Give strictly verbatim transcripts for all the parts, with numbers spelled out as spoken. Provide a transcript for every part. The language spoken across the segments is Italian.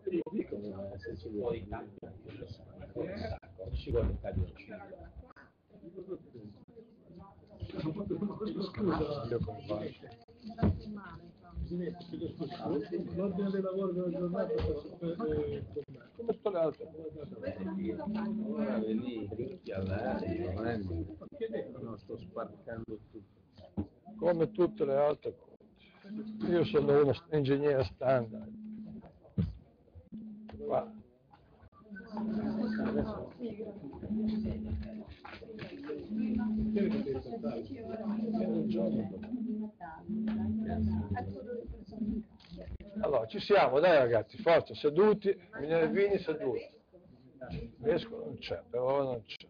dicono se ci vuoi tanto, ci vuole il taglioncino. Io combacio. L'ordine dei lavori della giornata Come sto l'altro? Ora lì, ricchia, non sto spaccando tutto. come tutte le altre cose. Io sono uno ingegnere standard. Qua. Allora, ci siamo, dai ragazzi, forza, seduti, Minervini seduti. Vescovo non c'è, però non c'è.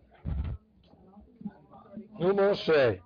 Numero sei.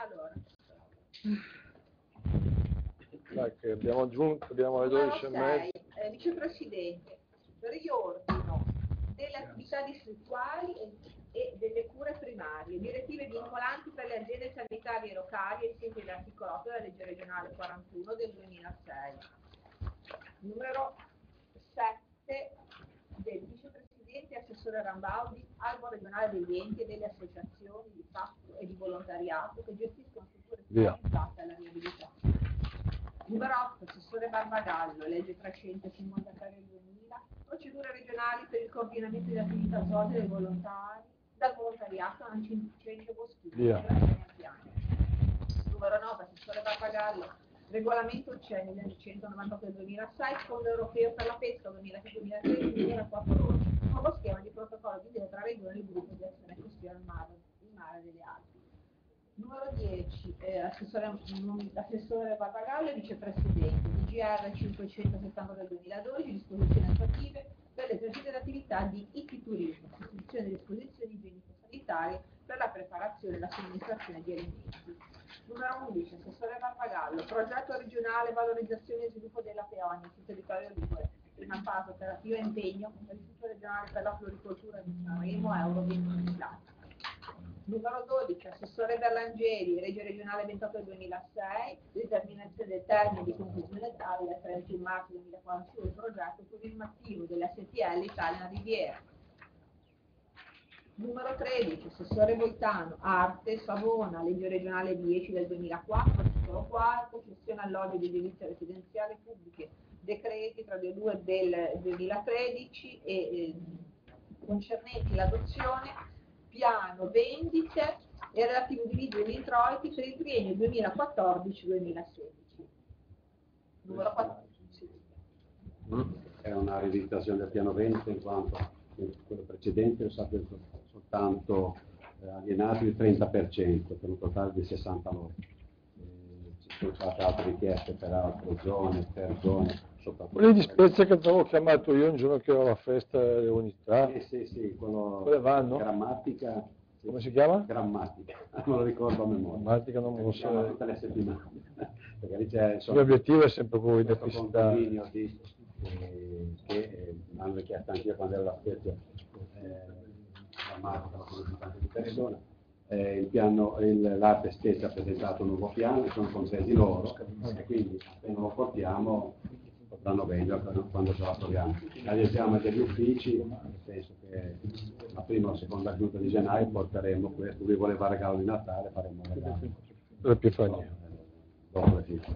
Dai, che abbiamo giunto, abbiamo le dodici e mezza. Eh, vicepresidente, riordino delle attività distrettuali e, e delle cure primarie, direttive vincolanti per le aziende sanitarie locali ai sensi dell'articolo otto della legge regionale quarantuno del duemilasei. Numero sette del vicepresidente e assessore Rambaudi, albo regionale degli enti e delle associazioni di fatto e di volontariato che gestiscono strutture finalizzate alla riabilitazione. Numero otto, assessore Barbagallo, legge trecentocinquantatré del duemila, procedure regionali per il coordinamento delle attività svolte dai volontari, dal volontariato al centro boschivo. Yeah. Numero nove, assessore Barbagallo, regolamento C E N centonovantotto del duemilasei, Fondo europeo per la pesca duemilasette duemilatredici duemilaquattordici, nuovo schema di protocollo di idea tra regioni e il gruppo di azione costiera al mare, il mare delle Alpi. Numero dieci, eh, assessore, assessore Barbagallo e vicepresidente, D G R cinquecentosettanta del duemiladodici, disposizioni attuative per l'esercizio dell'attività di ipiturismo, sostituzione delle disposizioni igienico-sanitarie per la preparazione e la somministrazione di alimenti. Numero undici, assessore Barbagallo, progetto regionale valorizzazione e sviluppo della peonia sul territorio ligure, prima fase operativa impegno per l'Istituto regionale per la floricoltura di Sanremo, Euro venti. Numero dodici, assessore Berlangeri, legge regionale ventotto del duemilasei, determinazione del termine di conclusione tale al trentuno marzo duemilaquarantuno del progetto turismo attivo dell'S T L Italia Riviera. Numero tredici, assessore Boitano, arte, Savona, legge regionale dieci del duemilaquattro, articolo quarto, gestione alloggi di edilizia residenziale pubbliche, decreti tra le due del duemilatredici e eh, concernenti l'adozione, piano vendite e relativo utilizzo degli introiti per il triennio duemilaquattordici duemilasedici. Numero quattordici. È una rivisitazione del piano vendite in quanto quello precedente è stato soltanto eh, alienato il trenta per cento per un totale di sessanta loti. Eh, ci sono state altre richieste per altre zone, per zone, soprattutto. Quelli di Spezia che ti avevo chiamato io un giorno che ero alla festa delle unità. Sì, sì, sì, quello Quelle vanno? Grammatica. Sì. Come si chiama? Grammatica, non lo ricordo a memoria. Grammatica non me lo so. Tutte le settimane. Perché lì c'è l'obiettivo è sempre quello di questo deficitare. condominio di, eh, che eh, mi hanno richiesto anche io quando ero alla Spezia, eh, grammatica, l'ho conosciuto anche di persona. Eh, il piano, il, l'arte stessa ha presentato un nuovo piano, sono compresi loro, e quindi appena lo portiamo potranno vendere quando ce la troviamo. All'esame degli uffici, penso che la prima o seconda giunta di gennaio porteremo questo, lui voleva regalo di Natale, faremo un regalo. Non più fa niente. Dopo le feste.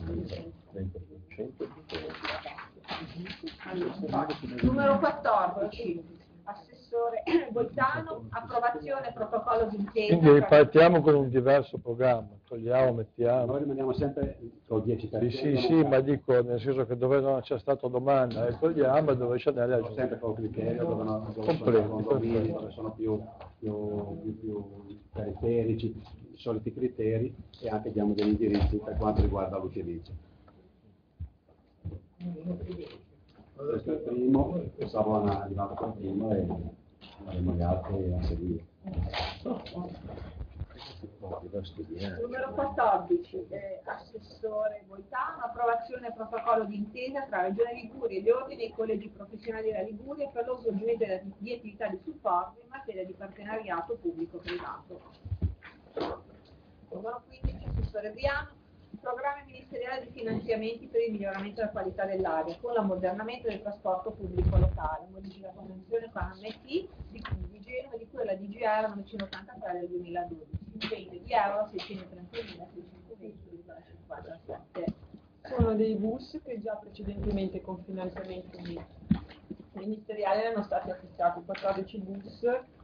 Numero quattordici, assessore Boitano, approvazione protocollo d'intesa. Quindi ripartiamo con un diverso programma, togliamo, mettiamo. Noi rimaniamo sempre col dieci per cento. Sì, sì, sì, ma dico nel senso che dove non c'è stata domanda e togliamo e dove c'è delle aggiunte. Sempre col criterio, dove, non, dove sono condomini, dove sono più, più, più, più periferici, i soliti criteri, e anche diamo degli indirizzi per quanto riguarda l'utilizzo. Questo è il primo, Savona è arrivato per primo e avremo gli altri a seguire. Numero quattordici, eh, assessore Boitano, approvazione protocollo d'intesa tra Regione Liguria e gli ordini e i collegi professionali della Liguria per lo svolgimento di attività di supporto in materia di partenariato pubblico-privato. Numero quindici, assessore Briano, programma ministeriale di finanziamenti per il miglioramento della qualità dell'aria con l'ammodernamento del trasporto pubblico locale, modifica la convenzione con A M T di, di Genova di cui è la D G R novecentottantatré del duemiladodici, impegno di euro seicentotrentunomila seicentoventi virgola cinquantasette. Sono dei bus che già precedentemente con finanziamenti ministeriali erano stati acquistati, quattordici bus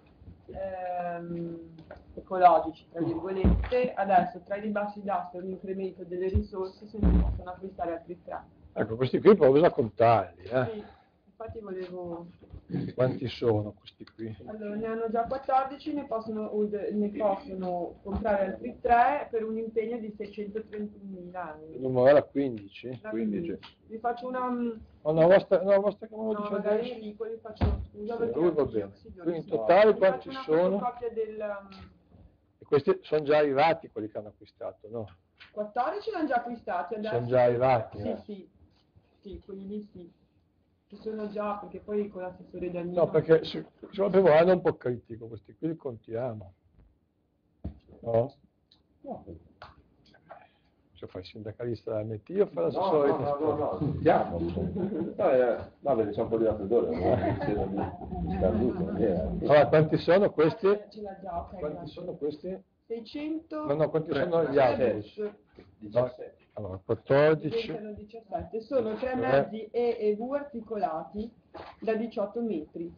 ehm, ecologici, tra virgolette. Adesso tra i ribassi d'asta e un incremento delle risorse se ne possono acquistare altri tre. Ecco, questi qui poi bisogna contarli, eh? Sì, infatti volevo... Quanti sono questi qui? Allora, ne hanno già quattordici, ne possono, ne possono comprare altri tre per un impegno di seicentotrentunomila euro. Il numero era quindici? La quindici. Vi faccio una... Una vostra, una vostra che me lo No, dice magari adesso? Enrico li faccio scusa Sì, perché lui va anche io bene. ossido Quindi in di- totale Vi quanti faccio una sono? fotocopia del um, E questi sono già arrivati quelli che hanno acquistato, no? quattordici l'hanno già acquistati adesso. Sono già arrivati, Sì, eh. sì, sì, quelli lì sì. Ci sono già, perché poi con l'assessore Danilo. No, perché se se lo è un po' critico, questi qui li contiamo. No? No, Se fai il sindacalista della M T io fai No, l'assessore no, di no, no, trasporto. no, sentiamo. No, eh, no, perché c'è un po' di raffreddore, non è che sia di scaduto, non è. Allora, quanti sono questi? Ce l'ha già, ok. Quanti grazie. sono questi? seicento. No, no, quanti Tre, sono gli tre altri? bus. No, diciassette. allora, quattordici. Diventano diciassette. Sono tre Eh. mezzi E e V articolati da diciotto metri.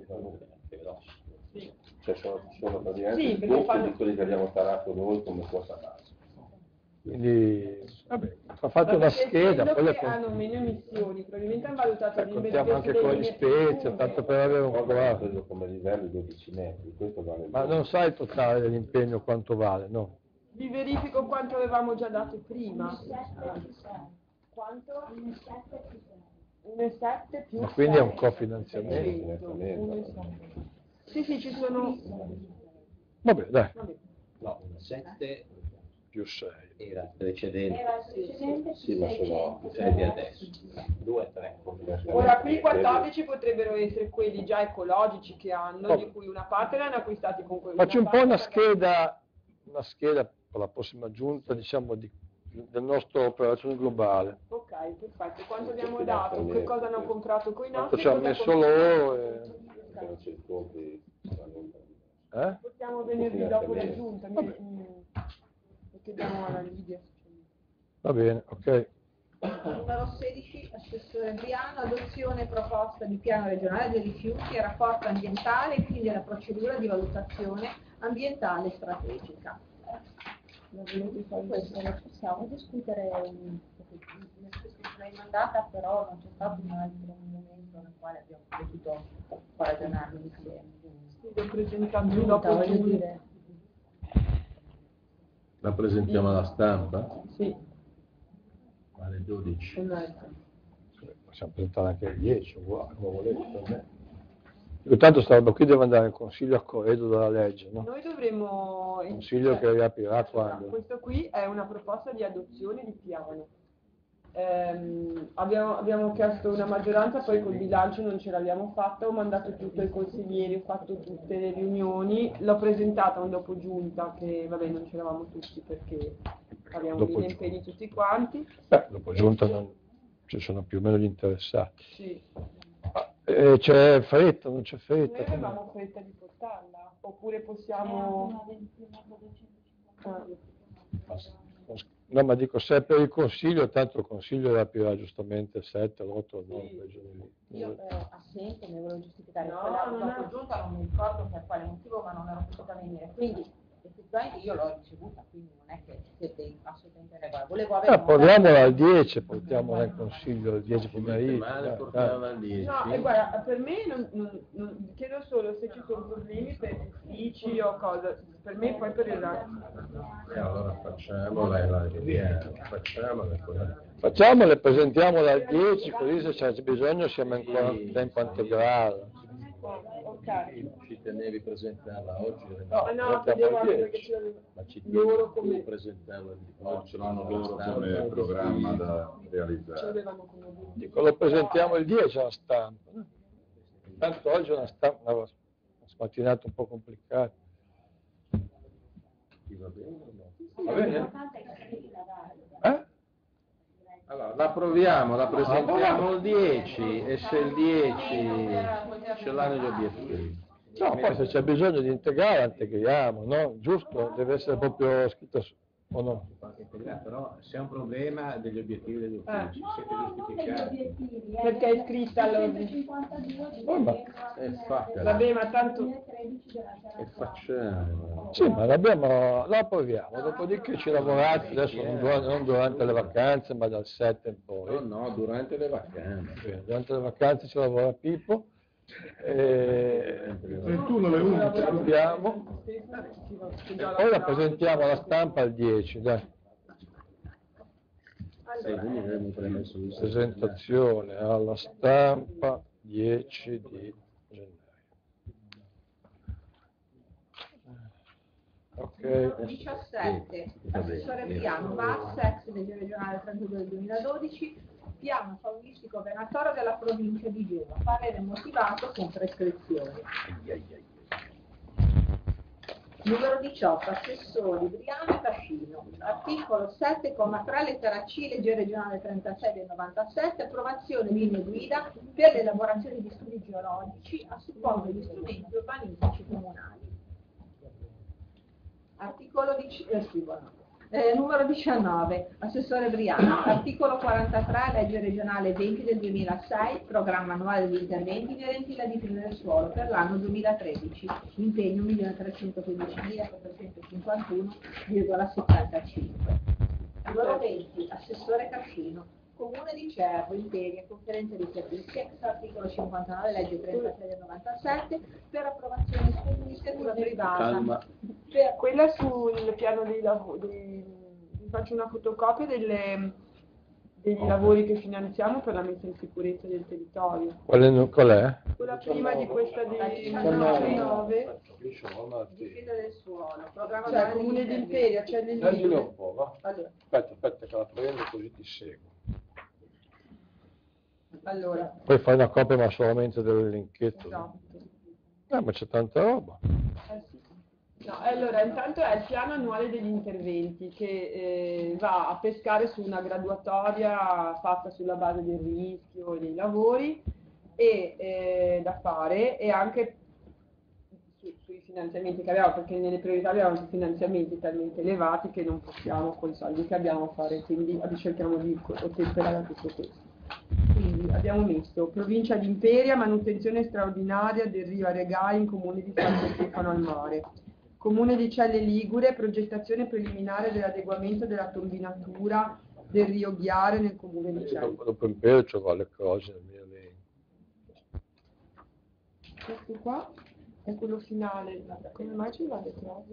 Sì. Cioè sono, sono praticamente Sì, il perché doppio fanno- di quelli che abbiamo tarato noi come quota base. Quindi, vabbè, fa fatto Ma una perché scheda, essendo poi le che hanno meno emissioni, probabilmente hanno valutato eh, di contiamo anche con gli Spezia, tanto per avere un Poi abbiamo quadro. preso come livello dodici metri, questo vale. Ma non sai il totale dell'impegno quanto vale, no? Vi verifico quanto avevamo già dato prima. Quanto? uno virgola sette più Ma quindi è un sei. cofinanziamento. uno virgola sette. Sì, sì, ci sono... Vabbè, dai, Vabbè. No, sette più sei. era precedente, Sì, ma sono sei di adesso, due, tre. Ora qui quattordici potrebbero essere quelli già ecologici che hanno, di cui una parte l'hanno acquistati con quello. Faccio un po' una scheda, una scheda per la prossima giunta, diciamo, di, del nostro operazione globale. Ok, perfetto. Quanto abbiamo dato? Che cosa hanno comprato con i Quanto nostri? ci ha cosa messo comprato? loro e... Se non c'è il compri, Eh? Possiamo venirvi dopo la giunta, mi, mi, lo chiediamo alla Lidia. Va bene, ok. Numero sedici, assessore Briano, adozione e proposta di piano regionale dei rifiuti e rapporto ambientale e quindi la procedura di valutazione ambientale strategica. Questo lo possiamo discutere un pochettino, l'ho mandata, però non c'è stato un altro momento nel quale abbiamo potuto ragionarne insieme. L'ho presentato Giunta, dopo voglio giunta. dire. La presentiamo alla stampa? Sì, Alle dodici. esatto. Possiamo presentare anche il dieci, uguale, come volete. per me. Io tanto sta roba qui deve andare in consiglio a corredo della legge, no? Noi dovremmo... Consiglio che riaprirà quando? Questo qui è una proposta di adozione di piano. Ehm, abbiamo, abbiamo chiesto una maggioranza, poi col bilancio non ce l'abbiamo fatta, ho mandato tutto ai consiglieri, ho fatto tutte le riunioni, l'ho presentata un dopo giunta che vabbè non c'eravamo tutti perché abbiamo Dopo mille impegni giunta. tutti quanti. Beh, dopo giunta non... ci sono più o meno gli interessati. Sì. Eh, c'è fretta, non c'è Noi fretta? avevamo fretta di portarla, oppure possiamo... Ah. No, ma dico, se è per il consiglio, tanto il consiglio riaprirà giustamente il sette, l'otto, il nove, Sì. quei giorni lì. Io ero assente, mi volevo giustificare. No, Quella non dopo è- giunta non mi ricordo per quale motivo, ma non ero potuta venire. Quindi effettivamente io l'ho ricevuta, quindi non è che siete assolutamente in regola. Volevo avere Ah, un portiamola al dieci, portiamola in consiglio il dieci pomeriggio. Male, dai, portiamo dai. al dieci. No, e guarda, per me non, non, non- chiedo solo se ci sono problemi per uffici o cosa, per me poi per il resto. E allora facciamola e la rivediamo, facciamola e poi la rivediamo. Facciamola e presentiamola al dieci, così se c'è bisogno siamo ancora in tempo integrale. Ok. Ci tenevi a presentarla oggi? Ah, no, Presentiamo vedevo al anche dieci. perché c'era Ma ci loro tenevi come- a presentarla Oggi ce l'hanno loro come programma da ci realizzare. avevano come dubbi. Dico, lo presentiamo il dieci alla stampa. Tanto oggi è una stampa, una mattinata un po' complicata. Ti va bene o no? Va bene? L'importante è che si lavare. Eh? Allora, la proviamo, la presentiamo il dieci e se il dieci ce l'hanno gli obiettivi. No, poi se c'è bisogno di integrare, integriamo, no? Giusto? Deve essere proprio scritto su, o no? Però se è un problema degli obiettivi degli uffici, siete giustificati. Perché è iscritta all'ordine. E fa Vabbè, ma tanto e facciamo. Sì, ma l'abbiamo, la proviamo, dopodiché ci lavorate, adesso non durante, non durante le vacanze, ma dal sette in poi. No, no, durante le vacanze. Bene, durante le vacanze ci lavora Pippo. E trentuno alle undici. abbiamo, e poi la presentiamo alla stampa al dieci, dai. Sì, quindi avremmo premesso il Presentazione alla stampa dieci di gennaio. Ok. diciassette, assessore Briano, V A S, ex legge regionale trentadue del duemiladodici, piano faunistico venatorio della provincia di Genova, parere motivato con prescrizioni. Numero diciotto, assessori Briano e Cascino, articolo sette comma tre lettera C, legge regionale trentasei del novantasette, approvazione linee guida per l'elaborazione di studi geologici a supporto degli strumenti urbanistici comunali. Articolo dieci, eh, scrivono. Eh, numero diciannove, assessore Briano, articolo quarantatré, legge regionale venti del duemilasei, programma annuale degli interventi inerenti alla difesa del suolo per l'anno duemilatredici, impegno un milione trecentoquindicimilaquattrocentocinquantuno virgola settantacinque. Numero venti, assessore Cascino, Comune di Cervo, Imperia, conferenza di servizi, ex articolo cinquantanove, legge trentasei del novantasette, per approvazione su iniziativa privata. Calma. per quella sul piano dei lavori, vi faccio una fotocopia delle, degli lavori che finanziamo per la messa in sicurezza del territorio. Qual è? Qual è? Quella prima di questa di diciannove. diciannove, Difesa del suolo, programma cioè annuale Comune degli di interventi. Imperia, c'è del Leggilo un po', va? Allora, Aspetta, aspetta che la prendo così ti seguo. allora, Poi fai una copia ma solamente dell'elinchetto. esatto. Eh, ma c'è tanta roba. Eh sì. No, allora, intanto è il piano annuale degli interventi che eh, va a pescare su una graduatoria fatta sulla base del rischio e dei lavori e, eh, da fare e anche su, sui finanziamenti che abbiamo, perché nelle priorità abbiamo anche finanziamenti talmente elevati che non possiamo con i soldi che abbiamo fare, quindi cerchiamo di ottemperare a tutto questo. Quindi abbiamo messo provincia di Imperia, manutenzione straordinaria del Rio Aregai in comune di Santo Stefano al Mare. Comune di Celle Ligure, progettazione preliminare dell'adeguamento della tombinatura del Rio Ghiare nel comune di Celle. Dopo, dopo impero ci vuole cose nel mio elenco. Questo qua è quello finale. Come mai ce l'ha detto?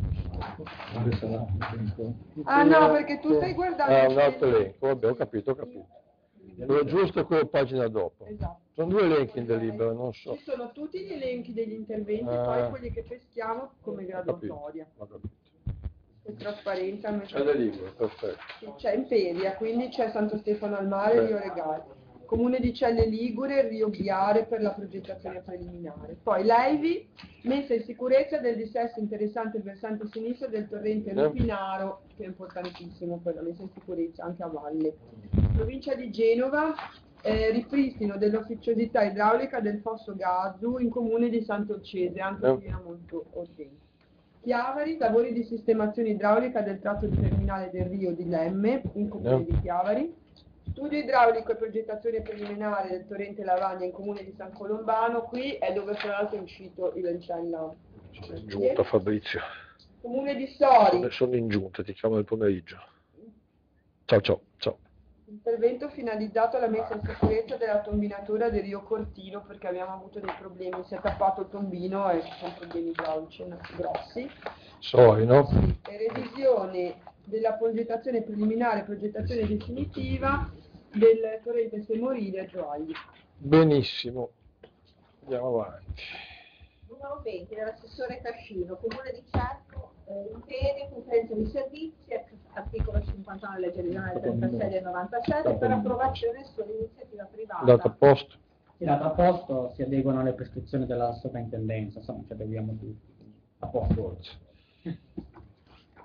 Ah no, perché tu stai guardando... Ah, un altro elenco, vabbè, ho capito, ho capito. Quello giusto è quello pagina dopo. Esatto. Sono due elenchi in delibera, non so. Ci sono tutti gli elenchi degli interventi, Ah. poi quelli che peschiamo come Ho capito, graduatoria. ho capito. E trasparenza. C'è le libere, perfetto. C'è Imperia, quindi c'è Santo Stefano al Mare, Rio Regali. Comune di Celle Ligure, Rio Ghiare per la progettazione preliminare. Poi Leivi, messa in sicurezza del dissesto interessante il versante sinistro del torrente Lupinaro, che è importantissimo per la messa in sicurezza anche a valle. Provincia di Genova, eh, ripristino dell'ufficiosità idraulica del fosso Gazzu in comune di Sant'Olcese, anche qui era molto urgente. Chiavari, lavori di sistemazione idraulica del tratto di terminale del Rio di Lemme, in comune di Chiavari. Studio idraulico e progettazione preliminare del torrente Lavagna in comune di San Colombano, qui è dove tra l'altro è uscito il Lancella. Sono in giunta, Fabrizio. Comune di Sori, Sono in giunta, ti chiamo nel pomeriggio. Ciao, ciao, ciao. intervento finalizzato alla messa in sicurezza della tombinatura del Rio Cortino perché abbiamo avuto dei problemi, si è tappato il tombino e ci sono problemi idraulici grossi. Sori, no? E revisione della progettazione preliminare e progettazione definitiva del torrente Semorile a Gioagli. Benissimo. Andiamo avanti. Numero venti dell'assessore Cascino, Comune di Cervo, eh, Imperia, conferenza di servizi, ex articolo cinquantanove legge regionale trentasei del novantasette, per approvazione sull'iniziativa privata. Dato a posto. Sì, dato a posto, si adeguano alle prescrizioni della sovrintendenza, insomma ci adeguiamo tutti, a posto.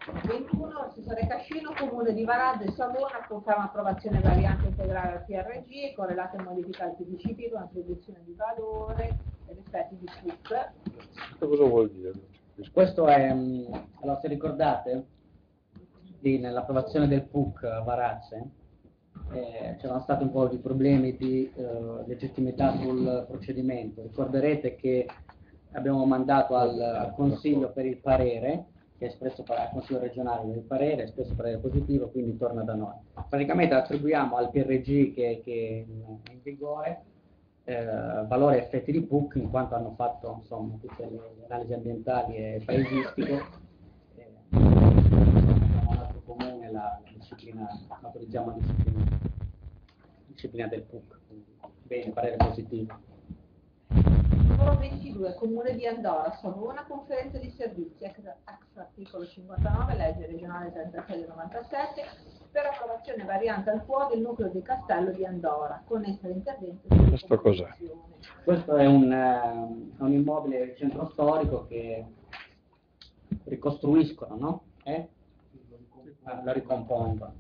ventuno, assessore Cascino, Comune di Varazze e Savona, conferma approvazione variante integrale al P R G e correlate modifiche al P D C P con attribuzione di valore ed effetti di P U C. Cosa vuol dire? Questo è, mh, allora se ricordate, lì nell'approvazione del P U C a Varazze eh, c'erano stati un po' di problemi di eh, legittimità sul procedimento. Ricorderete che abbiamo mandato al, al Consiglio per il parere, che è espresso al Consiglio regionale per il parere, è espresso parere positivo, quindi torna da noi. Praticamente attribuiamo al P R G che, che è in vigore eh, valore e effetti di P U C, in quanto hanno fatto insomma tutte le analisi ambientali e paesistiche. Eh, un altro comune la, la disciplina, autorizziamo la disciplina, disciplina del P U C. Quindi, bene, parere positivo. Numero ventidue, Comune di Andorra, Savona, conferenza di servizi, ex, ex articolo cinquantanove, legge regionale trentasei del novantasette, per approvazione variante al P U O del nucleo di Castello di Andorra, connessa all'intervento di Questo cos'è? Questo è un, uh, un immobile del centro storico che ricostruiscono, no? Eh? La ricompongono.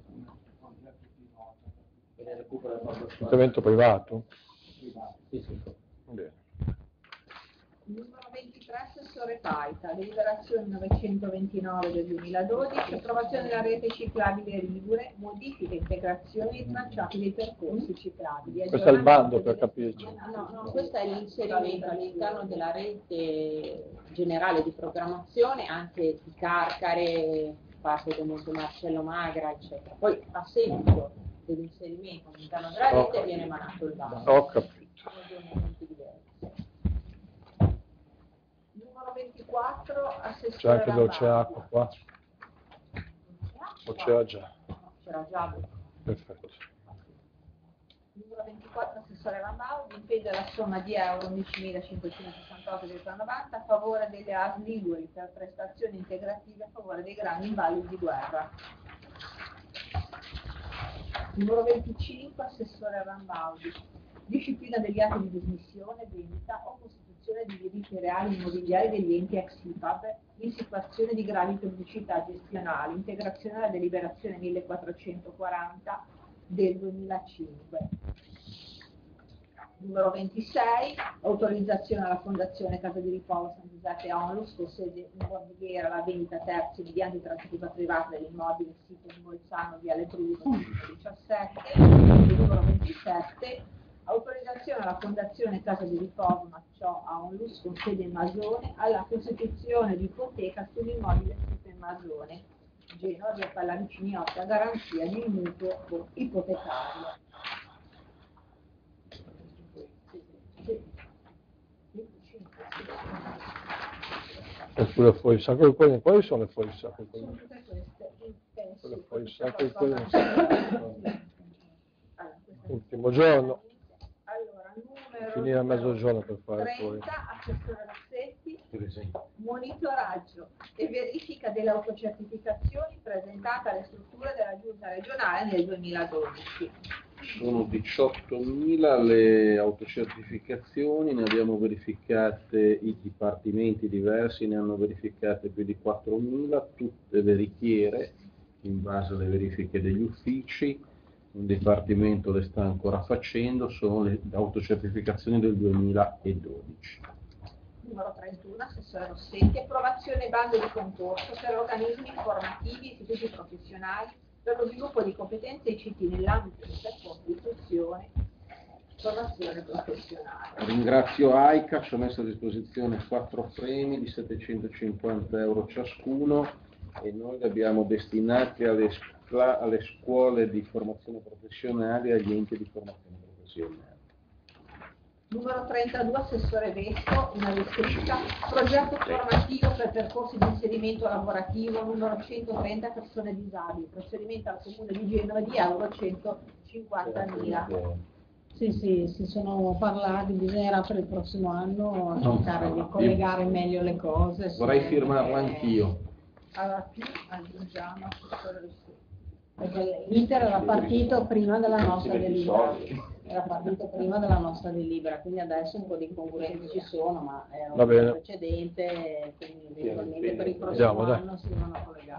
Intervento privato? Sì, sì. Bene. Numero ventitré, assessore Paita, deliberazione novecentoventinove del duemiladodici, approvazione della rete ciclabile Ligure, modifiche, integrazioni e tracciati dei percorsi ciclabili. Questo è il bando per capirci. No, no, questo è l'inserimento all'interno della rete generale di programmazione, anche di Carcare, parte del Monte Marcello Magra, eccetera. Poi a seguito dell'inserimento all'interno della rete viene emanato il bando. Ho capito. Numero ventiquattro, assessore C'è anche dove c'è Rambaldi. acqua qua? O c'era già? C'era già. Perfetto. Numero ventiquattro, assessore Rambaldi, impegna la somma di euro undicimilacinquecentosessantotto virgola novanta a favore delle A S L Liguri per prestazioni integrative a favore dei grandi invalidi di guerra. Numero venticinque, assessore Rambaldi, disciplina degli atti di dismissione, vendita o costituzione di diritti reali immobiliari degli enti ex I P A B in situazione di gravi criticità gestionali, integrazione alla deliberazione millequattrocentoquaranta del duemilacinque. Numero ventisei, autorizzazione alla Fondazione Casa di Riposo San Giuseppe Onlus, con sede immobiliare alla vendita terzi mediante trattativa privata dell'immobile sito in Bolzano, Viale Truso, diciassette. Numero ventisette, autorizzazione alla Fondazione Casa di Riposo Macciò a Onlus, con sede in Masone, alla costituzione di ipoteca sull'immobile sito in Masone, Genova, via Pallavicini otto, a garanzia di un mutuo ipotecario. Oppure fuori il sacco di quelli, quali sono le fuori il sacco di quelli? Sono tutte queste, eh, Quelle sì, fuori il questo sacco di qualcosa- quelli. Allora, questo- Ultimo giorno, Allora, numero finire a mezzogiorno per fare fuori. trenta, assessore Rassetti, monitoraggio e verifica delle autocertificazioni presentate alle strutture della Giunta regionale nel duemiladodici. Sono diciottomila le autocertificazioni, ne abbiamo verificate, i dipartimenti diversi ne hanno verificate più di quattromila, tutte veritiere in base alle verifiche degli uffici. Un dipartimento le sta ancora facendo, sono le autocertificazioni del duemiladodici. Numero trentuno, assessore Rossetti, approvazione bando di concorso per organismi informativi e istituti professionali per lo sviluppo di competenze I C T nell'ambito del percorso di istruzione e formazione professionale. Ringrazio AICA, ci ho messo a disposizione quattro premi di settecentocinquanta euro ciascuno e noi li abbiamo destinati alle, scla- alle scuole di formazione professionale e agli enti di formazione professionale. Numero trentadue, assessore Vesco, una descritta, progetto formativo per percorsi di inserimento lavorativo, numero centotrenta, persone disabili, trasferimento al comune di Genova di euro centocinquantamila. Sì, sì, si sono parlati, bisognerà per il prossimo anno No, cercare no, di io- collegare meglio le cose. Vorrei se- firmarla anch'io. Alla P aggiungiamo assessore Vesco. Perché l'iter era partito prima della nostra delibera, era partito prima della nostra delibera, quindi adesso un po' di incongruenze ci sono, ma era Va bene. un precedente, quindi eventualmente per il Andiamo, prossimo dai. anno si devono collegare.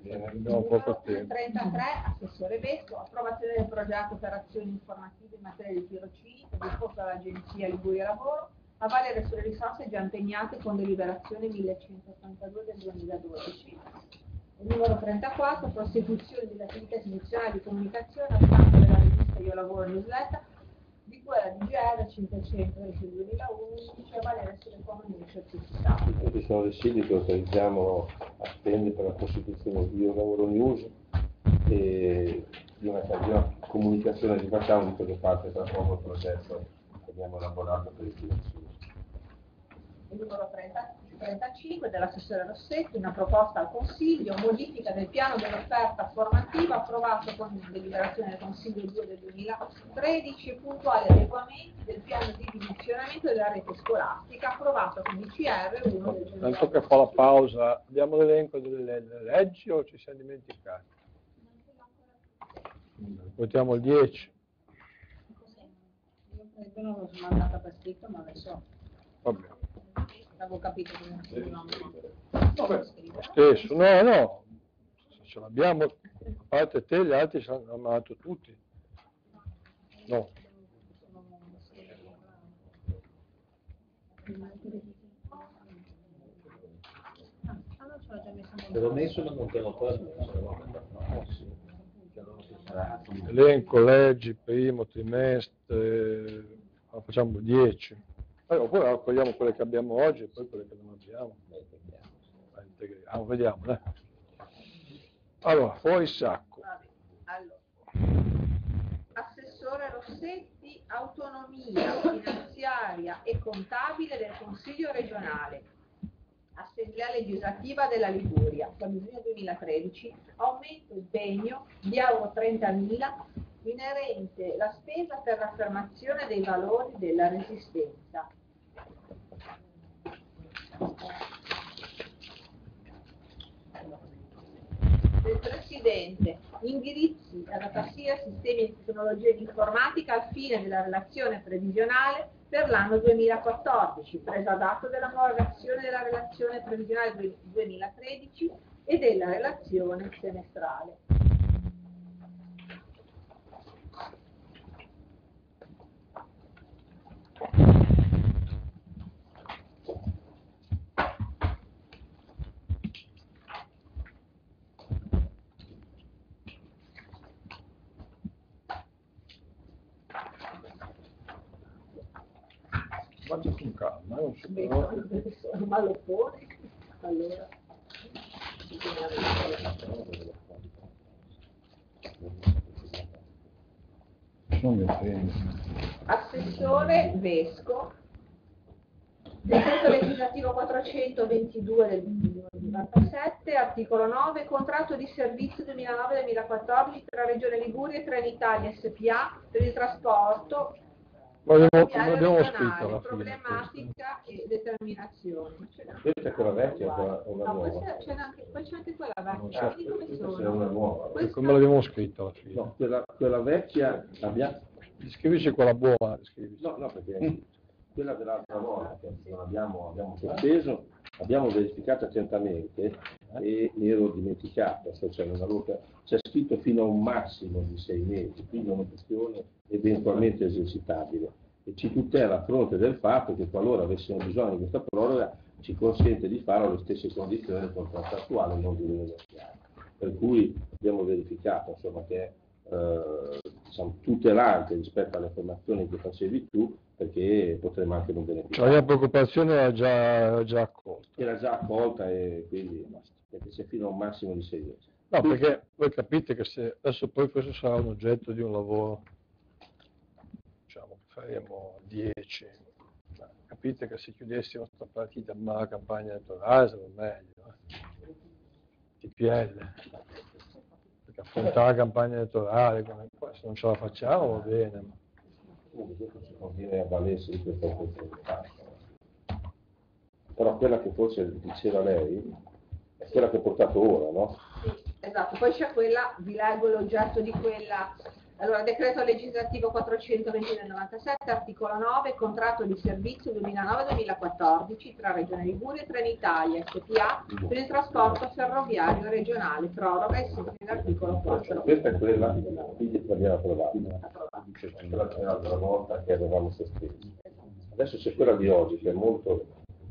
Bene, abbiamo poco tempo. trentatré, assessore Vesco, approvazione del progetto operazioni informative in materia di tirocini, disposto dall'Agenzia Liguria Lavoro, a valere sulle risorse già impegnate con deliberazione millecentottantadue del duemiladodici. Il numero trentaquattro, prosecuzione delle attività istituzionali di comunicazione a stampo della rivista Io Lavoro Newsletter, di quella di G R cinquecento del duemilaundici, a valere sull'economia certificata. Questi sono residui che autorizziamo a spendere per la costituzione di Io Lavoro News e di una, di una comunicazione che facciamo di quello che parte tra poco il progetto che abbiamo elaborato per il finanziamento. Il numero trenta, trentacinque dell'assessore Rossetti, una proposta al Consiglio, modifica del piano dell'offerta formativa approvato con deliberazione del Consiglio due del duemilatredici e puntuali adeguamenti del piano di dimensionamento della rete scolastica approvato con il C R uno del Tanto duemilatredici. che fa la pausa, abbiamo l'elenco delle, delle leggi o ci siamo dimenticati? Votiamo il dieci. Io non l'ho mandata per scritto, ma adesso Vabbè. avevo capito che non si Vabbè, stesso, no, no, se ce l'abbiamo, a parte te, gli altri ci hanno mandato tutti. No. Te l'ho messo ma non te l'ho fatto. Elenco, leggi, primo trimestre, ah, facciamo dieci. Allora, poi raccogliamo quelle che abbiamo oggi e poi quelle che non abbiamo. La integriamo, vediamo, eh. Allora, fuori sacco. Allora, assessore Rossetti, autonomia finanziaria e contabile del Consiglio regionale, Assemblea legislativa della Liguria, fabbisogno duemilatredici, aumento impegno di euro trentamila inerente la spesa per l'affermazione dei valori della resistenza. Del Presidente, indirizzi alla tassia sistemi di tecnologia di informatica al fine della relazione previsionale per l'anno duemilaquattordici, presa d'atto della nuova versione della relazione previsionale duemilatredici e della relazione semestrale. Vado con calma, non si Beh, può. ma lo pone, allora. Non mi prendo. Assessore Vesco, decreto legislativo quattrocentoventidue del duemilanovantasette, articolo nove, contratto di servizio duemilanove duemilaquattordici tra Regione Liguria e Trenitalia S P A per il trasporto Ma abbiamo, ferroviario l'abbiamo regionale, scritto alla fine. problematica e determinazione. Ce n'è- Questa è quella vecchia o una No, nuova? questa c'è anche, poi c'è anche quella Non vecchia, so, vedi come questa è sono? una nuova. Questa- Come l'abbiamo scritto alla fine? No, quella, quella vecchia abbiamo... Scrivici quella buona, scrivici. No, no, perché quella dell'altra volta che non abbiamo, abbiamo sospeso, abbiamo verificato attentamente e mi ero dimenticato, cioè c'è una ruota, c'è scritto fino a un massimo di sei mesi, quindi è un'opzione eventualmente esercitabile e ci tutela a fronte del fatto che qualora avessimo bisogno di questa proroga ci consente di farlo alle stesse condizioni del contratto attuale, non di rinegoziare. Per cui abbiamo verificato insomma, che eh, diciamo, tutelante rispetto alle informazioni che facevi tu, perché potremmo anche non Cioè, la beneficiare. mia preoccupazione era già, era già accolta. Era già accolta e quindi basta, perché c'è fino a un massimo di sei mesi. No, perché voi capite che se adesso poi questo sarà un oggetto di un lavoro, diciamo, faremo dieci, ma capite che se chiudessimo questa partita ma la campagna elettorale sarebbe meglio, eh? T P L, perché affrontare la campagna elettorale, come qua, se non ce la facciamo va bene, ma Comunque questo ci conviene avvalersi di questa opportunità. Però quella che forse diceva lei è quella che ho portato ora, no? Sì, esatto, poi c'è quella, vi leggo l'oggetto di quella Allora, decreto legislativo quattrocentoventi del novantasette, articolo nove, contratto di servizio duemilanove duemilaquattordici tra Regione Liguria e Trenitalia S P A per il trasporto ferroviario regionale, proroga ai sensi dell'articolo quattro. Questa è quella che l'abbiamo approvata. Quella che l'altra volta che avevamo sospeso. Adesso c'è quella di oggi che è molto...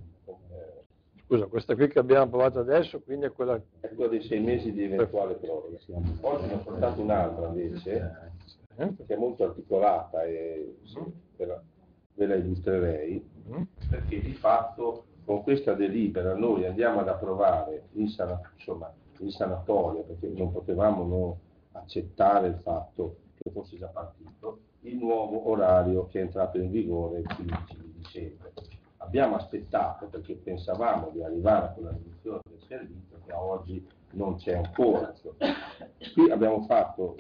Scusa, questa qui che abbiamo approvato adesso, quindi è quella... È quella dei sei mesi di eventuale proroga. Oggi ne ho portato un'altra invece, che è molto articolata e ve la, ve la illustrerei, perché di fatto con questa delibera noi andiamo ad approvare in, sana, insomma, in sanatoria, perché non potevamo non accettare il fatto che fosse già partito, il nuovo orario che è entrato in vigore il quindici di dicembre. Abbiamo aspettato perché pensavamo di arrivare a quella riduzione del servizio che a oggi non c'è ancora. Qui abbiamo fatto,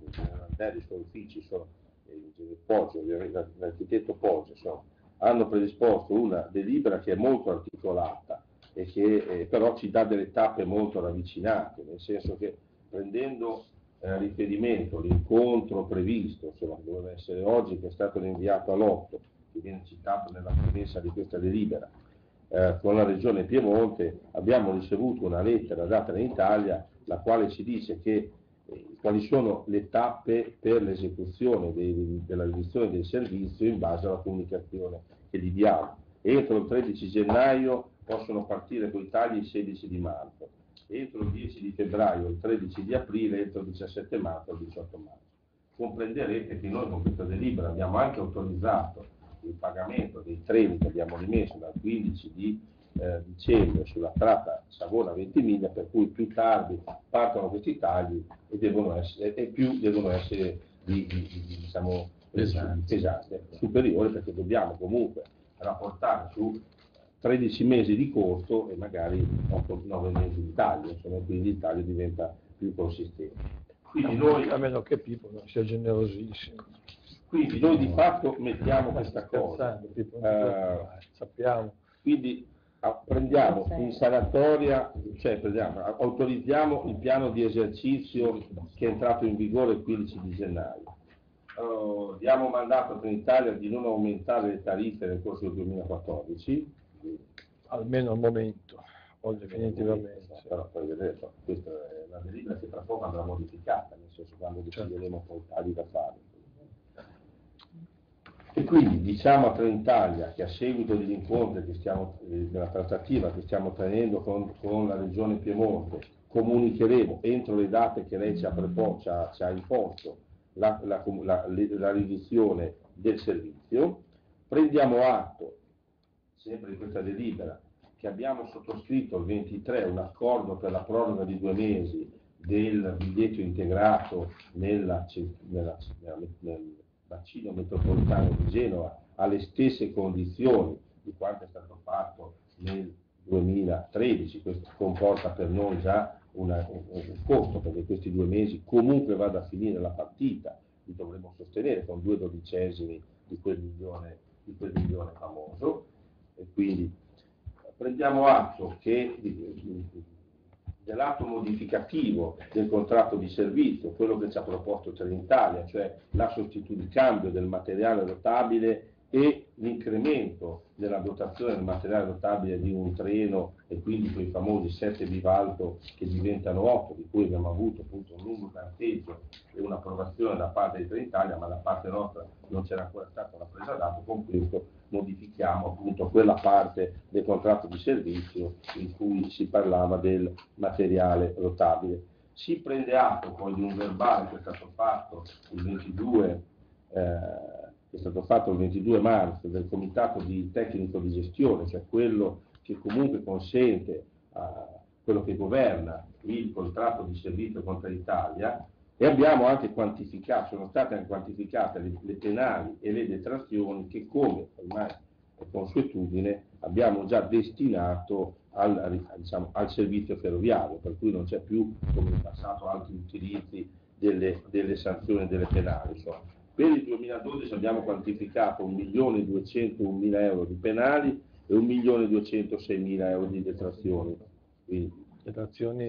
i suoi uffici, sono, il Poggio, l'architetto Poggio, sono, hanno predisposto una delibera che è molto articolata e che eh, però ci dà delle tappe molto ravvicinate, nel senso che prendendo a eh, riferimento l'incontro previsto, insomma, doveva essere oggi, che è stato rinviato all'otto, che viene citato nella premessa di questa delibera, eh, con la Regione Piemonte, abbiamo ricevuto una lettera da Trenitalia, la quale ci dice che eh, quali sono le tappe per l'esecuzione della riduzione del servizio in base alla comunicazione che gli diamo. Entro il tredici gennaio possono partire con i tagli il sedici di marzo, entro il dieci di febbraio, il tredici di aprile, entro il diciassette marzo, il diciotto marzo. Comprenderete che noi con questa delibera abbiamo anche autorizzato il pagamento dei treni che abbiamo rimesso dal quindici di eh, dicembre sulla tratta Savona-Ventimiglia, per cui più tardi partono questi tagli e, devono essere, e più devono essere di, di, di, diciamo, pesanti, pesanti, superiori, perché dobbiamo comunque rapportare su tredici mesi di costo e magari nove mesi di taglio, insomma, quindi il taglio diventa più consistente. Quindi noi, a meno che Pippo non sia generosissimo. Quindi noi di fatto mettiamo questa cosa, eh, sappiamo. Quindi ah, prendiamo in sanatoria, cioè prendiamo, autorizziamo il piano di esercizio che è entrato in vigore il quindici di gennaio. Uh, diamo mandato a Trenitalia di non aumentare le tariffe nel corso del duemilaquattordici. Almeno al momento, o definitivamente. Sì. Però poi vedete, questa è una delibera che tra poco andrà modificata, nel senso quando decideremo poi tagli da fare. E quindi diciamo a Trenitalia che a seguito degli incontri che stiamo, eh, della trattativa che stiamo tenendo con, con la Regione Piemonte, comunicheremo entro le date che lei ci ha, prepo, ci ha, ci ha imposto la, la, la, la riduzione del servizio. Prendiamo atto, sempre di questa delibera, che abbiamo sottoscritto il ventitré un accordo per la proroga di due mesi del biglietto integrato nella, nella, nella, nel bacino metropolitano di Genova alle stesse condizioni di quanto è stato fatto nel duemilatredici. Questo comporta per noi già una, un, un costo, perché questi due mesi comunque vada a finire la partita, li dovremo sostenere con due dodicesimi di quel milione, di quel milione famoso, e quindi prendiamo atto che dell'atto modificativo del contratto di servizio, quello che ci ha proposto Trenitalia, cioè la sostituzione, il cambio del materiale rotabile e l'incremento della dotazione del materiale rotabile di un treno, e quindi quei famosi sette bivalto che diventano otto, di cui abbiamo avuto appunto un lungo canteggio e un'approvazione da parte di Trenitalia, ma da parte nostra non c'era ancora stata una presa d'atto. Con questo modifichiamo appunto quella parte del contratto di servizio in cui si parlava del materiale rotabile. Si prende atto poi di un verbale che è stato fatto il ventidue eh, che è stato fatto il ventidue marzo del comitato di tecnico di gestione, cioè quello che comunque consente a quello che governa il contratto di servizio con Trenitalia, e abbiamo anche quantificato, sono state anche quantificate le, le penali e le detrazioni che, come ormai è consuetudine, abbiamo già destinato al, diciamo, al servizio ferroviario, per cui non c'è più, come in passato, altri utilizzi delle, delle sanzioni e delle penali. Insomma. Per il duemiladodici abbiamo quantificato un milione duecentomila euro di penali e un milione duecentoseimila euro di detrazioni. Quindi, detrazioni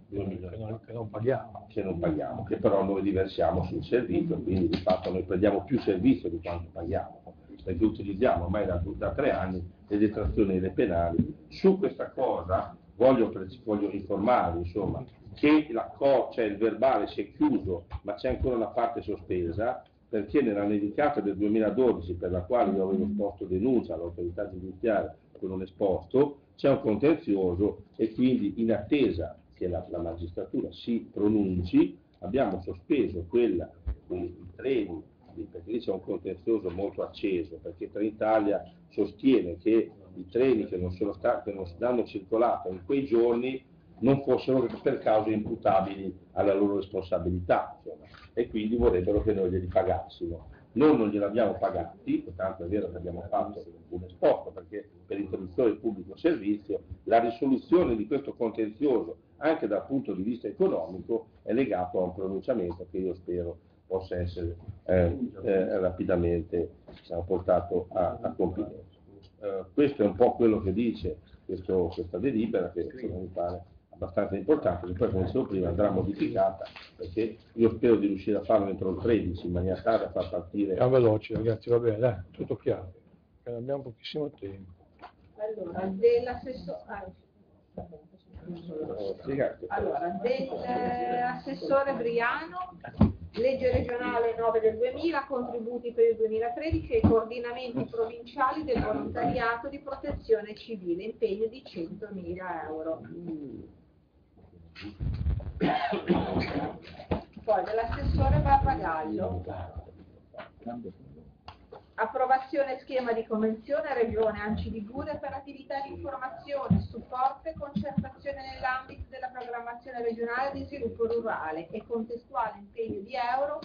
due milioni che non, che non paghiamo. che non paghiamo, che però noi riversiamo sul servizio, quindi di fatto noi prendiamo più servizio di quanto paghiamo, perché utilizziamo ormai da, da tre anni le detrazioni e le penali. Su questa cosa voglio, voglio informare, insomma, che l'accordo, cioè il verbale si è chiuso, ma c'è ancora una parte sospesa, perché nella nevicata del duemiladodici, per la quale io avevo posto denuncia all'autorità giudiziaria con un esposto, c'è un contenzioso e quindi in attesa che la, la magistratura si pronunci abbiamo sospeso quella, i treni, perché lì c'è un contenzioso molto acceso, perché Trenitalia sostiene che i treni che non, sono stati, che non hanno circolato in quei giorni non fossero per cause imputabili alla loro responsabilità, insomma, e quindi vorrebbero che noi glieli pagassimo. Noi non glieli abbiamo pagati, tanto è vero che abbiamo fatto un esposto, perché per interruzione del pubblico servizio la risoluzione di questo contenzioso, anche dal punto di vista economico, è legato a un pronunciamento che io spero possa essere eh, eh, rapidamente diciamo, portato a, a compimento. Eh, questo è un po' quello che dice questo, questa delibera, che insomma, mi pare abbastanza importante, che poi come dicevo prima andrà modificata, perché io spero di riuscire a farlo entro il tredici in maniera tale da far partire. Siamo veloci ragazzi, va bene, dai, tutto chiaro, perché abbiamo pochissimo tempo. Allora, dell'assessore allora, dell'assessore Briano, legge regionale nove del duemila, contributi per il duemilatredici e coordinamenti provinciali del volontariato di protezione civile, impegno di centomila euro. Poi dell'assessore Barbagallo, approvazione schema di convenzione Regione Anci Liguria per attività di informazione, supporto e concertazione nell'ambito della programmazione regionale di sviluppo rurale e contestuale impegno di euro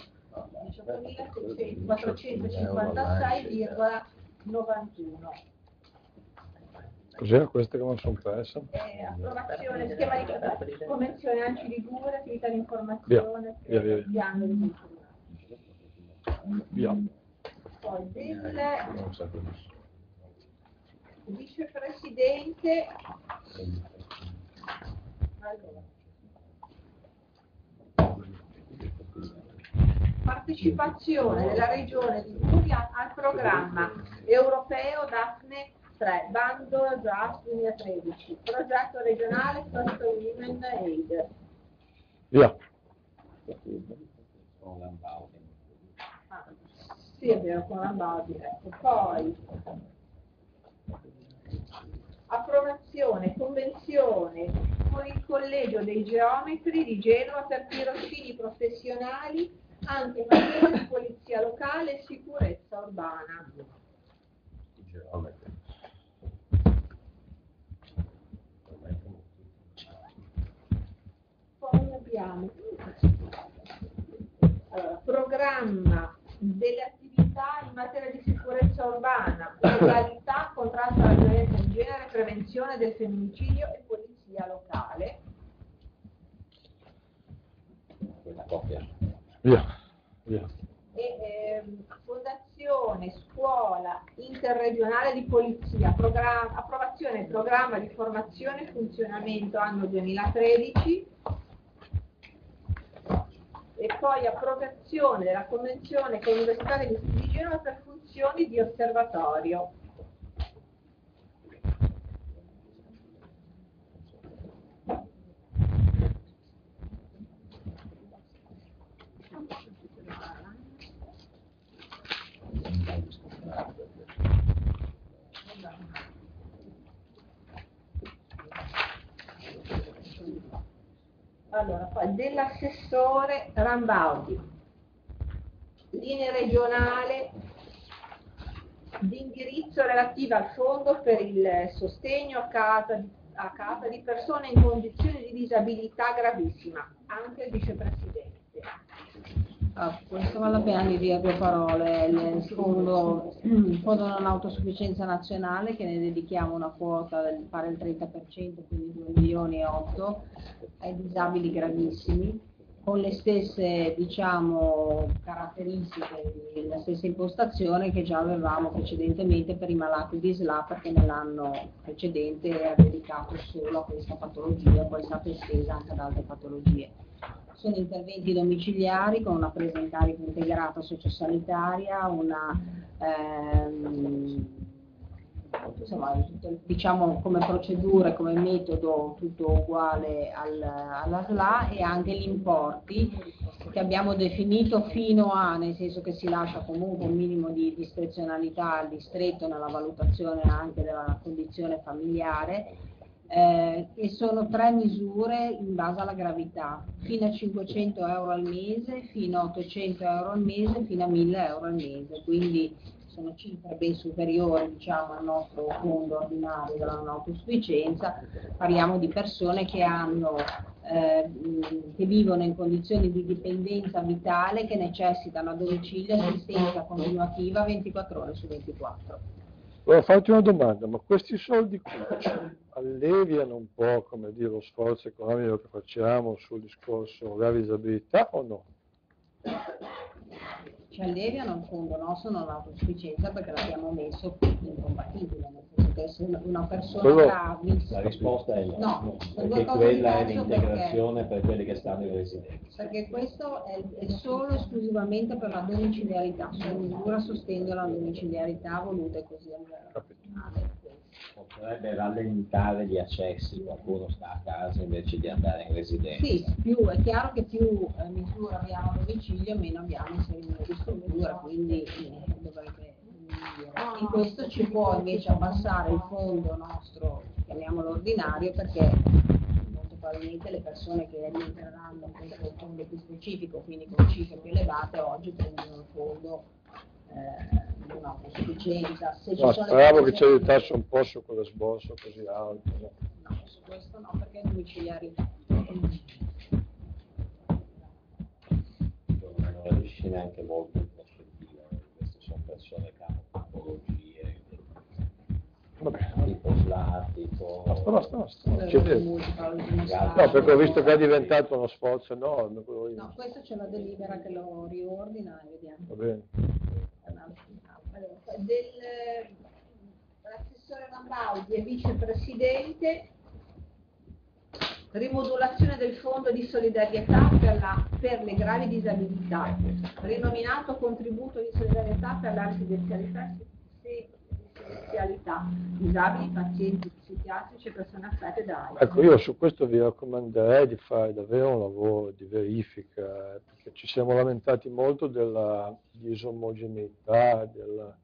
diciottomilaquattrocentocinquantasei virgola novantuno. Cos'era questa che non sono persa? Eh, approvazione schema di convenzione Anci Liguria, attività di informazione via, via, via. piano di sviluppo rurale. Via. Poi del vicepresidente, allora, partecipazione della regione Liguria al programma europeo Daphne tre, bando Just duemilatredici, progetto regionale First Women Aid. Via. Ah, sì, è vero, con la base. Ecco. Poi approvazione, convenzione con il Collegio dei Geometri di Genova per tirocini professionali anche in materia di polizia locale e sicurezza urbana. Poi abbiamo allora, programma delle attività in materia di sicurezza urbana, legalità, contrasto alla violenza di genere, prevenzione del femminicidio e polizia locale. Via. Via. E ehm, fondazione scuola interregionale di polizia, programma, approvazione programma di formazione e funzionamento anno duemilatredici. E poi approvazione della convenzione con l'Università degli Studi di Genova per funzioni di osservatorio. Allora, poi dell'assessore Rambaudi, linea regionale di indirizzo relativa al fondo per il sostegno a casa, a casa di persone in condizioni di disabilità gravissima, anche il vicepresidente. Ah, questo vale la pena di dire due parole. Il fondo, il fondo non autosufficienza nazionale, che ne dedichiamo una quota del, pari al trenta per cento, quindi due milioni e otto ai disabili gravissimi, con le stesse, diciamo, caratteristiche, la stessa impostazione che già avevamo precedentemente per i malati di S L A, perché nell'anno precedente era dedicato solo a questa patologia, poi è stata estesa anche ad altre patologie. Sono interventi domiciliari con una presa in carico integrata sociosanitaria, una ehm, insomma, diciamo come procedure, come metodo tutto uguale al, alla S L A, e anche gli importi che abbiamo definito fino a, nel senso che si lascia comunque un minimo di discrezionalità al distretto nella valutazione anche della condizione familiare, eh, e sono tre misure in base alla gravità, fino a cinquecento euro al mese, fino a ottocento euro al mese, fino a mille euro al mese, quindi sono cifre ben superiori, diciamo, al nostro fondo ordinario della non autosufficienza. Parliamo di persone che hanno eh, che vivono in condizioni di dipendenza vitale, che necessitano a domicilio assistenza continuativa ventiquattro ore su ventiquattro. Volevo farti una domanda, ma questi soldi qui alleviano un po', come dire, lo sforzo economico che facciamo sul discorso della disabilità o no? Ci alleviano il fondo nostro non l'autosufficienza, perché l'abbiamo messo incompatibile, nel senso che se una persona Quello... che ha visto... La risposta è no, no, perché quella è l'integrazione per quelli che stanno in residenza. Perché questo è, è solo esclusivamente per la domiciliarità, su misura sostengo la domiciliarità voluta così al Potrebbe rallentare gli accessi, qualcuno sta a casa invece di andare in residenza. Sì, più, è chiaro che più eh, misura abbiamo a domicilio, meno abbiamo inserimento di struttura, quindi eh, dovrebbe migliorare. In questo ci può invece abbassare il fondo nostro, chiamiamolo ordinario, perché molto probabilmente le persone che rientreranno in questo fondo più specifico, quindi con cifre più elevate, oggi prendono il fondo eh, di un'autosufficienza. Se ci no, sono speravo le che ci aiutasse un po' su quello sborso così alto. No? No, su questo no, perché è domiciliarità. Non riesci neanche molto in prospettiva, queste sono persone che hanno patologie tipo S L A, tipo... Basta, basta, basta. No, perché ho visto che è diventato uno sforzo enorme. No, questo c'è la delibera che lo riordina e vediamo. Va bene. Dell'assessore Rambaldi e vicepresidente, rimodulazione del fondo di solidarietà per, la, per le gravi disabilità, rinominato contributo di solidarietà per la residenzialità, residenzialità, disabili, pazienti psichiatrici e persone affette da AIDS. Ecco, io su questo vi raccomanderei di fare davvero un lavoro di verifica, eh, perché ci siamo lamentati molto della disomogeneità, della,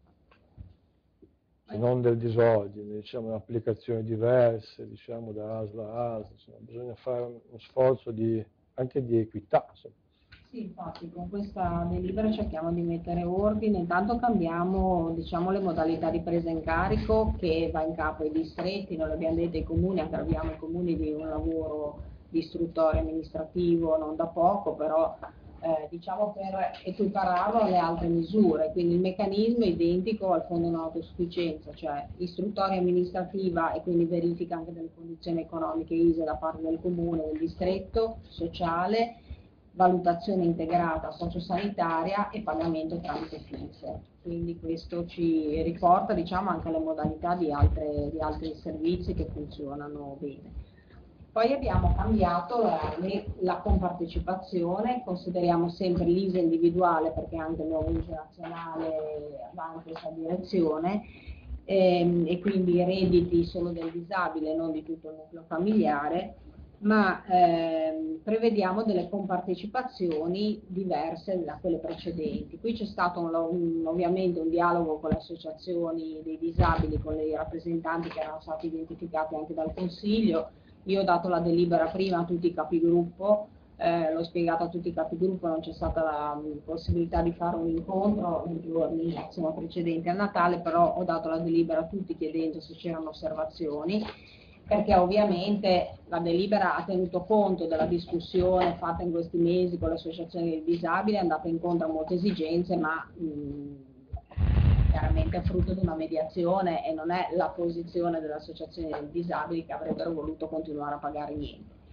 se non del disordine, diciamo, applicazioni diverse, diciamo, da A S L a A S L, insomma, bisogna fare uno sforzo di, anche di equità. Insomma. Sì, infatti con questa delibera cerchiamo di mettere ordine, intanto cambiamo, diciamo, le modalità di presa in carico che va in capo ai distretti, non l'abbiamo detto ai comuni, aggraviamo i comuni di un lavoro di istruttorio amministrativo non da poco, però eh, diciamo per equipararlo alle altre misure, quindi il meccanismo è identico al fondo non autosufficienza, cioè istruttoria amministrativa e quindi verifica anche delle condizioni economiche I S E E da parte del comune, del distretto, sociale, valutazione integrata sociosanitaria e pagamento tramite F I S E. Quindi questo ci riporta, diciamo, anche alle modalità di, altre, di altri servizi che funzionano bene. Poi abbiamo cambiato la, la compartecipazione, consideriamo sempre l'I S E individuale perché anche il nuovo I N P E nazionale va in questa direzione, ehm, e quindi i redditi solo del disabile, non di tutto il nucleo familiare, ma ehm, prevediamo delle compartecipazioni diverse da quelle precedenti. Qui c'è stato un, un, ovviamente un dialogo con le associazioni dei disabili, con i rappresentanti che erano stati identificati anche dal Consiglio. Io ho dato la delibera prima a tutti i capigruppo, eh, l'ho spiegato a tutti i capigruppo, non c'è stata la um, possibilità di fare un incontro nei giorni insomma, precedenti al Natale, però ho dato la delibera a tutti chiedendo se c'erano osservazioni, perché ovviamente la delibera ha tenuto conto della discussione fatta in questi mesi con le associazioni dei disabili, è andata incontro a molte esigenze, ma mh, chiaramente è frutto di una mediazione e non è la posizione delle associazioni dei disabili che avrebbero voluto continuare a pagare niente.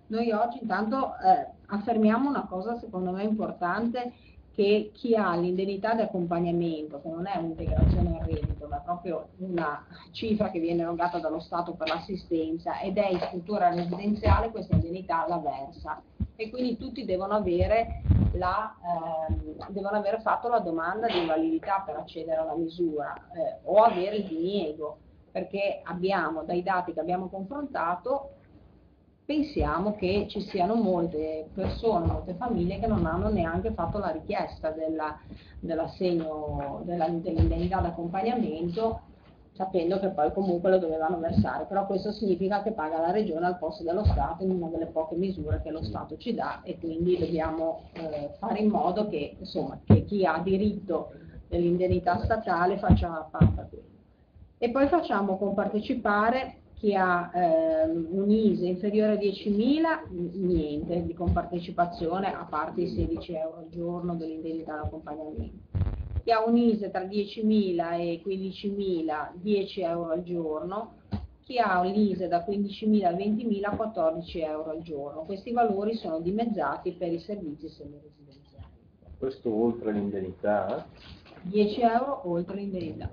Noi oggi intanto eh, affermiamo una cosa secondo me importante, che chi ha l'indennità di accompagnamento, che non è un'integrazione al reddito, ma è proprio una cifra che viene erogata dallo Stato per l'assistenza ed è in struttura residenziale, questa indennità la versa. E quindi tutti devono avere, la, ehm, devono aver fatto la domanda di invalidità per accedere alla misura eh, o avere il diniego, perché abbiamo, dai dati che abbiamo confrontato, pensiamo che ci siano molte persone, molte famiglie che non hanno neanche fatto la richiesta della, dell'assegno, della, dell'indennità d'accompagnamento, sapendo che poi comunque lo dovevano versare. Però questo significa che paga la Regione al posto dello Stato in una delle poche misure che lo Stato ci dà, e quindi dobbiamo eh, fare in modo che, insomma, che chi ha diritto dell'indennità statale faccia parte. E poi facciamo compartecipare chi ha eh, un I S E inferiore a diecimila, niente di compartecipazione, a parte i sedici euro al giorno dell'indennità d'accompagnamento. Chi ha un I S E tra diecimila e quindicimila, dieci euro al giorno. Chi ha un I S E da quindicimila a ventimila, quattordici euro al giorno. Questi valori sono dimezzati per i servizi semiresidenziali. Questo oltre l'indennità? dieci euro oltre l'indennità.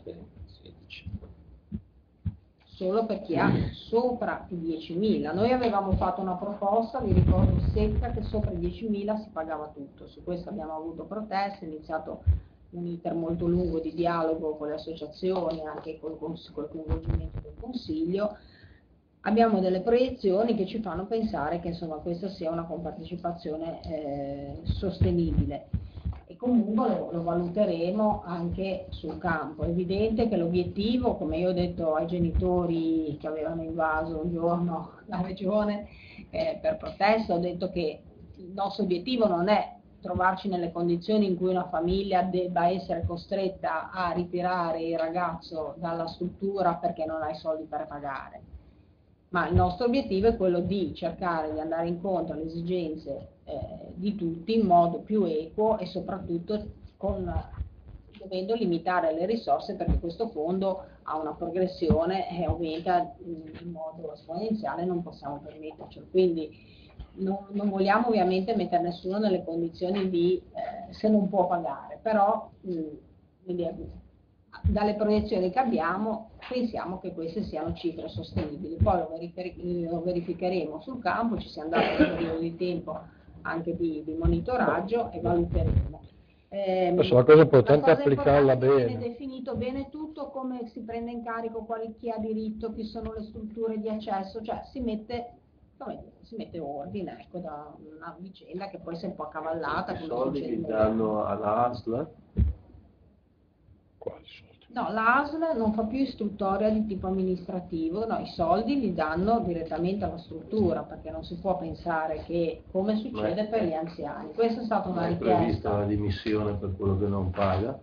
Solo per chi ha sopra i diecimila. Noi avevamo fatto una proposta, vi ricordo secca, che sopra i diecimila si pagava tutto. Su questo abbiamo avuto proteste, è iniziato un iter molto lungo di dialogo con le associazioni, anche col, col coinvolgimento del Consiglio. Abbiamo delle proiezioni che ci fanno pensare che insomma questa sia una compartecipazione eh, sostenibile. E comunque lo, lo valuteremo anche sul campo. È evidente che l'obiettivo, come io ho detto ai genitori che avevano invaso un giorno la regione eh, per protesta, ho detto che il nostro obiettivo non è trovarci nelle condizioni in cui una famiglia debba essere costretta a ritirare il ragazzo dalla struttura perché non ha i soldi per pagare, ma il nostro obiettivo è quello di cercare di andare incontro alle esigenze eh, di tutti in modo più equo e soprattutto con, dovendo limitare le risorse, perché questo fondo ha una progressione e aumenta in modo esponenziale, non possiamo permettercelo. Quindi non, non vogliamo ovviamente mettere nessuno nelle condizioni di eh, se non può pagare, però mh, dalle proiezioni che abbiamo pensiamo che queste siano cifre sostenibili. Poi lo, verific- lo verificheremo sul campo, ci siamo dati un periodo di tempo anche di, di monitoraggio e valuteremo. Eh, Adesso la cosa importante la è cosa applicarla importante è che bene. viene definito bene tutto, come si prende in carico, quali, chi ha diritto, chi sono le strutture di accesso, cioè si mette, come dire, si mette ordine, ecco, da una vicenda che poi si è un po' accavallata. I soldi li danno all'A S L? Quali soldi? No, l'A S L non fa più istruttoria di tipo amministrativo, no, i soldi li danno direttamente alla struttura, perché non si può pensare che, come succede per gli anziani. Questa è stata una È prevista richiesta. la dimissione per quello che non paga?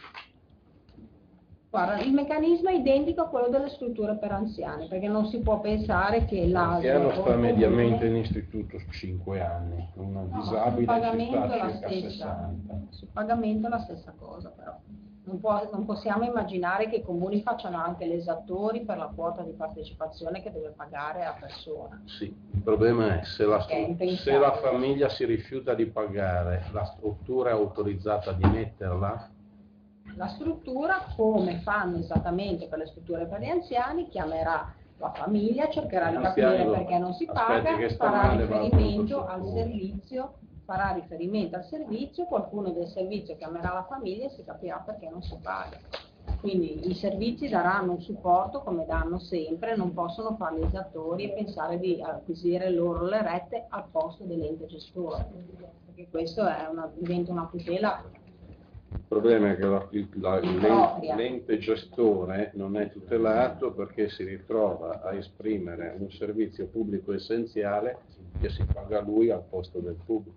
Guarda, il meccanismo è identico a quello delle strutture per anziani, perché non si può pensare che l'A S L... L'anziano sta mediamente comune... in istituto cinque anni, una No, disabile sul pagamento ci è sta la circa stessa. sessanta. Sul pagamento è la stessa cosa, però. Non, può, non possiamo immaginare che i comuni facciano anche gli esattori per la quota di partecipazione che deve pagare a persona. Sì, il problema è se la, Che è impensabile. se la famiglia si rifiuta di pagare, la struttura è autorizzata a dimetterla? La struttura, come fanno esattamente per le strutture per gli anziani, chiamerà la famiglia, cercherà di capire L'anziano, perché non si aspetti paga, che sta farà male, va al riferimento pronto al soccorso. servizio, farà riferimento al servizio, qualcuno del servizio chiamerà la famiglia e si capirà perché non si paga. Quindi i servizi daranno un supporto come danno sempre, non possono fare gli esattori e pensare di acquisire loro le rette al posto dell'ente gestore, perché questo è una, diventa una tutela. Il problema è che la- il- la- Impropria. l'ente gestore non è tutelato perché si ritrova a esprimere un servizio pubblico essenziale che si paga lui al posto del pubblico.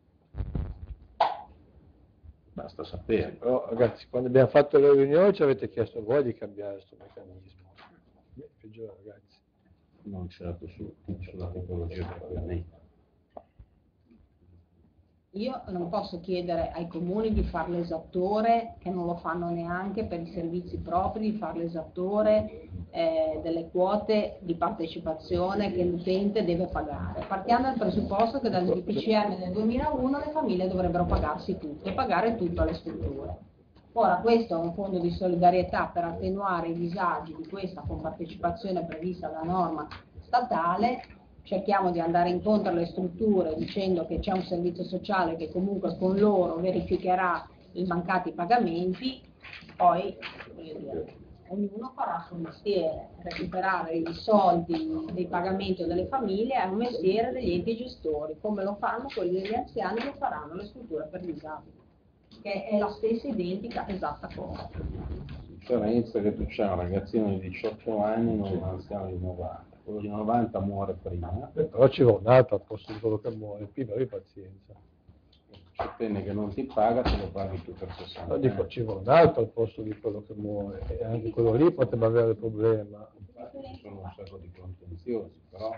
Basta sapere. Però ragazzi, quando abbiamo fatto le riunioni ci avete chiesto voi di cambiare questo meccanismo. Beh, peggio, ragazzi. Non certo su, sulla tipologia di pagamento. io non posso chiedere ai comuni di fare l'esattore, che non lo fanno neanche per i servizi propri, di fare l'esattore eh, delle quote di partecipazione che l'utente deve pagare. Partiamo dal presupposto che dal D P C M del duemilauno le famiglie dovrebbero pagarsi tutto e pagare tutto alle strutture. Ora, questo è un fondo di solidarietà per attenuare i disagi di questa compartecipazione prevista dalla norma statale. Cerchiamo di andare incontro alle strutture dicendo che c'è un servizio sociale che comunque con loro verificherà i mancati pagamenti, poi voglio dire, ognuno farà il suo mestiere. Recuperare i soldi dei pagamenti delle famiglie è un mestiere degli enti gestori, come lo fanno quelli degli anziani, lo faranno le strutture per disabili, che è la stessa identica esatta cosa. La differenza è che tu c'hai un ragazzino di diciotto anni e non un anziano di novanta. Quello di novanta muore prima. Eh, però ci va un altro al posto di quello che muore, prima di pazienza. C'è penne che non ti paga, te lo paghi tu per sessanta. No, dico, ci va un altro al posto di quello che muore, e anche quello lì potrebbe avere il problema. Ci sono un sacco di contenziosi, però...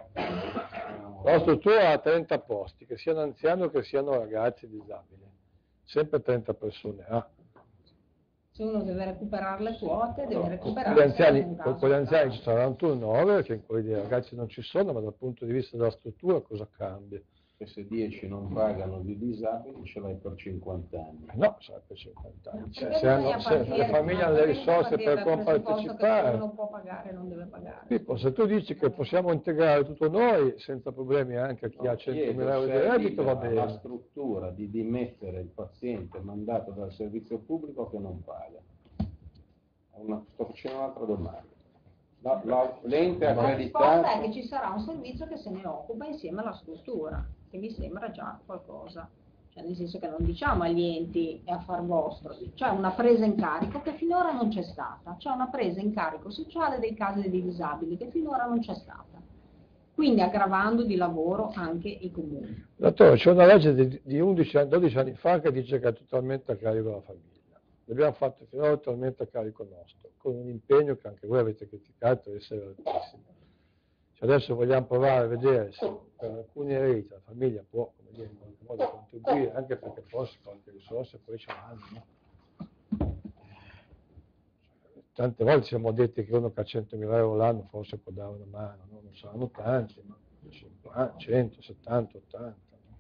La struttura ha trenta posti, che siano anziani o che siano ragazzi disabili. Sempre trenta persone ha. Se uno deve recuperare le quote, deve Con recuperare gli anziani, con gli anziani ci sarà un turnover, che in quelli dei ragazzi non ci sono, ma dal punto di vista della struttura cosa cambia? E se dieci non pagano di disabili ce l'hai per cinquanta anni. No, sarà per cinquanta anni. Cioè, Perché se, hanno, bisogna se partire- le famiglie hanno le risorse per partire dal presupposto che compartecipare, uno può pagare, non deve pagare. Pippo, se tu dici che possiamo integrare tutto noi senza problemi anche a chi ha centomila euro di reddito, va bene. La struttura di dimettere il paziente mandato dal servizio pubblico che non paga. Una, sto facendo un'altra domanda. La- la- L'ente La risposta è accreditato... che ci sarà un servizio che se ne occupa insieme alla struttura, che mi sembra già qualcosa. Cioè, nel senso che non diciamo agli enti è affar vostro, c'è una presa in carico che finora non c'è stata, c'è una presa in carico sociale dei casi dei disabili che finora non c'è stata, quindi aggravando di lavoro anche i comuni. Dottore, c'è una legge di, di undici anni, dodici anni fa che dice che è totalmente a carico della famiglia. L'abbiamo fatto finora totalmente a carico nostro, con un impegno che anche voi avete criticato di essere altissimo. Cioè adesso vogliamo provare a vedere se per alcuni erediti la famiglia può, come dire, in qualche modo contribuire, anche perché forse qualche risorsa poi ce l'hanno, no? Tante volte siamo detti che uno che ha centomila euro l'anno forse può dare una mano, no? Non saranno tanti, ma cinquanta, cento, settanta, ottanta.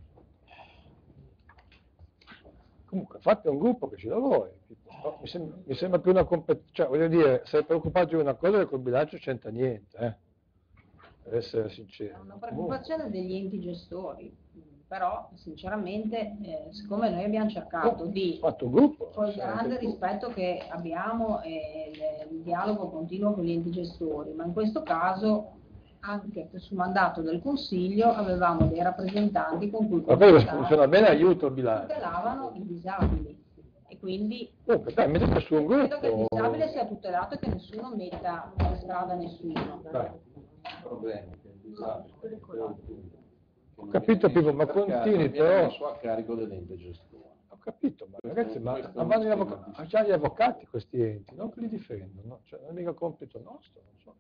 Comunque fate un gruppo che ci lavori, no? mi, sembra, mi sembra più una competenza, cioè voglio dire, sei preoccupato di una cosa che col bilancio c'entra niente, eh? Per essere sincero. È una preoccupazione degli enti gestori, però sinceramente eh, siccome noi abbiamo cercato di, fatto un gruppo, con il grande rispetto che abbiamo e il, il dialogo continuo con gli enti gestori, ma in questo caso anche su mandato del Consiglio avevamo dei rappresentanti con cui ma poi funziona bene, aiuta il bilancio. tutelavano i disabili e quindi Comunque, dai, mettete su un credo che il gruppo. disabile sia tutelato e che nessuno metta in strada nessuno. Dai. problemi che il disabile Ho capito, Pippo, ma continui però. messo a carico dell'ente gestore. Ho capito, ma ragazzi, ma Questo è ma un vanno gli schema avvocati, di- ha già gli avvocati questi enti, non che li difendono, cioè non è mica compito nostro, non so.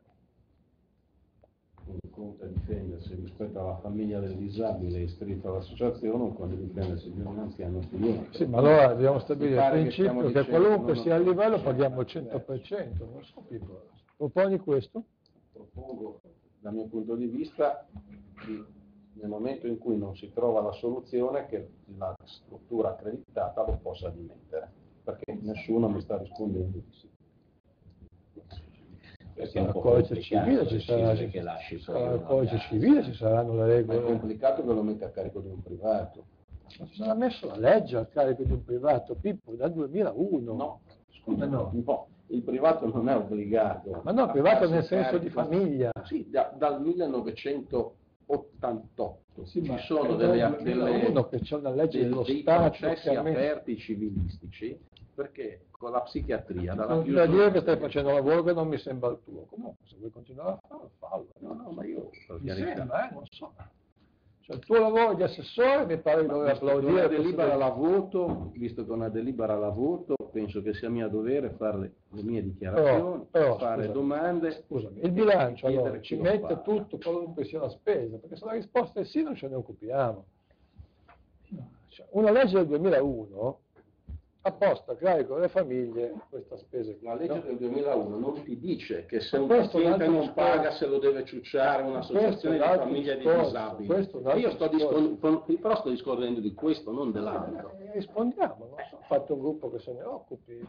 Un conto è difendersi rispetto alla famiglia del disabile iscritto all'associazione, un conto è difendersi di un anziano figlio. Sì, ma allora dobbiamo stabilire Mi il pare che stiamo principio che, dicendo qualunque non sia il livello cento paghiamo il per cento. cento per cento, non so, Pippo. Proponi questo? Propongo, dal mio punto di vista, di, nel momento in cui non si trova la soluzione, che la struttura accreditata lo possa dimettere, perché nessuno mi sta rispondendo di sì. Perché è un Al po' codice complicato civile ci sarà, decidere che lasci sarà poi il codice una civile ci saranno le Ma è regole. complicato che lo metta a carico di un privato. Ma ci sarà messo la legge al carico di un privato, Pippo, dal duemilauno. No, scusa, no. no. Il privato non è obbligato. Ma no, a privato farsi nel senso di carico- famiglia. Sì, da- dal millenovecentottantotto Sì, ma ci sono è delle, dal duemilauno delle, che c'è una legge dei, dello dei Stato processi che ha messo- aperti civilistici, perché con la psichiatria, dalla Non chiusura... bisogna dire che stai facendo un lavoro che non mi sembra il tuo. Comunque, se vuoi continuare a farlo, fallo. No, no, ma io... per Mi carità. sembra, eh, non so. Cioè, il tuo lavoro di assessore mi pare di dover Visto che applaudire. una questo delibera del- la voto, visto che una delibera la voto, penso che sia mio dovere fare le, le mie dichiarazioni, Però- però, fare scusami, domande. Scusami, il bilancio chiedere allora chi ci lo mette fa. tutto, qualunque sia la spesa, perché se la risposta è sì non ce ne occupiamo. Cioè, una legge del duemilauno ha posto a carico delle famiglie questa spesa. La legge del duemilauno non ti dice che se un Questo è un paziente altro non discorso. paga se lo deve ciucciare un'associazione di Questo è un altro famiglie di discorso. disabili. Questo è un E io altro sto discorso. discor- però sto discorrendo di questo, non dell'altro. Eh, rispondiamo, non so, ho fatto un gruppo che se ne occupi.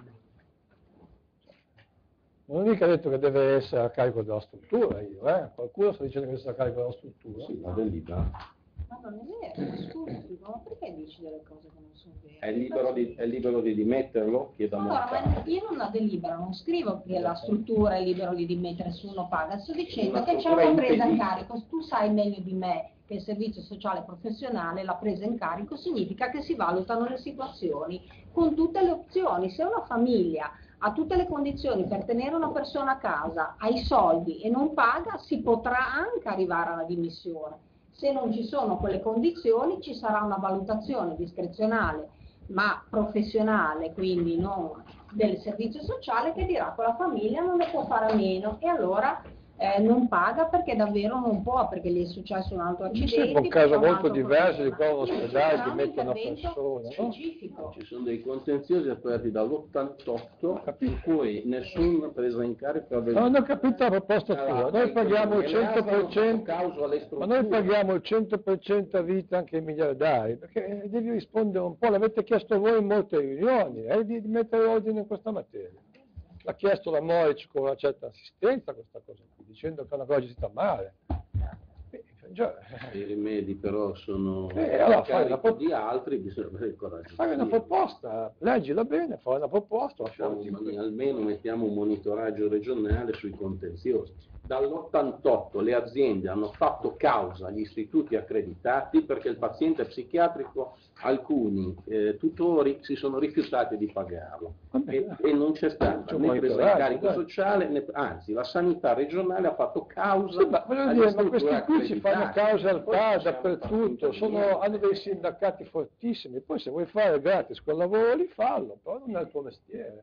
Non ho mica detto che deve essere a carico della struttura io, eh? Qualcuno sta dicendo che deve essere a carico della struttura. Sì, la delibera. Ma non è vero, scusi, ma perché dici delle cose che non sono vere? È libero di, è libero di dimetterlo? Chieda Allora, molto. ma io non la delibera, non scrivo che la struttura è libero di dimettere se uno paga, sto dicendo La che c'è struttura una presa in impedisce. carico. Tu sai meglio di me che il servizio sociale professionale, la presa in carico significa che si valutano le situazioni con tutte le opzioni. Se una famiglia ha tutte le condizioni per tenere una persona a casa, ha i soldi e non paga, si potrà anche arrivare alla dimissione. Se non ci sono quelle condizioni ci sarà una valutazione discrezionale ma professionale, quindi non del servizio sociale, che dirà che la famiglia non ne può fare a meno e allora eh, non paga perché davvero non può, perché gli è successo un altro Mi accidente. sembra un caso perché ha un molto altro diverso di problema. come un Quindi ospedale ci sarà ti un mette una intervento persona, no? specifico. Ci sono dei contenziosi aperti dall'ottantotto in cui nessuna presa in carico aveva... Non ho capito la proposta tua, noi paghiamo il cento per cento, ma noi paghiamo il cento per cento a vita anche ai miliardari, perché devi rispondere un po', l'avete chiesto voi in molte riunioni, eh, di, di mettere ordine in questa materia. L'ha chiesto la Moric con una certa assistenza questa cosa qui, dicendo che è una cosa gestita male. Eh, già, I rimedi però sono Eh, allora a fai una carico pro- di altri, bisogna avere il coraggio. fai di una dirlo. proposta, leggila bene, fai una proposta, la Facciamo porti un- qui. almeno mettiamo un monitoraggio regionale sui contenziosi. Dall'ottantotto le aziende hanno fatto causa agli istituti accreditati perché il paziente psichiatrico, alcuni eh, tutori si sono rifiutati di pagarlo e, e non c'è stata C'è un né presa in monitoraggio, carico dai. sociale, né- anzi la sanità regionale ha fatto causa Sì, ma voglio agli dire, ma istituti questi qui ci fanno accreditati. causa al Poi T A R possiamo dappertutto, fare sono- niente. hanno dei sindacati fortissimi, poi se vuoi fare gratis quel lavoro lì fallo, però non è il tuo mestiere.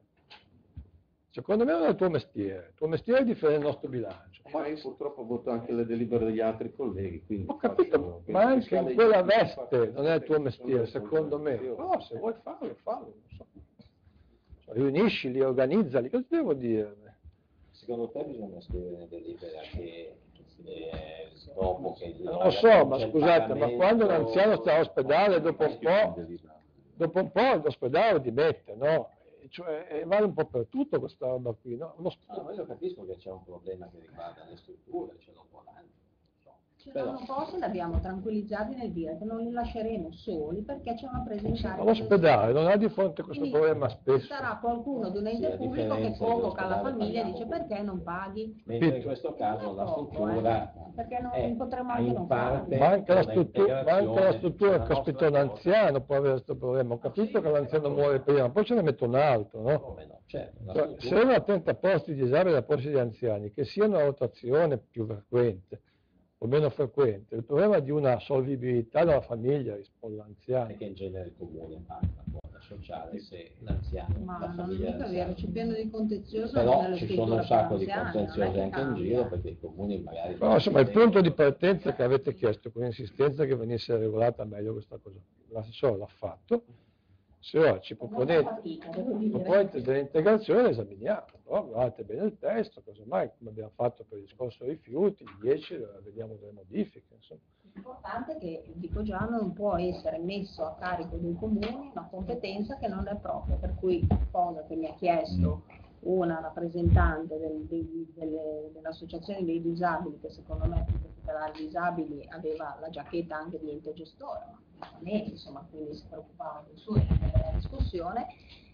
Secondo me non è il tuo mestiere, il tuo mestiere è difendere il nostro bilancio. Ma io purtroppo voto anche le delibere degli altri colleghi, quindi Ho capito, faccio- ma anche fiscale in quella di- veste non è il tuo mestiere, sono- secondo me. Però se vuoi farlo, fallo, non so. Cioè, riuniscili, organizzali, cosa devo dire? Secondo te bisogna scrivere nelle delibere che eh, dopo che... Non lo so, ma scusate, ma quando un anziano sta all'ospedale, dopo un po', dopo un po' l'ospedale dimette, no? E Cioè, eh, vale un po' per tutto questa roba qui, no? Uno sp- No, ma io capisco che c'è un problema che riguarda le strutture, ce l'ho con anni. Ci sono cose li abbiamo tranquillizzati nel dire che non li lasceremo soli perché c'è una presa in carico. L'ospedale non ha di fronte questo Quindi problema spesso. sarà qualcuno di un Sì, ente la pubblico che differenza convoca la dell'ospedale famiglia e paghiamo dice perché non paghi? Mentre in questo caso la Poco, struttura eh, perché non è potremmo anche in non parte farlo. Ma anche la una struttura, ma anche la struttura integrazione che ospita un della nostra anziano può avere questo problema. Ho capito che l'anziano muore prima, poi ce ne metto un altro, no? Come no? Certo, la Cioè, struttura- se uno ha trenta posti di esame da posti di anziani, che sia una rotazione più frequente o meno frequente, il problema di una solvibilità della famiglia risponde all'anziano. è che in genere il comune fa una quota sociale se l'anziano, Ma la non è famiglia mica vero, dell'anziano. c'è pieno di contenzioso Però nelle ci strutture sono un sacco di per anziani, contenziosi non è che anche in cambia. giro perché i comuni magari... Però insomma il punto di partenza che avete chiesto con insistenza che venisse regolata meglio questa cosa. L'assessore l'ha fatto, se ora ci Con molta proponete, fatica, devo dire. proponete delle integrazioni le esaminiamo, però guardate bene il testo, casomai come abbiamo fatto per il discorso rifiuti, il dieci vediamo delle modifiche, insomma. L'importante è che, dico già, non può essere messo a carico dei comuni una competenza che non è propria, per cui cosa che mi ha chiesto una rappresentante del- dei- delle- dell'associazione dei disabili, che secondo me per tutelare i disabili aveva la giacchetta anche di ente gestore, ma non è, insomma, quindi si preoccupava del suo nella discussione,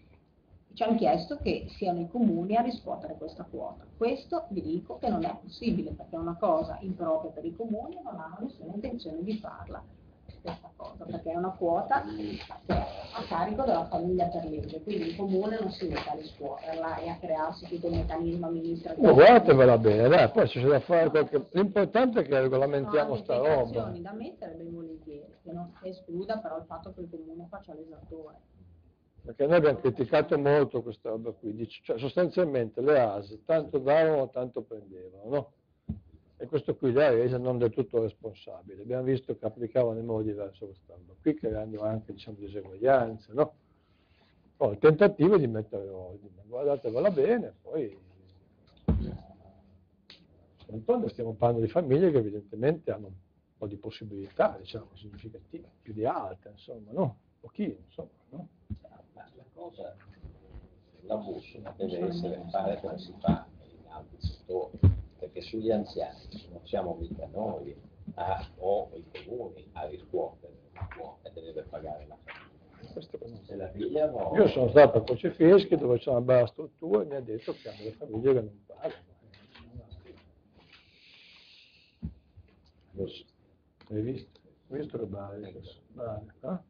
ci hanno chiesto che siano i comuni a riscuotere questa quota. Questo vi dico che non è possibile perché è una cosa impropria per i comuni e non hanno nessuna intenzione di farla questa cosa, perché è una quota che è a carico della famiglia per legge, quindi il comune non si mette a riscuoterla e a crearsi tutto il meccanismo amministrativo. No, guardatevela bene, dai, poi se c'è da fare qualche... L'importante è che regolamentiamo Sono sta integrazioni roba. da mettere ben volentieri, che non escluda però il fatto che il comune faccia l'esattore. Perché noi abbiamo criticato molto questa roba qui, dice, cioè sostanzialmente le A S tanto davano tanto prendevano, no? E questo qui l'ha resa non del tutto responsabile. Abbiamo visto che applicavano in modo diverso questa roba qui, creando anche, diciamo, diseguaglianze, no? Poi il tentativo è di mettere ordine, guardatevela bene, poi d'altronde stiamo parlando di famiglie che evidentemente hanno un po' di possibilità, diciamo, significative, più di altre, insomma, no? Pochino, insomma, no? Ma la cosa, la bussola deve essere fare come si fa in altri settori, perché sugli anziani non siamo mica noi a, o i comuni a riscuotere e deve pagare la famiglia. Se la figlia no. Io sono stato a Crocefischi dove c'è una bella struttura e mi ha detto che hanno le famiglie che non pagano. Hai visto? Hai visto che bale? Eh?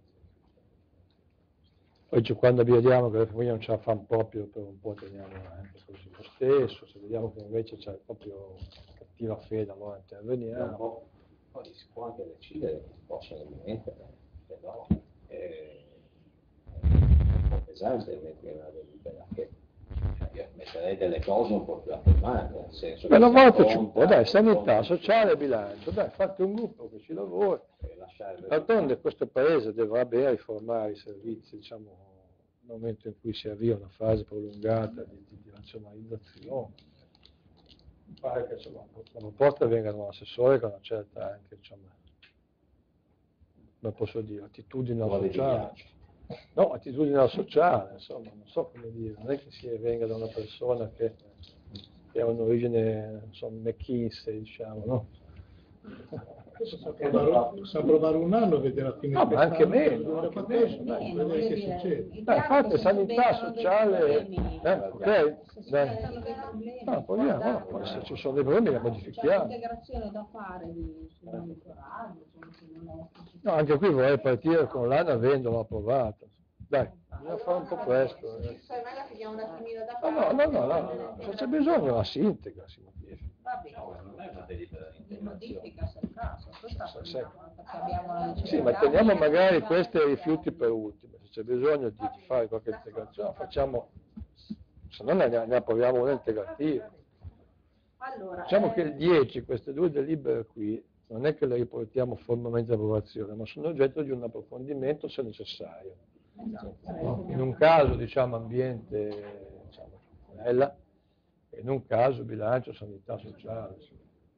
Poi c'è quando vediamo che le famiglie non ce la fanno proprio, per un po' teniamo anche così lo stesso, se vediamo che invece c'è proprio cattiva fede allora interveniamo. Poi si può anche decidere che possono mettere, se no è un po' pesante mettere una delibera che io metterei delle cose un po' più affermate, nel senso Beh, che una si volta ci affronta- può, dai, sanità, sociale e bilancio, dai, fate un gruppo che ci lavora. e lasciare le- D'altronde questo paese dovrà bene riformare i servizi, diciamo, nel momento in cui si avvia una fase prolungata di, di, di razionalizzazione. Mi pare che insomma, la proposta venga da un assessore con una certa anche, diciamo, come posso dire, attitudine al Vuole di sociale. bilancio. No, attitudine al sociale, insomma, non so come dire, non è che si venga da una persona che, che ha un'origine, insomma, McKinsey, diciamo, no? Possiamo provare, possiamo provare un anno e vedere a fine No, ma anche quest'anno, meno, nel anche duemilaquattordici, meno, dai. Meno, vedere voglio che dire, succede. il Dai, piano fate che si sanità inventano dei sociale, problemi. eh, ok? Se si Dai. inventano dei problemi, No, proviamo, guardate, poi se ci sono dei problemi li c'è modifichiamo. un'integrazione da fare di, sul monitoraggio, insomma, se non è No, anche qui vorrei partire con l'anno avendolo approvato. Dai, bisogna fare un po' questo. eh. Se me la chiediamo un attimino da No, no, no, no, no, se c'è bisogno la sintegra si modifica. Va bene. No, non è una delibera di Di integrazione. modifica se il caso, questa Sì, sì. vogliamo, perché abbiamo la necessità. Sì, ma teniamo magari questi rifiuti per ultimo, se c'è bisogno di, di fare qualche integrazione, facciamo, se no ne, ne approviamo una integrativa. Allora, Diciamo eh, che il dieci, queste due delibere qui, non è che le riportiamo formalmente all'approvazione, ma sono oggetto di un approfondimento se necessario. No? In un caso, diciamo, ambiente, diciamo, bella, e in un caso bilancio, sanità sociale. Sì.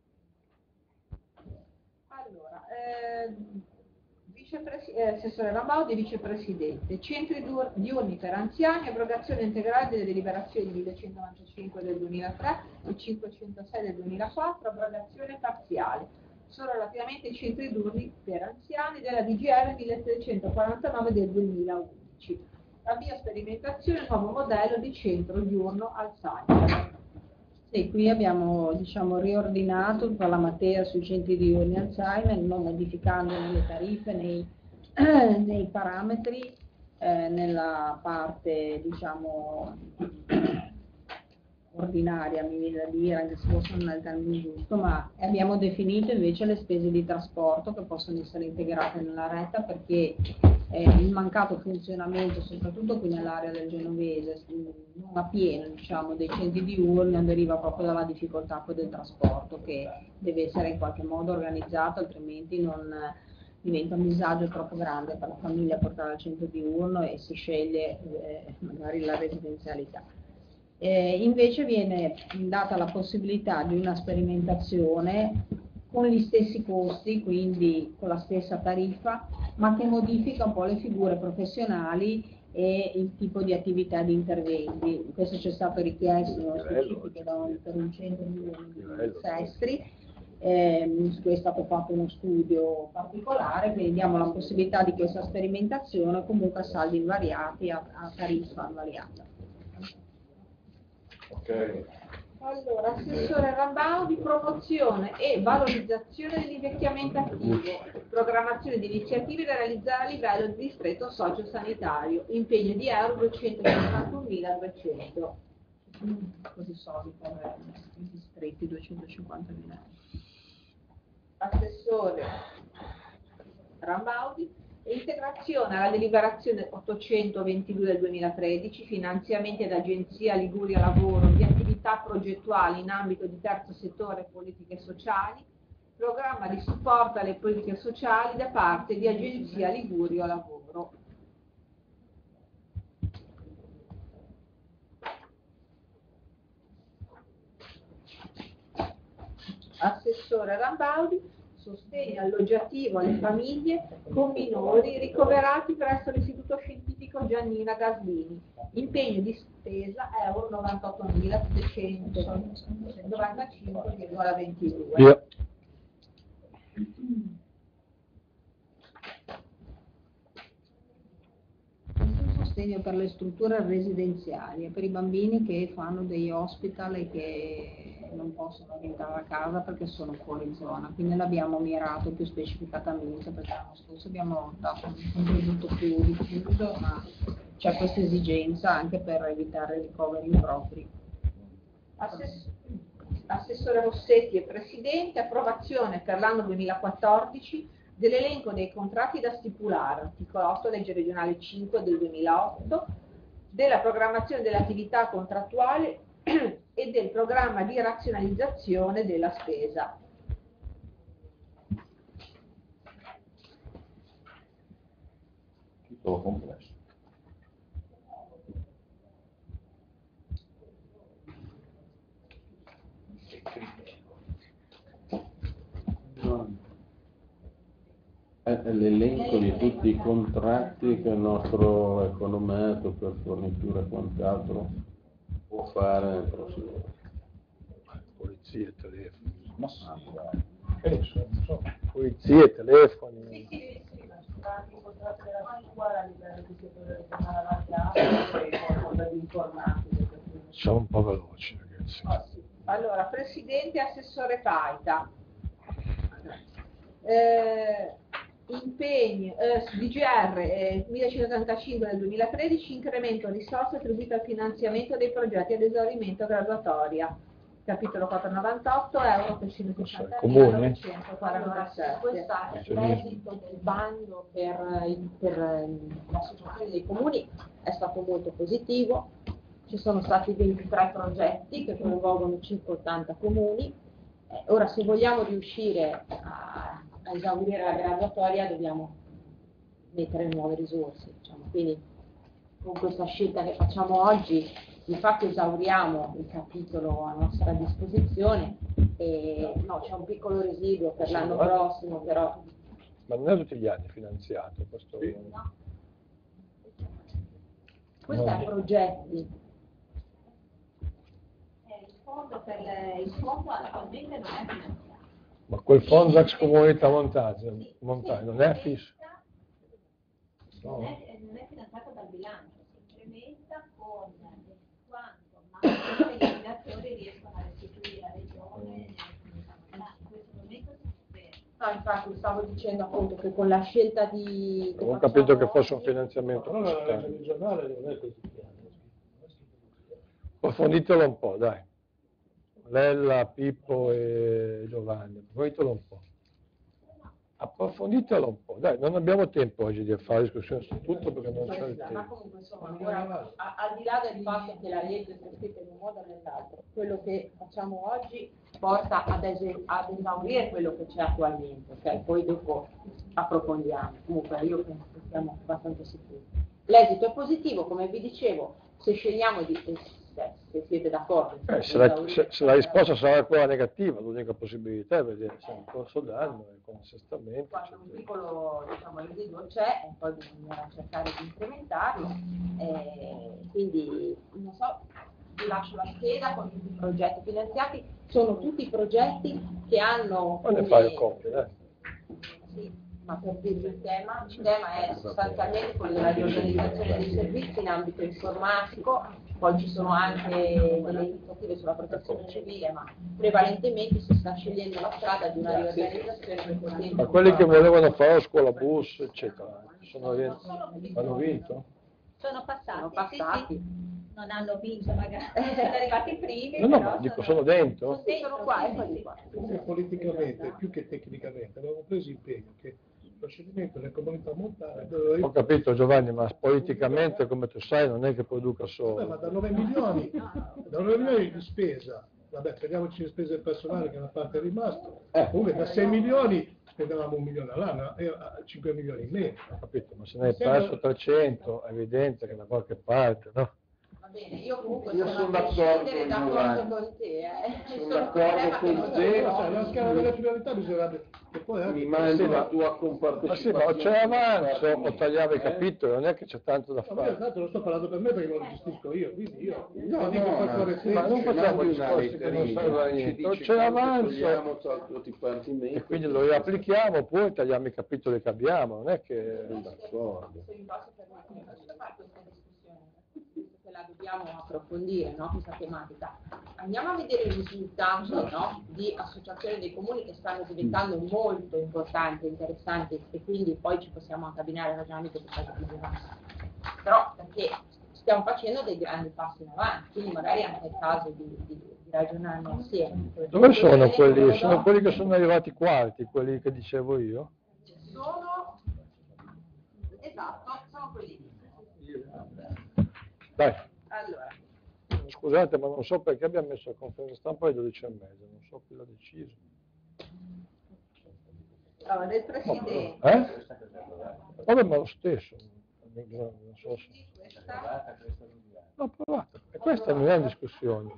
allora eh, vicepres- eh, assessore Ramaudi, vicepresidente, centri dur- diurni per anziani, abrogazione integrale delle deliberazioni millecentonovantacinque del duemilatré e cinquecentosei del duemilaquattro, abrogazione parziale. Solo relativamente ai centri diurni per anziani della D G R milletrecentoquarantanove del duemilaundici. Avvio sperimentazione nuovo modello di centro diurno Alzheimer. Sì, qui abbiamo diciamo, riordinato tutta la materia sui centri diurni Alzheimer, non modificando le tariffe nei, nei parametri, eh, nella parte diciamo, ordinaria, mi viene da dire, anche se forse non è il termine giusto, ma abbiamo definito invece le spese di trasporto che possono essere integrate nella retta perché eh, il mancato funzionamento, soprattutto qui nell'area del Genovese, non a pieno diciamo, dei centri diurni deriva proprio dalla difficoltà poi del trasporto che deve essere in qualche modo organizzato, altrimenti non diventa un disagio troppo grande per la famiglia portare al centro diurno e si sceglie eh, magari la residenzialità. Eh, invece viene data la possibilità di una sperimentazione con gli stessi costi, quindi con la stessa tariffa, ma che modifica un po' le figure professionali e il tipo di attività di interventi. Questo ci è stato richiesto nello specifico da un, per un centro di Sestri, eh, su cui è stato fatto uno studio particolare, quindi diamo la possibilità di questa sperimentazione comunque a saldi invariati, a, a tariffa invariata. Ok. Allora, assessore Rambaudi, promozione e valorizzazione dell'invecchiamento attivo, programmazione di iniziative da realizzare a livello di distretto sociosanitario, impegno di euro duecentocinquantunomiladuecento. Così soldi per i distretti, duecentocinquantamila euro. Assessore Rambaudi, integrazione alla deliberazione ottocentoventidue del duemilatredici, finanziamenti ad Agenzia Liguria Lavoro di attività attività progettuali in ambito di terzo settore e politiche sociali, programma di supporto alle politiche sociali da parte di Agenzia Ligurio Lavoro. Assessore Rambaudi, sostegno alloggiativo alle famiglie con minori ricoverati presso l'Istituto Scientifico Giannina Gaslini. Impegno di spesa euro novantottomilasettecentonovantacinque virgola ventidue. Yeah. Sostegno per le strutture residenziali, per i bambini che fanno degli hospital e che non possono rientrare a casa perché sono fuori zona, quindi l'abbiamo mirato più specificatamente perché l'anno scorso abbiamo dato un contributo più diffuso, ma c'è questa esigenza anche per evitare ricoveri impropri. Assess- Assessore Rossetti e Presidente, approvazione per l'anno duemilaquattordici dell'elenco dei contratti da stipulare, articolo otto legge regionale cinque del duemilaotto, della programmazione delle attività contrattuali e del programma di razionalizzazione della spesa. Titolo complesso. È l'elenco di tutti i contratti che il nostro econometro per fornitura e quant'altro può fare nel prossimo anno. Polizia, telefoni. Ma sì, Che ne so, non so. Polizie, telefoni. Sì, sì, sì, ma sono anche i contratti della scuola a livello di settore regionale avanti altro e qualcosa di informatico. Sono un po' veloci, ragazzi. Oh, sì. Allora, Presidente Assessore Paita. Eh, impegno, eh, D G R eh, millecentotrentacinque del duemilatredici, incremento risorse attribuite al finanziamento dei progetti ad esaurimento graduatoria. Capitolo quattrocentonovantotto, euro trecentosessantamila Questo è l'esito del bando per, il- per ehm, l'associazione dei comuni, è stato molto positivo. Ci sono stati ventitré progetti che coinvolgono circa ottanta comuni. Eh, ora, se vogliamo riuscire a, a esaurire la graduatoria, dobbiamo mettere nuove risorse. Diciamo. Quindi, con questa scelta che facciamo oggi, di fatto esauriamo il capitolo a nostra disposizione e no, c'è un piccolo residuo per l'anno prossimo, però Ma non è tutti gli anni finanziato questo? no. Questo No. è progetti. Il fondo, per le, il fondo attualmente non è finanziato. Ma quel fondo ex comunità montagna, montagna non è fisso? Non No. è, non è finanziato dal bilancio, si incrementa con quanto massimo i legislatori riescono a restituire alla regione. Ma in questo momento si spera. No, infatti stavo dicendo appunto che con la scelta di... che Ho capito facciamo che fosse un oggi- finanziamento Però la legge statale. regionale non è così piano. Approfonditelo un po', dai. Lella, Pippo e Giovanni, approfonditelo un po'. Approfonditelo un po', dai, non abbiamo tempo oggi di fare discussione su tutto perché non c'è il Ma tempo. comunque insomma, ora, a- al di là del fatto che la legge sia scritta in un modo o nell'altro, quello che facciamo oggi porta ad, es- ad esaurire quello che c'è attualmente, ok? Poi dopo approfondiamo. Comunque io penso che siamo abbastanza sicuri. L'esito è positivo, come vi dicevo, se scegliamo di, se, se siete d'accordo. Eh, se, la, se- se la risposta sarà quella negativa, l'unica possibilità è vedere se è un corso d'anno e con assestamento. Quando un eccetera. piccolo diciamo, residuo c'è e poi bisogna cercare di incrementarlo. Eh, quindi non so, vi lascio la scheda con tutti i progetti finanziati, sono tutti progetti che hanno Poi ne come- fai il copia, dai. sì, ma per dirvi il tema, il tema è sostanzialmente quello della riorganizzazione dei servizi in ambito informatico, poi ci sono anche delle iniziative sulla protezione civile, ma prevalentemente si sta scegliendo la strada di una riorganizzazione per poter... Ma quelli che volevano fare la scuola bus, eccetera, sono rient- hanno vinto? Sono passati, Sono sì, passati. sì. Non hanno vinto magari, sono arrivati i primi, No, no, però ma dico, sono dentro? Sì, Sono qua, sì, eccoli sì. qua. Comunque politicamente, più che tecnicamente, avevamo preso impegno che procedimento delle comunità montane dove Ho capito Giovanni, ma politicamente, come tu sai, non è che produca Vabbè, solo. ma da nove milioni, da nove milioni di spesa, vabbè, togliamoci le spese personali che una parte è rimasta, comunque da sei milioni spendevamo un milione all'anno e a cinque milioni in meno. Ho capito, ma se ne hai perso trecento, è evidente che da qualche parte, no? Va bene, io comunque Io sono sono a prescindere d'accordo, d'accordo Giovanni. con te, eh. Sono Solo d'accordo problema che con non te. so. Sai, la scala delle priorità bisognerebbe che poi anche Mi mandi la tua Ma sì, compartecipazione. ma o c'è avanzo o tagliava i Eh? capitoli, non è che c'è tanto da Ma io fare. tanto lo sto parlando per me perché lo gestisco io, quindi io No, lo dico no, per ma- fare sì, ma non tempo. facciamo Mandi una discorsi che non letterina, servono a ci niente. dici O c'è quanto avanzo togliamo dal tuo dipartimento. e quindi lo riapplichiamo, poi tagliamo i capitoli che abbiamo, non è che... D'accordo. Se vi posso permettere, posso fare questa discussione, visto che la dobbiamo approfondire, no, questa tematica. Andiamo a vedere i risultati, no, di associazioni dei comuni che stanno diventando molto importanti, interessanti e quindi poi ci possiamo anche abbinare al ragionamento che fate più avanti. Però perché stiamo facendo dei grandi passi in avanti, quindi magari è anche il caso di, di, di ragionarne assieme. Dove sono quelli? Sono quelli che sono arrivati quarti, quelli che dicevo io? Sono, esatto, sono quelli. Dai, Allora, scusate, ma non so perché abbiamo messo la conferenza stampa alle dodici e mezza, non so chi l'ha deciso. allora del presidente, Eh? Vabbè, ma lo stesso. Non so se... questa, L'ho provato. E questa non è una discussione.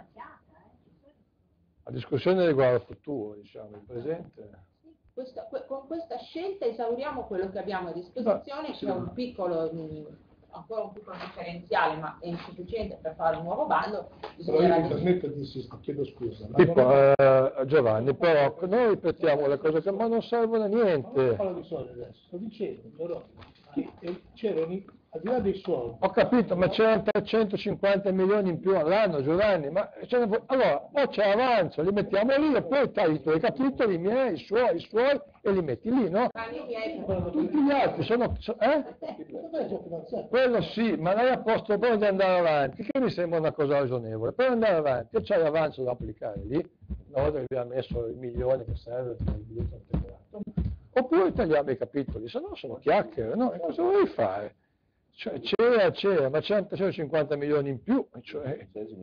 La discussione riguarda il futuro, diciamo, il presente. Questa- que- con questa scelta esauriamo quello che abbiamo a disposizione, c'è un piccolo, mh, ancora un piccolo differenziale, ma è insufficiente per fare un nuovo bando. Però io Bisognerà mi di- permetto di insistere, chiedo scusa. ma Tipo, non è- eh, Giovanni, però noi ripetiamo le cose che ma non servono a ma non niente. parlo di soldi adesso, sto dicendo però che eh, c'erano, i- al di là dei soldi, Ho capito, ma c'erano trecentocinquanta milioni in più all'anno, Giovanni, ma ce ne- allora o c'è avanzo, li mettiamo lì e poi tagli i tuoi capitoli, i miei, i suoi, i suoi e li metti lì, no? Tranne i miei, Tutti gli altri sono, so- eh? dov'è già finanziato? Quello sì, ma lei ha posto poi di andare avanti, che mi sembra una cosa ragionevole, per andare avanti, e c'è l'avanzo da applicare lì, una volta che abbiamo messo i milioni che serve per il biglietto integrato, oppure tagliamo i capitoli, se no sono chiacchiere, no? E cosa vuoi fare? Cioè, c'era, c'era, ma c'erano trecentocinquanta milioni in più, cioè,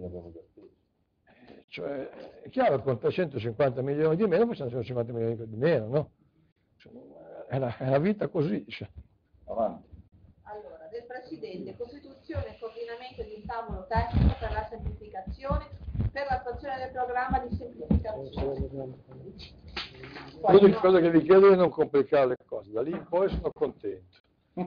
cioè, è chiaro che con trecentocinquanta milioni di meno facciamo trecentocinquanta milioni di meno, no? Cioè, è, la, è la vita così, cioè. Avanti. allora, del presidente, costituzione e coordinamento di un tavolo tecnico per la semplificazione, per l'attuazione del programma di semplificazione. L'unica cosa che vi chiedo è non complicare le cose, da lì in poi sono contento.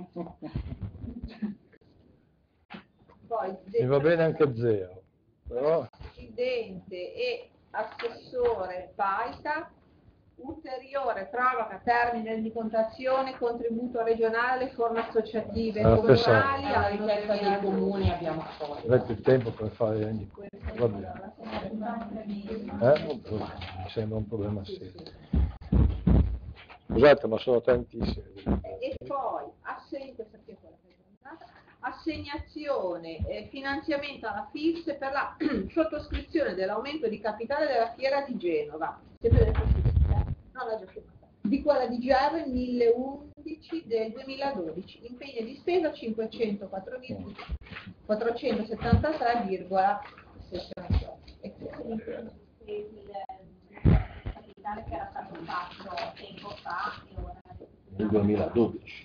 Poi, Mi va bene anche zero, però presidente e assessore Paita, ulteriore proroga termine di contazione, contributo regionale, alle forme associative Alla stessa- comunali, alla alla richiesta dei comuni abbiamo fatto. avete il tempo per fare i rendiconti, va bene. Eh? Non problema, mi sembra un problema serio. Scusate, ma sono tantissimi. E poi assegn- questa qui è quella che è giornata, assegnazione e finanziamento alla F I S per la sottoscrizione dell'aumento di capitale della fiera di Genova, sempre del presidente, eh? Non la già firmata. Di quella di G R mille undici del duemiladodici, impegno di spesa cinquecentoquattromilaquattrocentosettantatré virgola sessantaotto. E questo. capitale che era stato fatto tempo fa e ora Nel duemiladodici.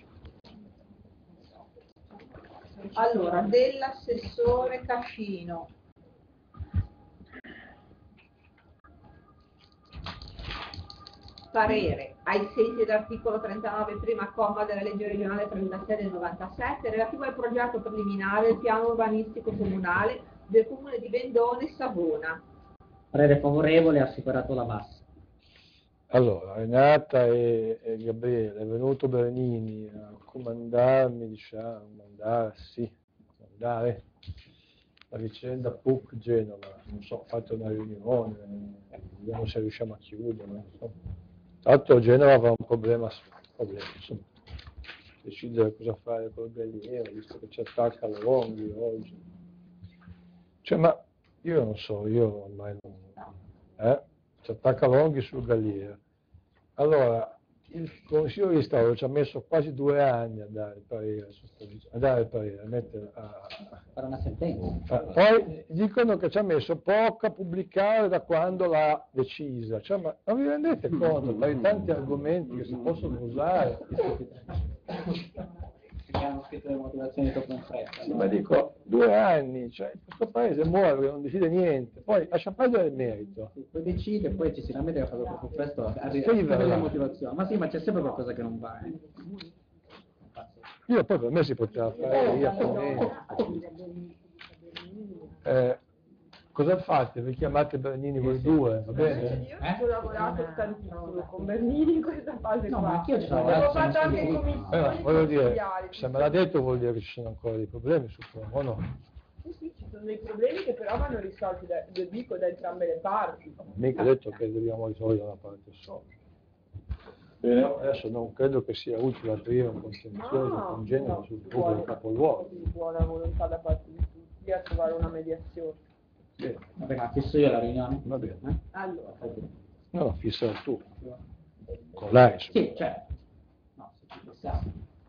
Allora, dell'assessore Cascino. Parere ai sensi dell'articolo trentanove prima comma della legge regionale trentasei del novantasette relativo al progetto preliminare del piano urbanistico comunale del comune di Vendone Savona. Parere favorevole, assicurato la bassa. Allora, Renata e, e Gabriele, è venuto Bernini a comandarmi, diciamo, mandarsi, mandare la vicenda P U C Genova, non so, ho fatto una riunione, vediamo se riusciamo a chiudere, non so. Tra l'altro Genova avrà un problema, problema insomma, decidere cosa fare col Galliero, visto che ci attacca la Longhi oggi. Cioè, ma io non so, io ormai non... Eh? Ci attacca Longhi sul Galliero. Allora, il Consiglio di Stato ci ha messo quasi due anni a dare il parere, su sto- a dare il parere, a mettere a, fare una sentenza. a- poi dicono che ci ha messo poco a pubblicare da quando l'ha decisa, cioè, ma non vi rendete conto tra i tanti argomenti che si possono usare? Abbiamo scritto le motivazioni troppo in fretta. Sì, ma dico, due anni, cioè questo paese muore, non decide niente, poi lascia perdere il merito. Poi decide, poi ci si lamenta che ha fatto troppo presto a Sì, arrivare va. le motivazioni. Ma sì, ma c'è sempre qualcosa che non va. eh. Io poi per me si poteva fare via per me. Eh, cosa fate? Vi chiamate Bernini voi due, va bene? Io ci ho lavorato tantissimo con Bernini in questa fase No, qua. ma anch'io ci sono Avevo lavorato, fatto sono anche sicuro. commissioni Eh, voglio dire, consigliari. se me l'ha detto vuol dire che ci sono ancora dei problemi, suppongo, o no? Sì, sì, ci sono dei problemi che però vanno risolti, da, lo dico, da entrambe le parti. Mica detto che dobbiamo risolvere da una parte sola. Però adesso non credo che sia utile aprire un contenzioso No, con genere no, sul ci tubo vuole- del capoluogo. ci buona volontà da parte di tutti a trovare una mediazione. Sì, Vabbè, ma fisso io la riunione? va bene. Eh? Allora, No, no, fissa tu. Con lei, insomma. Sì, certo. No, se ci fissiamo.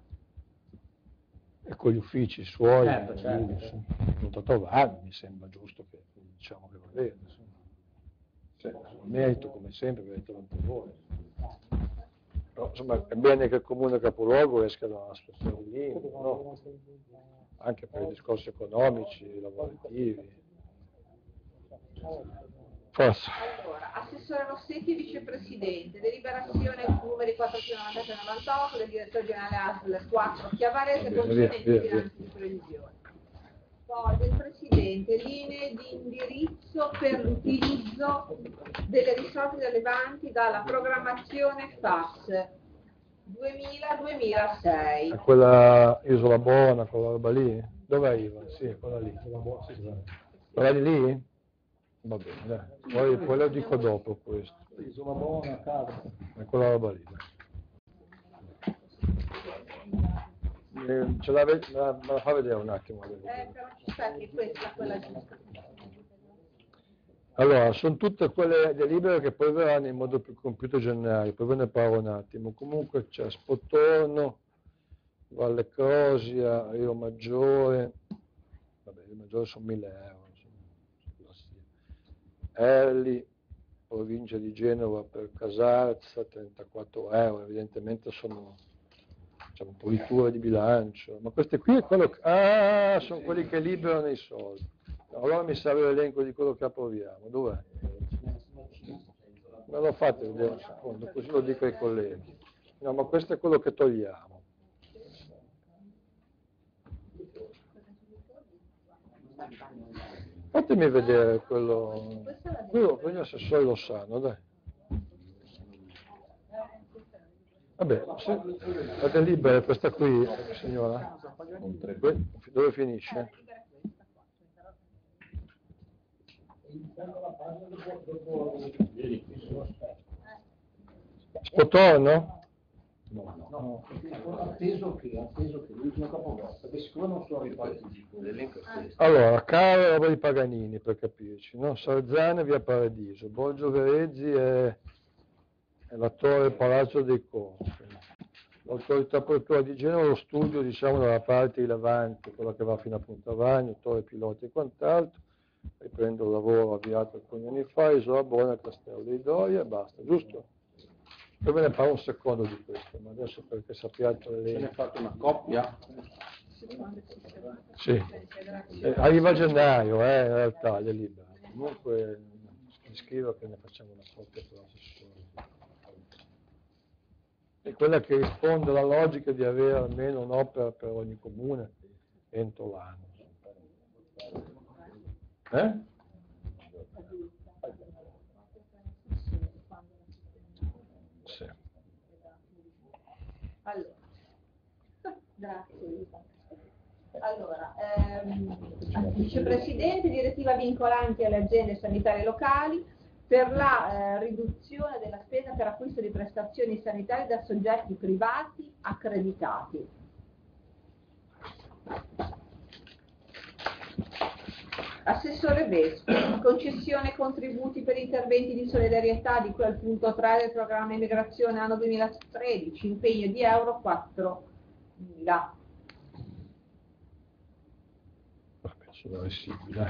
E con gli uffici suoi, Certo, certo. quindi, insomma, venuto a trovarmi, mi sembra giusto che diciamo che va bene. Insomma. Sì, merito come sempre, avete trovato voi. Però, insomma, è bene che il comune capoluogo esca da una situazione di limite, no? Anche per i discorsi economici, lavorativi. Forza. Allora, Assessore Rossetti, Vicepresidente, deliberazione numeri quattrocentonovantasei e novantotto del Direttore Generale A S L quattro Chiavarese, Va bene, via, concernente via, i bilanci di previsione. Poi del Presidente, linee di indirizzo per l'utilizzo delle risorse rilevanti dalla programmazione F A S duemila duemilasei. È quella Isola Buona, quella roba lì? Dov'è Iva? Sì, quella lì. Quella di lì? Va bene, dai. Poi, poi lo dico dopo questo. Isola Buona, casa. È quella roba lì, dai. Eh, ce la, ve- me la, me la fa vedere un attimo. Eh, però ci sta che questa è quella giusta. Allora, sono tutte quelle delibere che poi verranno in modo più compiuto gennaio, poi ve ne parlo un attimo. Comunque c'è Spotorno, Valle Crosia, Rio Maggiore, vabbè, Rio Maggiore sono mille euro, insomma. Erli, provincia di Genova per Casarza, trentaquattro euro, evidentemente sono diciamo, pulitura di bilancio, ma queste qui è quello che, ah, sono quelli che liberano i soldi. Allora mi serve l'elenco di quello che approviamo, dov'è? Me lo fate vedere un secondo, così lo dico ai colleghi. No, ma questo è quello che togliamo. Fatemi vedere quello, quello, quello gli assessori lo sanno, dai. Vabbè, se, la delibera è questa qui, signora? Dove finisce? Spotorno? No, no, no, atteso che, atteso che l'ultimo capovolta, che sicuro non sono ripartiti, l'elenco è questo. Allora, Caro roba di Paganini, per capirci, no? Sarzane, via Paradiso, Borgio Verezzi è, è la torre Palazzo dei Conti, l'autorità portuale di Genova, lo studio, diciamo, dalla parte di Levante, quella che va fino a Punta Vagno, torre piloti e quant'altro, riprendo il lavoro avviato alcuni anni fa, Isola Buona, Castello dei Doria e basta, giusto? Poi ve ne parlo un secondo di questo, ma adesso perché sappiate le... Ce ne fate una coppia? Sì, eh, arriva a gennaio, eh, in realtà, è libera. Comunque mi scrivo che ne facciamo una coppia per l'assessore. È quella che risponde alla logica di avere almeno un'opera per ogni comune entro l'anno. Eh? Sì. Allora, grazie. Allora, ehm, Vicepresidente, direttiva vincolanti alle aziende sanitarie locali per la eh, riduzione della spesa per acquisto di prestazioni sanitarie da soggetti privati accreditati. Assessore Vescovo, concessione contributi per interventi di solidarietà di quel punto tre del programma immigrazione anno duemilatredici, impegno di euro quattromila. Vabbè, sono residui, dai.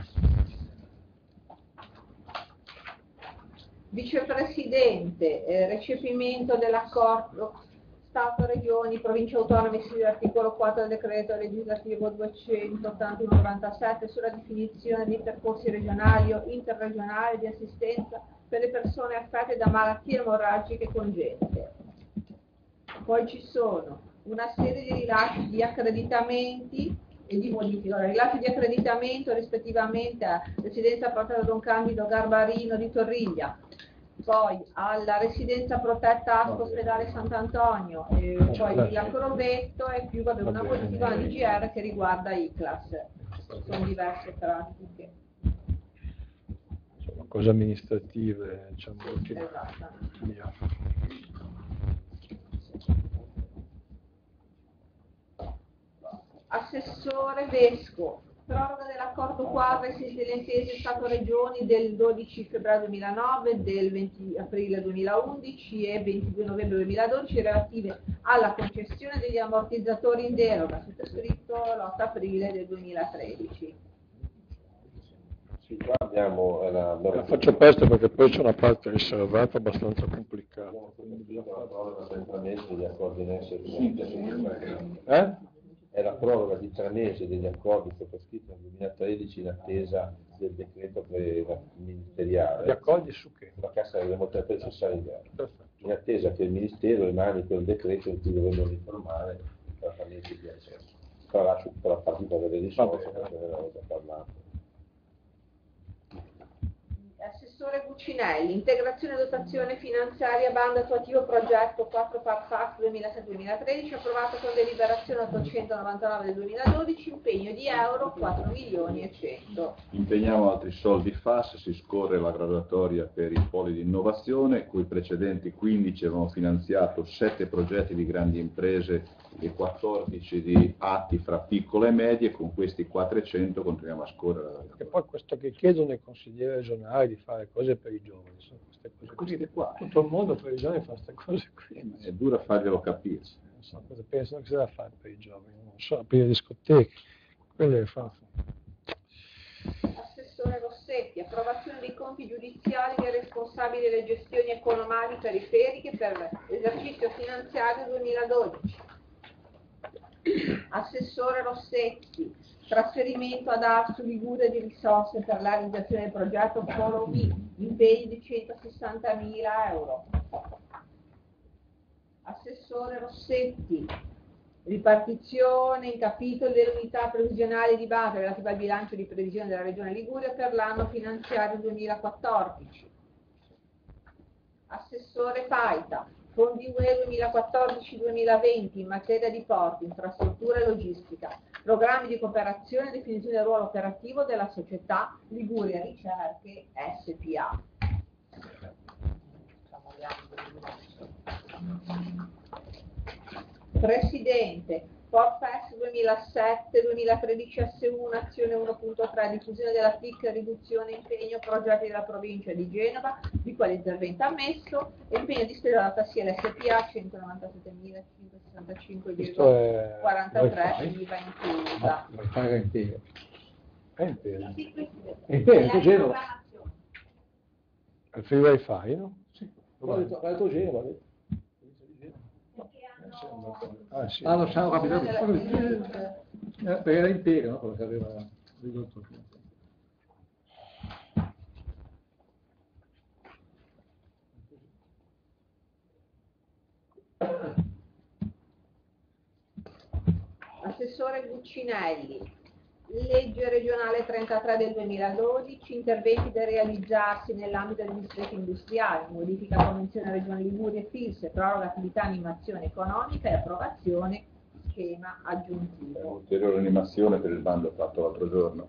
Vicepresidente, eh, recepimento dell'accordo Stato, Regioni, Province Autonome, sì, l'articolo quattro del decreto legislativo duecentottantuno novantasette sulla definizione di percorsi regionali o interregionali di assistenza per le persone affette da malattie emorragiche congenite. Poi ci sono una serie di rilasci di accreditamenti e di modifica. Rilasci di accreditamento rispettivamente a residenza protetta Don Candido Garbarino di Torriglia, poi alla residenza protetta Asco Ospedale Sant'Antonio, e poi Villa Crovetto e più vabbè, una modifica di G R che riguarda I C L A S. Sono diverse pratiche. Sono cose amministrative, diciamo che via. Assessore Vesco, proroga dell'accordo quadro ai sensi delle intese Stato-Regioni del dodici febbraio duemilanove, del venti aprile duemilaundici e ventidue novembre duemiladodici relative alla concessione degli ammortizzatori in deroga, sottoscritto l'otto aprile del duemilatredici. Sì, qua abbiamo eh, la, La faccio presto perché poi c'è una parte riservata abbastanza complicata. la proroga per tre mesi degli accordi in essere. Eh? È la proroga di tre mesi degli accordi sottoscritti nel duemilatredici in attesa del decreto ministeriale. Gli accordi su che? La Cassa delle Montagne necessarie in attesa che il Ministero emani quel decreto in cui dovremmo informare i trattamenti di accesso. Tra l'altro tutta la partita delle risorse, perché ne avevamo già parlato. Assessore Cucinelli, integrazione e dotazione finanziaria, bando attuativo progetto quattro P A F A C duemilasette duemilatredici, approvato con deliberazione ottocentonovantanove del duemiladodici, impegno di euro quattro milioni e cento. Impegniamo altri soldi F A S, si scorre la graduatoria per i poli di innovazione, cui precedenti quindici avevano finanziato sette progetti di grandi imprese e quattordici di atti fra piccole e medie, con questi quattrocento continuiamo a scorrere. Perché poi questo che chiedono i consiglieri regionali di fare cose per i giovani, sono queste cose Queste qua. Tutto il mondo per i giovani fa queste cose qui. È dura farglielo capire. Non so cosa pensano che si deve fare per i giovani, non so, aprire discoteche, quelle che fanno. Assessore Rossetti, approvazione dei conti giudiziali del responsabile delle gestioni economiche periferiche per l'esercizio finanziario duemiladodici. Assessore Rossetti, trasferimento ad Arsu Liguria di risorse per la realizzazione del progetto Polo B, impegni di centosessantamila euro. Assessore Rossetti, ripartizione in capitoli delle unità previsionali di base relative al bilancio di previsione della Regione Liguria per l'anno finanziario duemilaquattordici. Assessore Paita, fondi U E duemilaquattordici duemilaventi in materia di porti, infrastruttura e logistica, programmi di cooperazione e definizione del ruolo operativo della società Liguria Ricerche S P A. Presidente, Porfest duemilasette duemilatredici S uno, azione uno punto tre, diffusione della T I C, riduzione impegno, progetti della provincia di Genova, di quale intervento ammesso, e impegno di spesa data sia l'S P A centonovantasettemilacinquecentosessantacinque virgola quarantatré, I V A inclusa. Vuoi fare intero? È intero. Sì, Presidente. È intero, È Genova. la Il free wifi, no? Sì, ho detto, ho detto Genova, ho detto. Ah, sì. Ah, lo so, capito. Eh, perché era intero, no? Quello che aveva ridotto. Assessore Guccinelli, legge regionale trentatré del duemiladodici, interventi da realizzarsi nell'ambito dei distretti industriali, modifica convenzione Regione Liguria e F I S, proroga attività animazione economica e approvazione schema aggiuntivo. Ulteriore animazione per il bando fatto l'altro giorno.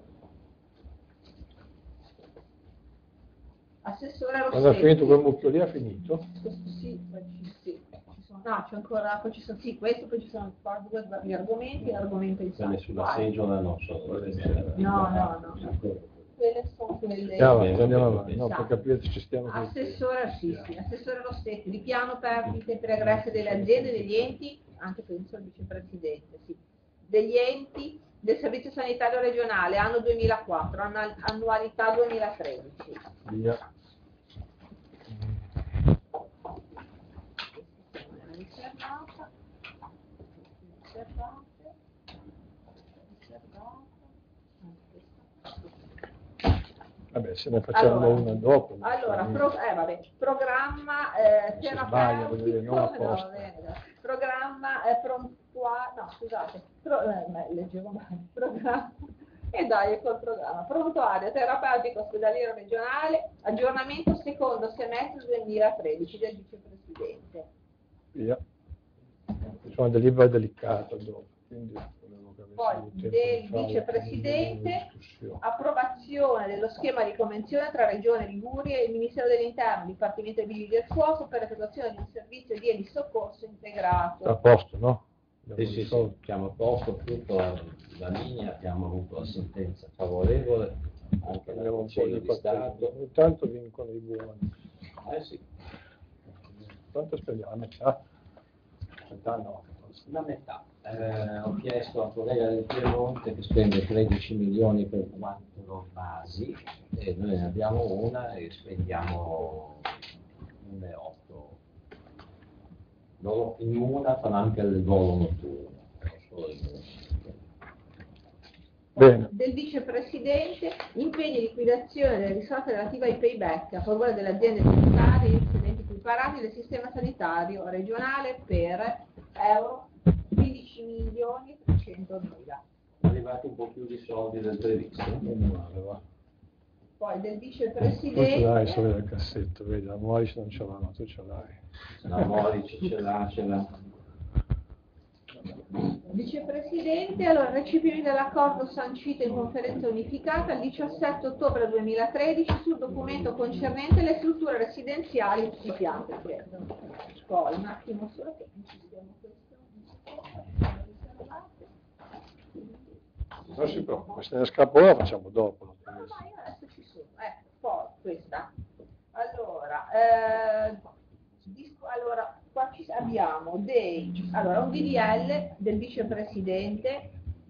Assessore Quando ha finito Rossetti. quel mucchio lì ha finito? Questo sì, poi ci, sì. Ci sono, no, c'è ancora, poi ci sono, sì, questo, poi ci sono poi due gli argomenti, l'argomento in sé. Quelle sulla seggiola non so. No, no, no. quelle sono quelle. Andiamo avanti, andiamo avanti, no, per capire se ci stiamo... Assessore, sì, sì, assessore Rossetti, di piano perdite pregresse delle aziende, degli enti, anche penso al vicepresidente, sì, degli enti del servizio sanitario regionale, anno duemilaquattro, anna- annualità duemilatredici. Via. Riservata, riservate, riservate. Vabbè, se ne facciamo Allora, una dopo. Allora, pro- eh, vabbè, programma eh, Si sbaglia, voglio dire, terapeutico, non no, apposta. va bene, dai. Programma eh, prontua- no scusate, pro- eh, beh, leggevo male, programma, e dai, ecco il programma, prontuario terapeutico ospedaliero regionale, aggiornamento secondo semestre duemilatredici del vicepresidente. Via. C'è una delibera delicata dopo, quindi volevo che Poi avessimo tempo del di farla, vicepresidente, quindi una discussione. approvazione dello schema di convenzione tra Regione Liguria e il Ministero dell'Interno, Dipartimento dei Vigili del Fuoco per l'effettuazione di un servizio di elisoccorso integrato. Sta a posto, no? Sì, sì, sì, siamo a posto, tutto la linea, abbiamo avuto la sentenza favorevole, anche la Abbiamo un po' Consiglio di di quattro. Stato. Ogni tanto vincono i buoni. Eh sì, Quanto spendiamo? La metà? Metà no. una metà. Eh, ho chiesto al collega del Piemonte che spende tredici milioni per quattro basi e noi ne abbiamo una e spendiamo uno virgola otto. Loro in una fanno anche il volo notturno, però solo in una. Bene. Del vicepresidente, impegni di liquidazione delle risorse relative ai payback a favore delle aziende sanitarie excedenti equiparati del sistema sanitario regionale per euro quindici milioni trecentomila. Sono arrivati un po' più di soldi del previsto. Non male, va. Poi del Tu ce l'hai vicepresidente, solo nel cassetto, vedi, la Moris non ce l'ha, ma tu ce l'hai. La Morici ce l'ha, ce l'ha. vicepresidente, allora recepimento dell'accordo sancito in conferenza unificata il diciassette ottobre duemilatredici sul documento concernente le strutture residenziali psichiatriche. Poi un attimo solo che non ci siamo questo. Non si preoccupa, se ne scappa ora facciamo dopo. No, ma io adesso ci sono. Ecco, poi questa. Allora, eh, disco- allora qua ci abbiamo dei, allora, un D D L del vicepresidente,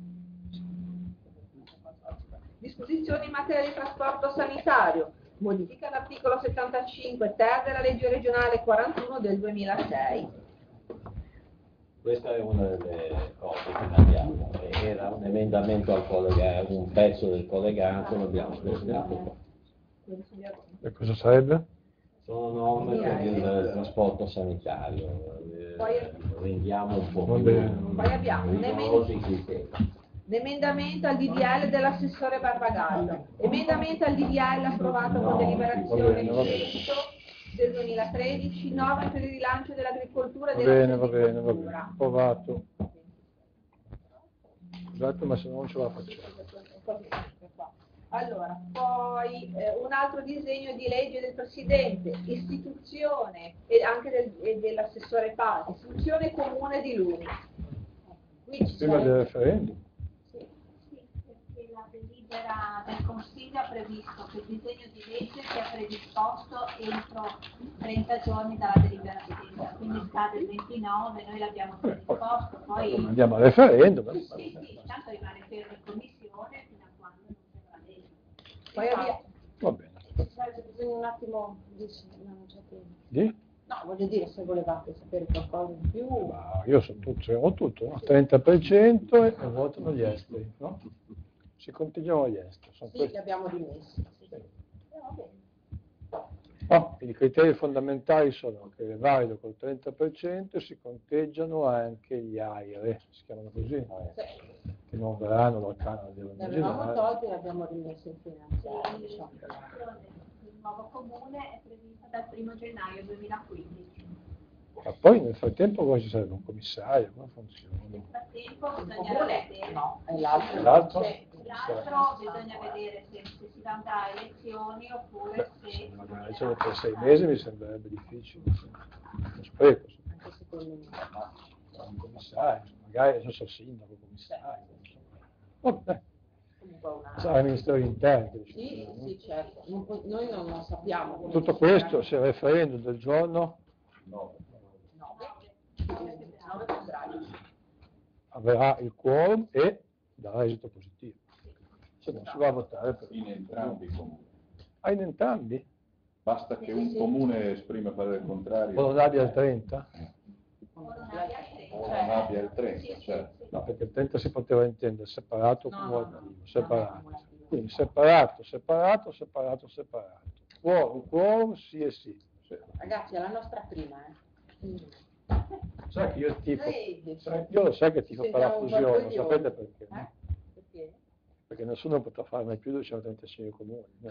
disposizioni in materia di trasporto sanitario, modifica l'articolo settantacinque ter della legge regionale quarantuno del duemilasei. Questa è una delle cose che ne abbiamo. Era un emendamento al collegato, un pezzo del collegato, l'abbiamo presentato. E cosa sarebbe? Sono norme per il trasporto sanitario, eh, Poi- rendiamo un po' Va più bene. Poi abbiamo un rigorosi i criteri. L'emendamento al D D L dell'assessore Barbagallo, emendamento al D D L approvato con deliberazione bene, va bene. cento del duemilatredici, norme per il rilancio dell'agricoltura e Va della bene, va bene, va bene. silvicoltura. Provato. Scusate, ma se no non ce la facciamo. Allora, poi eh, un altro disegno di legge del Presidente, istituzione e anche del, e dell'assessore Patti, istituzione comune di Luni. Qui ci Prima del sarebbe- referendum. Sì, perché la delibera del Consiglio ha previsto che il disegno di legge sia predisposto entro trenta giorni dalla deliberazione, quindi scade il ventinove, noi l'abbiamo predisposto, poi Andiamo al referendum. sì, sì, tanto rimane fermo in commissione fino a quando non si avrà legge. Poi abbiamo, Va bene. Bisogna un attimo di... non c'è tempo. Di? No, voglio dire, se volevate sapere qualcosa in più... Ma io so tutto, ho tutto, no? trenta per cento e e votano gli esteri, no? Si conteggiano gli esteri. Sono Sì, questi. li abbiamo dimessi. No, i criteri fondamentali sono che è valido col trenta per cento e si conteggiano anche gli AIRE, si chiamano così, che non verranno dal canone Ne avevamo dell'originale. tolti e li abbiamo rimessi in finanziaria. Il Diciamo. nuovo comune è prevista dal primo gennaio duemilaquindici. Ma poi nel frattempo poi ci sarebbe un commissario, come funziona? Nel frattempo bisogna Comune? vedere, No, è l'altro. L'altro? Sì. l'altro bisogna vedere se, se si andrà a elezioni oppure Beh, se... magari solo per sei mesi mi sembrerebbe difficile, lo spreco. Anche secondo me. Un commissario, magari adesso sono sindaco, commissario. Insomma. Vabbè. qua un anno. Sarà il Ministero dell'Interno. Sì, sì, certo. Non po- noi non, non sappiamo. come Tutto funziona. questo, se il referendum del giorno nove febbraio. avrà il quorum e darà esito positivo. Se no si va a votare per In entrambi i comuni. Ah, in entrambi? Basta che un comune esprima parere contrario. O non abbia il trenta? O non abbia il trenta, certo. No, perché il trenta si poteva intendere separato o No, cumulativo, no, separato. no, no. Quindi separato, separato, separato, separato. Quorum, quorum, sì e sì. Ragazzi, è la nostra prima, eh. Sai che io tifo, Ehi. sai- io lo sai che tifo per la Sentiamo un fusione, qualcosa di sapete oggi. perché? Eh? Perché? Perché nessuno potrà fare mai più duecentotrentacinque comuni. no?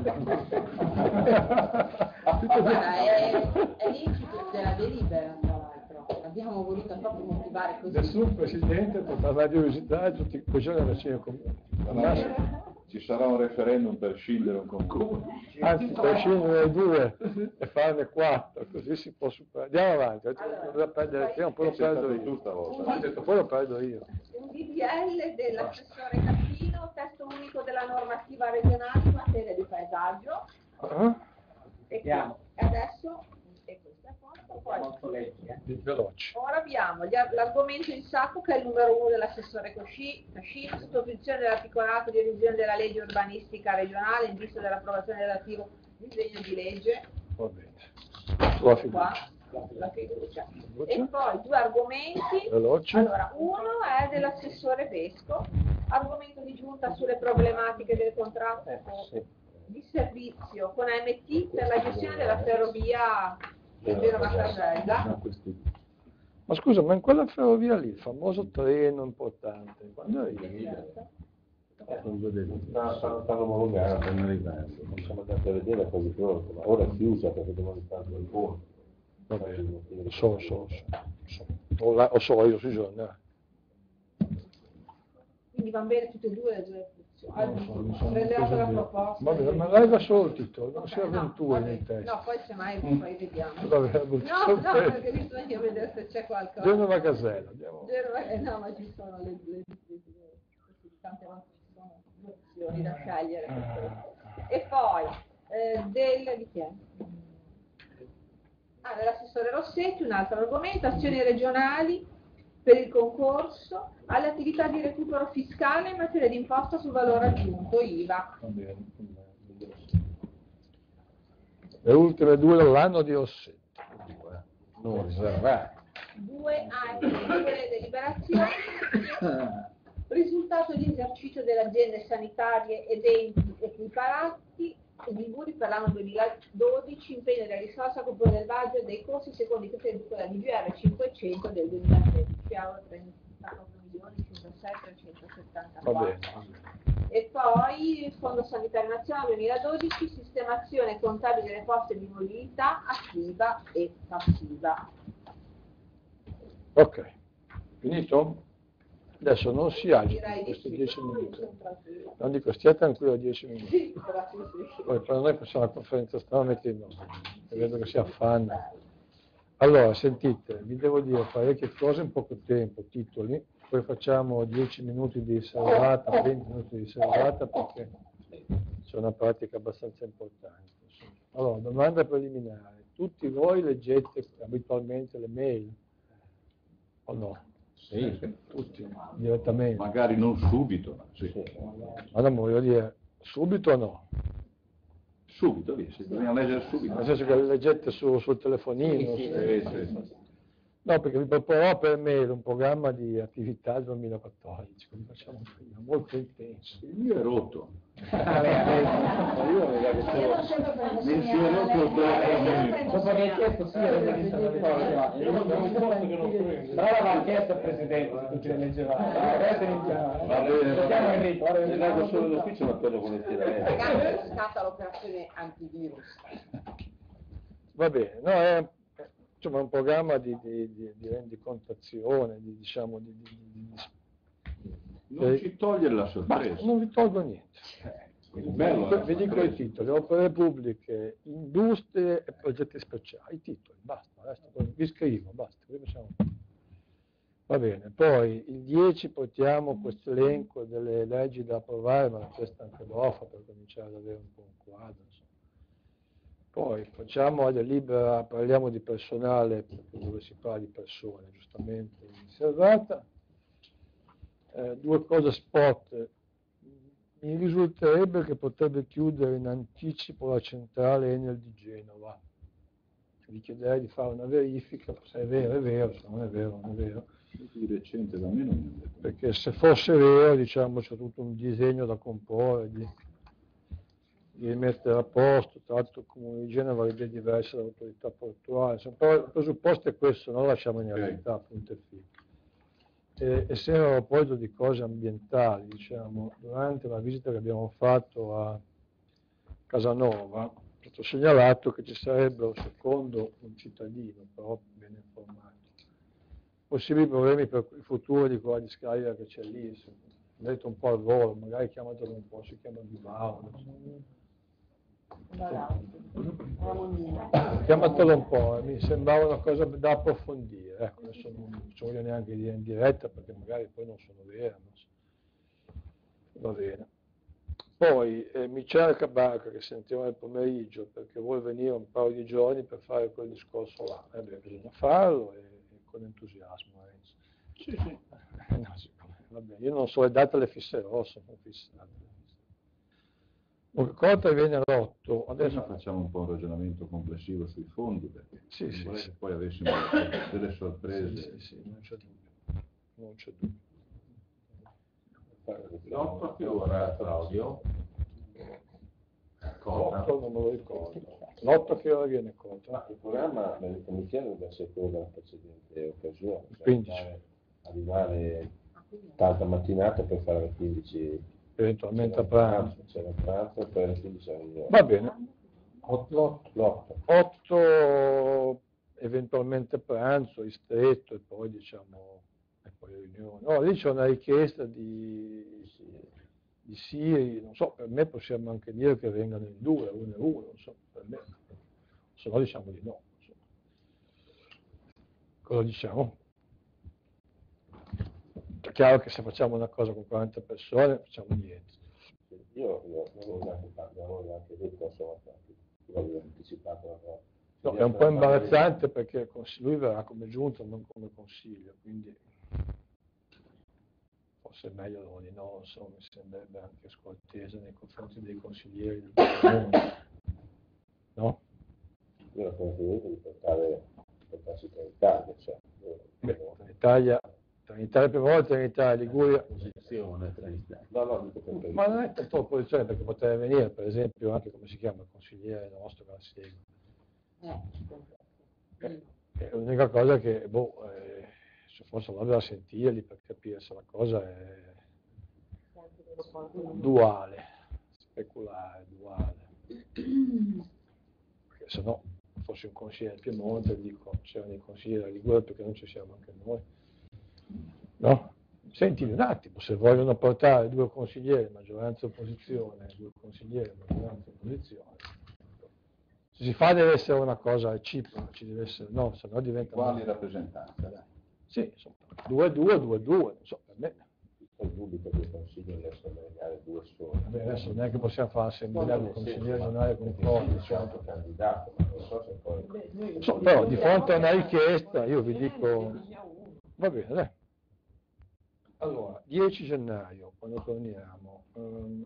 Guarda, è, è l'incipit della delibera, tra l'altro. Abbiamo voluto proprio motivare così. Nessun presidente potrà mai più visitare tutti i duecentotrentacinque comuni. Al massimo. Ci sarà un referendum per scindere un comune. Anzi, per scendere due e farne quattro, così si può superare. Andiamo avanti, ho detto, non devo perdere il tempo, poi lo perdo io. Ho detto, poi lo perdo io. Un D D L dell'assessore Cappino, testo unico della normativa regionale in materia di paesaggio. Ah, E Andiamo. e adesso, e questo è quanto, poi Molto leggi, eh. di- veloci. ora abbiamo gli ar- l'argomento in sacco che è il numero uno dell'assessore Cosci- Cascino, sottoscrizione dell'articolato di revisione della legge urbanistica regionale in vista dell'approvazione del relativo disegno di legge. Va bene. Sulla Qua, fiducia. la fiducia. E Fiducia. poi due argomenti. Veloci. Allora, uno è dell'assessore Vesco, argomento di giunta sulle problematiche del contratto di servizio con A M T per la gestione della ferrovia Verona-Casella. Ma scusa, ma in quella ferrovia lì, il famoso treno importante, quando arriva? Stanno stanno omologando, stanno arrivando. Siamo andati a vedere quasi pronto, ma ora si usa perché devono fare il ponte. Lo so, so, so, so. O, la- o so io sui giornali. Quindi vanno bene tutte e due le due Non so, non so Prendiamo la cosa dire. proposta. Va bene, ma leva solo il titolo, non si No, avventura va nel bene. testo. No, poi semmai poi vediamo. Va bene, No, no, perché bisogna vedere se c'è qualcosa. Genova Gazella, andiamo. Genova- eh, no, ma ci sono le due, tante volte ci sono due opzioni da scegliere. E poi, eh, del, di chi è? Ah, dell'assessore Rossetti, un altro argomento, azioni regionali per il concorso alle attività di recupero fiscale in materia di imposta sul valore aggiunto, I V A. Va bene. Le ultime due dell'anno di Rossetti. Non riservati. Due anni, due deliberazioni, risultato di esercizio delle aziende sanitarie ed enti equiparati in Liguria per l'anno duemiladodici, impegno della risorsa a favore del budget dei costi secondo i criteri della D G R cinquecento del duemilatredici, euro trentanove milioni cinquantasei Va bene. trecentosettantaquattro. E poi il Fondo Sanitario Nazionale duemiladodici, sistemazione contabile delle poste di mobilità attiva e passiva. Ok, finito? Adesso non si agita Direi in di questi sì. dieci minuti. Sono tranquillo. Non dico stia tranquillo dieci minuti. Sì, però sì, sì. Poi per noi facciamo la conferenza stampa mettendo, vedo che si affanna. Allora, sentite, vi devo dire parecchie cose in poco tempo, titoli, poi facciamo dieci minuti di riservata, venti minuti di riservata perché c'è una pratica abbastanza importante. insomma. Allora, domanda preliminare. Tutti voi leggete abitualmente le mail? O no? Sì, Tutti, direttamente. magari non subito, ma sì. Ma non voglio dire, subito o no? Subito, via, si bisogna leggere subito. Nel senso che le leggete su- sul telefonino? Sì, sì, sì. No, perché vi proporrò per mail un programma di attività duemilaquattordici, come facciamo prima, molto intenso. Il mio è rotto. Ma io non è che sono- Mi si è rotto il telefono. Dopo che hai chiesto sì, avete visto la risposta. Però l'aveva chiesto il Presidente, se tutti le leggevate. Adesso iniziamo. Va bene, va Siamo in bene. ritmo, ora Se vediamo. leggo solo l'ufficio ma quello volentieri. Ragazzi, scatta l'operazione antivirus. Va bene, no, è è, insomma, un programma di, di, di, di rendicontazione, di, diciamo, di, di, di- Non Eh, ci toglie la ma sorpresa. non vi tolgo niente. Il bello è la Vi dico i sorpresa. titoli: opere pubbliche, industrie e progetti speciali. I titoli, basta, adesso vi scrivo, basta. Così facciamo. Va bene, poi il dieci portiamo questo elenco delle leggi da approvare, ma questa anche dopo per cominciare ad avere un po' un quadro. Insomma. Poi facciamo la delibera, parliamo di personale, perché dove si parla di persone, giustamente riservata. Eh, due cose spot. Mi risulterebbe che potrebbe chiudere in anticipo la centrale Enel di Genova. Vi chiederei di fare una verifica, se è vero è vero, se non è vero non è vero. Di recente da me non mi hanno detto. Perché se fosse vero, diciamo, c'è tutto un disegno da comporre, di, di rimettere a posto, tra l'altro il Comune di Genova è diversa dall'autorità portuale, insomma, però il presupposto è questo, non lo lasciamo in realtà, appunto e figo. E, e se a proposito di cose ambientali, diciamo, durante la visita che abbiamo fatto a Casanova, è stato segnalato che ci sarebbero, secondo un cittadino, però ben informato, possibili problemi per il futuro di quella discarica che c'è lì. Ho detto un po' al volo, magari chiamatelo un po', si chiama Bilbao. Chiamatelo un po', mi sembrava una cosa da approfondire, ecco, adesso non ci voglio neanche dire in diretta perché magari poi non sono vere, non so. Va bene. Poi eh, mi cerca Barca che sentiamo nel pomeriggio perché vuole venire un paio di giorni per fare quel discorso là, eh beh, bisogna farlo e, e con entusiasmo. Renzo. Sì, sì. Eh, no, siccome, vabbè, io non so le date le fisserò, sono fissate. Corta viene all'otto, Adesso adesso facciamo un po' un ragionamento complessivo sui fondi perché sì, sì, vorrei sì. che poi avessimo delle sorprese. Sì, sì, sì, non c'è dubbio, non c'è dubbio. L'otto a che ora, Claudio? L'otto non me lo ricordo. L'otto a che ora viene Corta? Ma il programma nelle commissioni dovrebbe essere quello della precedente occasione, cioè quindici. arrivare, arrivare tanta mattinata per fare le quindici. Eventualmente a pranzo. C'era il pranzo e poi alle quindici la riunione. Va bene. L'otto. otto eventualmente pranzo, ristretto e poi diciamo e poi riunione. No, lì c'è una richiesta di, di Siri, non so, per me possiamo anche dire che vengano in due, uno e uno, non so, per me. Se no diciamo di no. Insomma. Cosa diciamo? È chiaro che se facciamo una cosa con quaranta persone facciamo niente. Io, io non avevo neanche, non avevo neanche detto, insomma, io avevo anticipato la cosa. No, è un po' imbarazzante perché lui verrà come giunta, non come consiglio, quindi forse è meglio di no, insomma, mi sembrerebbe anche scortese nei confronti dei consiglieri del comune. No? Io la consiglio di portare, portarsi tra l'Italia, cioè. Beh, in Italia, tra l'Italia per volte, in Italia, Liguria. Posizione tra l'Italia. No, no, dico per Ma non è tanto opposizione perché potrebbe venire, per esempio, anche come si chiama il consigliere nostro che la segue. Eh, è l'unica cosa che, boh, eh, forse allora da sentirli per capire se la cosa è duale, speculare, duale. Perché se no, fossi un consigliere del Piemonte, dico, c'erano i consiglieri della Liguria perché non ci siamo anche noi. No? Senti un attimo, se vogliono portare due consiglieri, maggioranza e opposizione, due consiglieri, maggioranza e opposizione, se si fa deve essere una cosa reciproca, ci deve essere, no, se no diventa... Quali rappresentanze? Dai. Sì, insomma, due, due, due, due, non so, per me. Il dubito che il consiglio riesca a nominare due sole. Vabbè, adesso neanche possiamo fare l'assemblea di consiglieri regionali con i certo candidato, ma non so se poi... So, però di fronte a una richiesta io vi dico, va bene, dai. Allora, dieci gennaio, quando torniamo, um,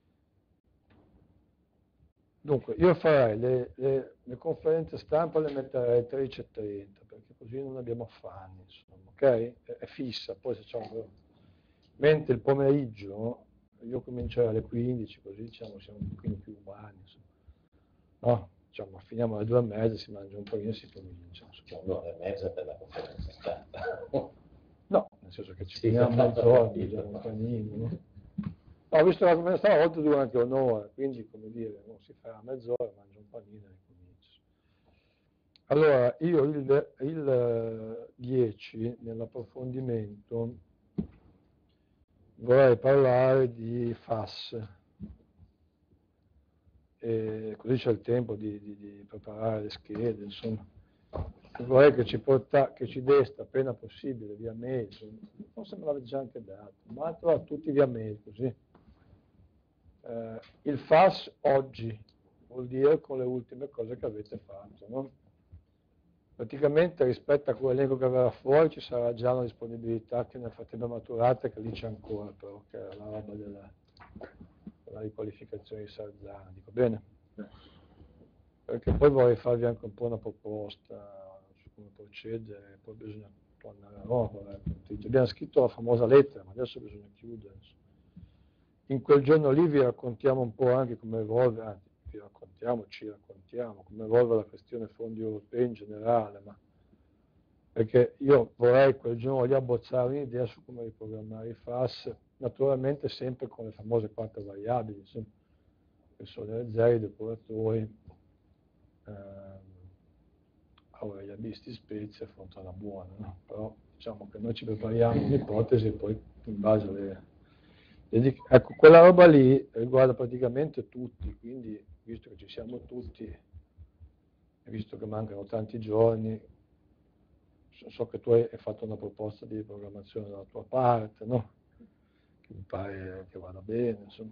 dunque io farei le, le, le conferenze stampa le metterei alle tredici e trenta, perché così non abbiamo affanni, insomma, ok? È, è fissa, poi se c'è un... Mentre il pomeriggio io comincerei alle quindici, così diciamo siamo un pochino più umani, insomma. No? Diciamo, finiamo alle due e mezza, si mangia un pochino e si comincia. No, alle mezza per la conferenza stampa. No, nel senso che ci finiamo mezz'ora, mangiamo un panino, no? No, ho visto la conferenza stampa, a volte dura anche un'ora, quindi come dire, non si fa mezz'ora, mangia un panino e comincia. Allora, io il, il dieci, nell'approfondimento, vorrei parlare di F A S, e così c'è il tempo di, di, di preparare le schede, insomma. vorrei che ci, porta, che ci deste appena possibile via mail, forse me l'avete già anche dato, mandatelo a tutti via mail così. Eh, il F A S oggi vuol dire con le ultime cose che avete fatto, no? Praticamente rispetto a quell'elenco che verrà fuori ci sarà già una disponibilità che nel frattempo è maturata, che lì c'è ancora però, che è la roba della, della riqualificazione di Sarzana, dico bene? Perché poi vorrei farvi anche un po' una proposta su come procedere, poi bisogna tornare a Roma. Abbiamo scritto la famosa lettera, ma adesso bisogna chiudere. In quel giorno lì vi raccontiamo un po' anche come evolve, anzi vi raccontiamo, ci raccontiamo, come evolve la questione fondi europei in generale, ma perché io vorrei quel giorno lì abbozzare un'idea su come riprogrammare i F A S, naturalmente sempre con le famose quattro variabili, insomma, che sono le zero, i depuratori, ehm, Aurelia Bisti, Spezia, Fontana Buona, no? Però diciamo che noi ci prepariamo un'ipotesi e poi in base alle... Ecco, quella roba lì riguarda praticamente tutti, quindi visto che ci siamo tutti, e visto che mancano tanti giorni, so, so che tu hai fatto una proposta di programmazione dalla tua parte, no? Che mi pare che vada bene, insomma.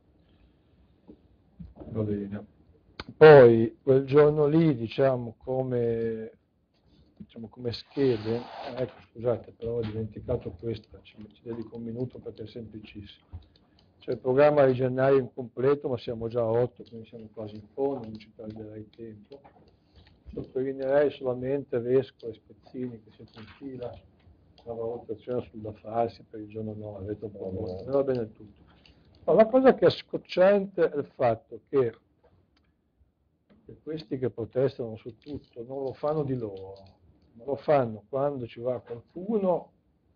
Va bene. Poi quel giorno lì, diciamo, come, diciamo, come schede, ecco scusate, però ho dimenticato questa, ci, ci dedico un minuto perché è semplicissimo. C'è il programma di gennaio incompleto, ma siamo già a otto, quindi siamo quasi in fondo, non ci perderei tempo. Sottolineerei solamente Vesco e Spezzini che siete in fila, una valutazione sul da farsi per il giorno nove, avete un po' molto, va bene tutto. Ma la cosa che è scocciante è il fatto che, che questi che protestano su tutto non lo fanno di loro, ma lo fanno quando ci va qualcuno,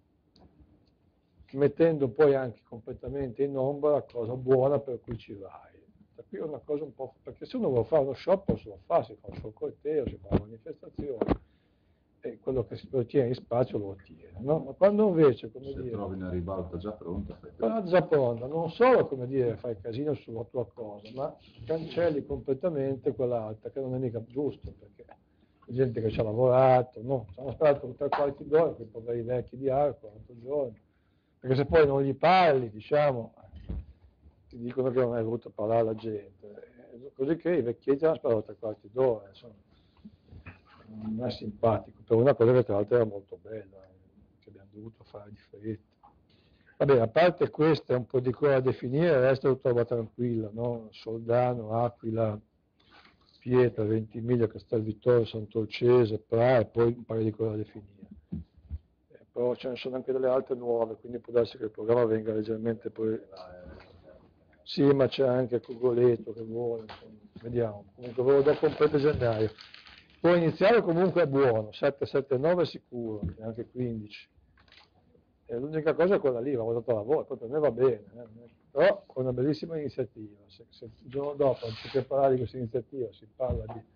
mettendo poi anche completamente in ombra la cosa buona per cui ci vai. Da qui è una cosa un po'... perché se uno vuole fare uno shop se lo fa, si fa un suo corteo, si fa una manifestazione, e quello che si ottiene in spazio lo ottiene, no? Ma quando invece, come se dire... trovi una ribalta già pronta, fai Ma già pronta, non solo, come dire, fai casino sulla tua cosa, ma cancelli completamente quell'altra, che non è mica giusto, perché c'è gente che ci ha lavorato, no? Ci hanno aspettato tre quarti d'ora, quei poveri vecchi di Arco, quaranta giorni. Perché se poi non gli parli, diciamo, ti dicono che non hai voluto parlare alla gente. Così che i vecchietti hanno aspettato tre quarti d'ora, insomma, non è simpatico, per una cosa che tra l'altro era molto bella, che abbiamo dovuto fare di fretta. Vabbè, a parte questo è un po' di cose da definire, il resto lo trovo tranquillo, no? Soldano, Aquila, Pietra, Ventimiglia, Castelvittorio, Sant'Olcese, Pra e poi un paio di cose da definire. Però ce ne sono anche delle altre nuove, quindi può darsi che il programma venga leggermente poi... Sì, ma c'è anche Cogoleto che vuole, insomma, vediamo. Comunque ve lo do completo gennaio. Poi iniziale comunque è buono, sette sette nove sicuro, e anche quindici. E l'unica cosa è quella lì, va votato a lavoro, poi per me va bene. Eh. Però è una bellissima iniziativa. Se, se il giorno dopo, anziché parlare di questa iniziativa, si parla di...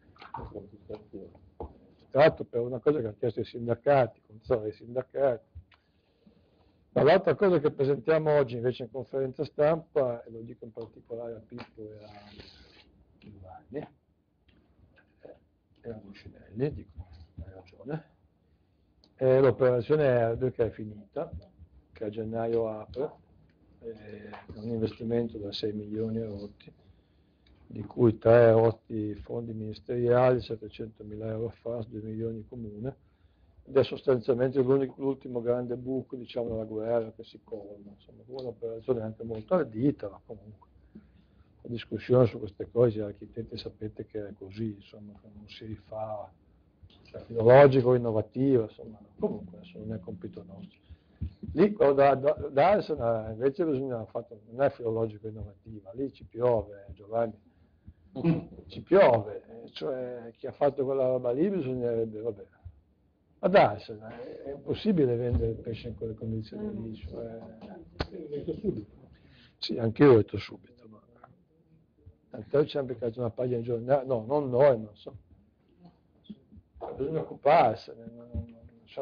Tratto per una cosa che hanno chiesto i sindacati, con i sindacati. Ma l'altra cosa che presentiamo oggi invece in conferenza stampa, e lo dico in particolare a Pippo e a Giovanni, e a Lucinelli, dico, hai ragione, è l'operazione Erbe che è finita, che a gennaio apre, è un investimento da sei milioni e rotti, di cui tre rotti fondi ministeriali, settecentomila euro F A S, due milioni comune, ed è sostanzialmente l'ultimo grande buco, diciamo, della guerra che si colma. Insomma, un'operazione anche molto ardita, ma comunque la discussione su queste cose, gli architetti sapete che è così, insomma, che non si rifà, cioè filologico, innovativa, insomma, comunque adesso non è compito nostro. Lì da, da, da Arsena invece bisogna fatto, non è filologico innovativa, lì ci piove, Giovanni. Ci piove, cioè chi ha fatto quella roba lì bisognerebbe, vabbè, ad Arsena è, è impossibile vendere il pesce in quelle condizioni lì, cioè, detto subito. Sì, anche io ho detto subito, ma tant'è ci hanno beccato una pagina in giornale, no, non noi, ma insomma, bisogna occuparsene, non, non, cioè,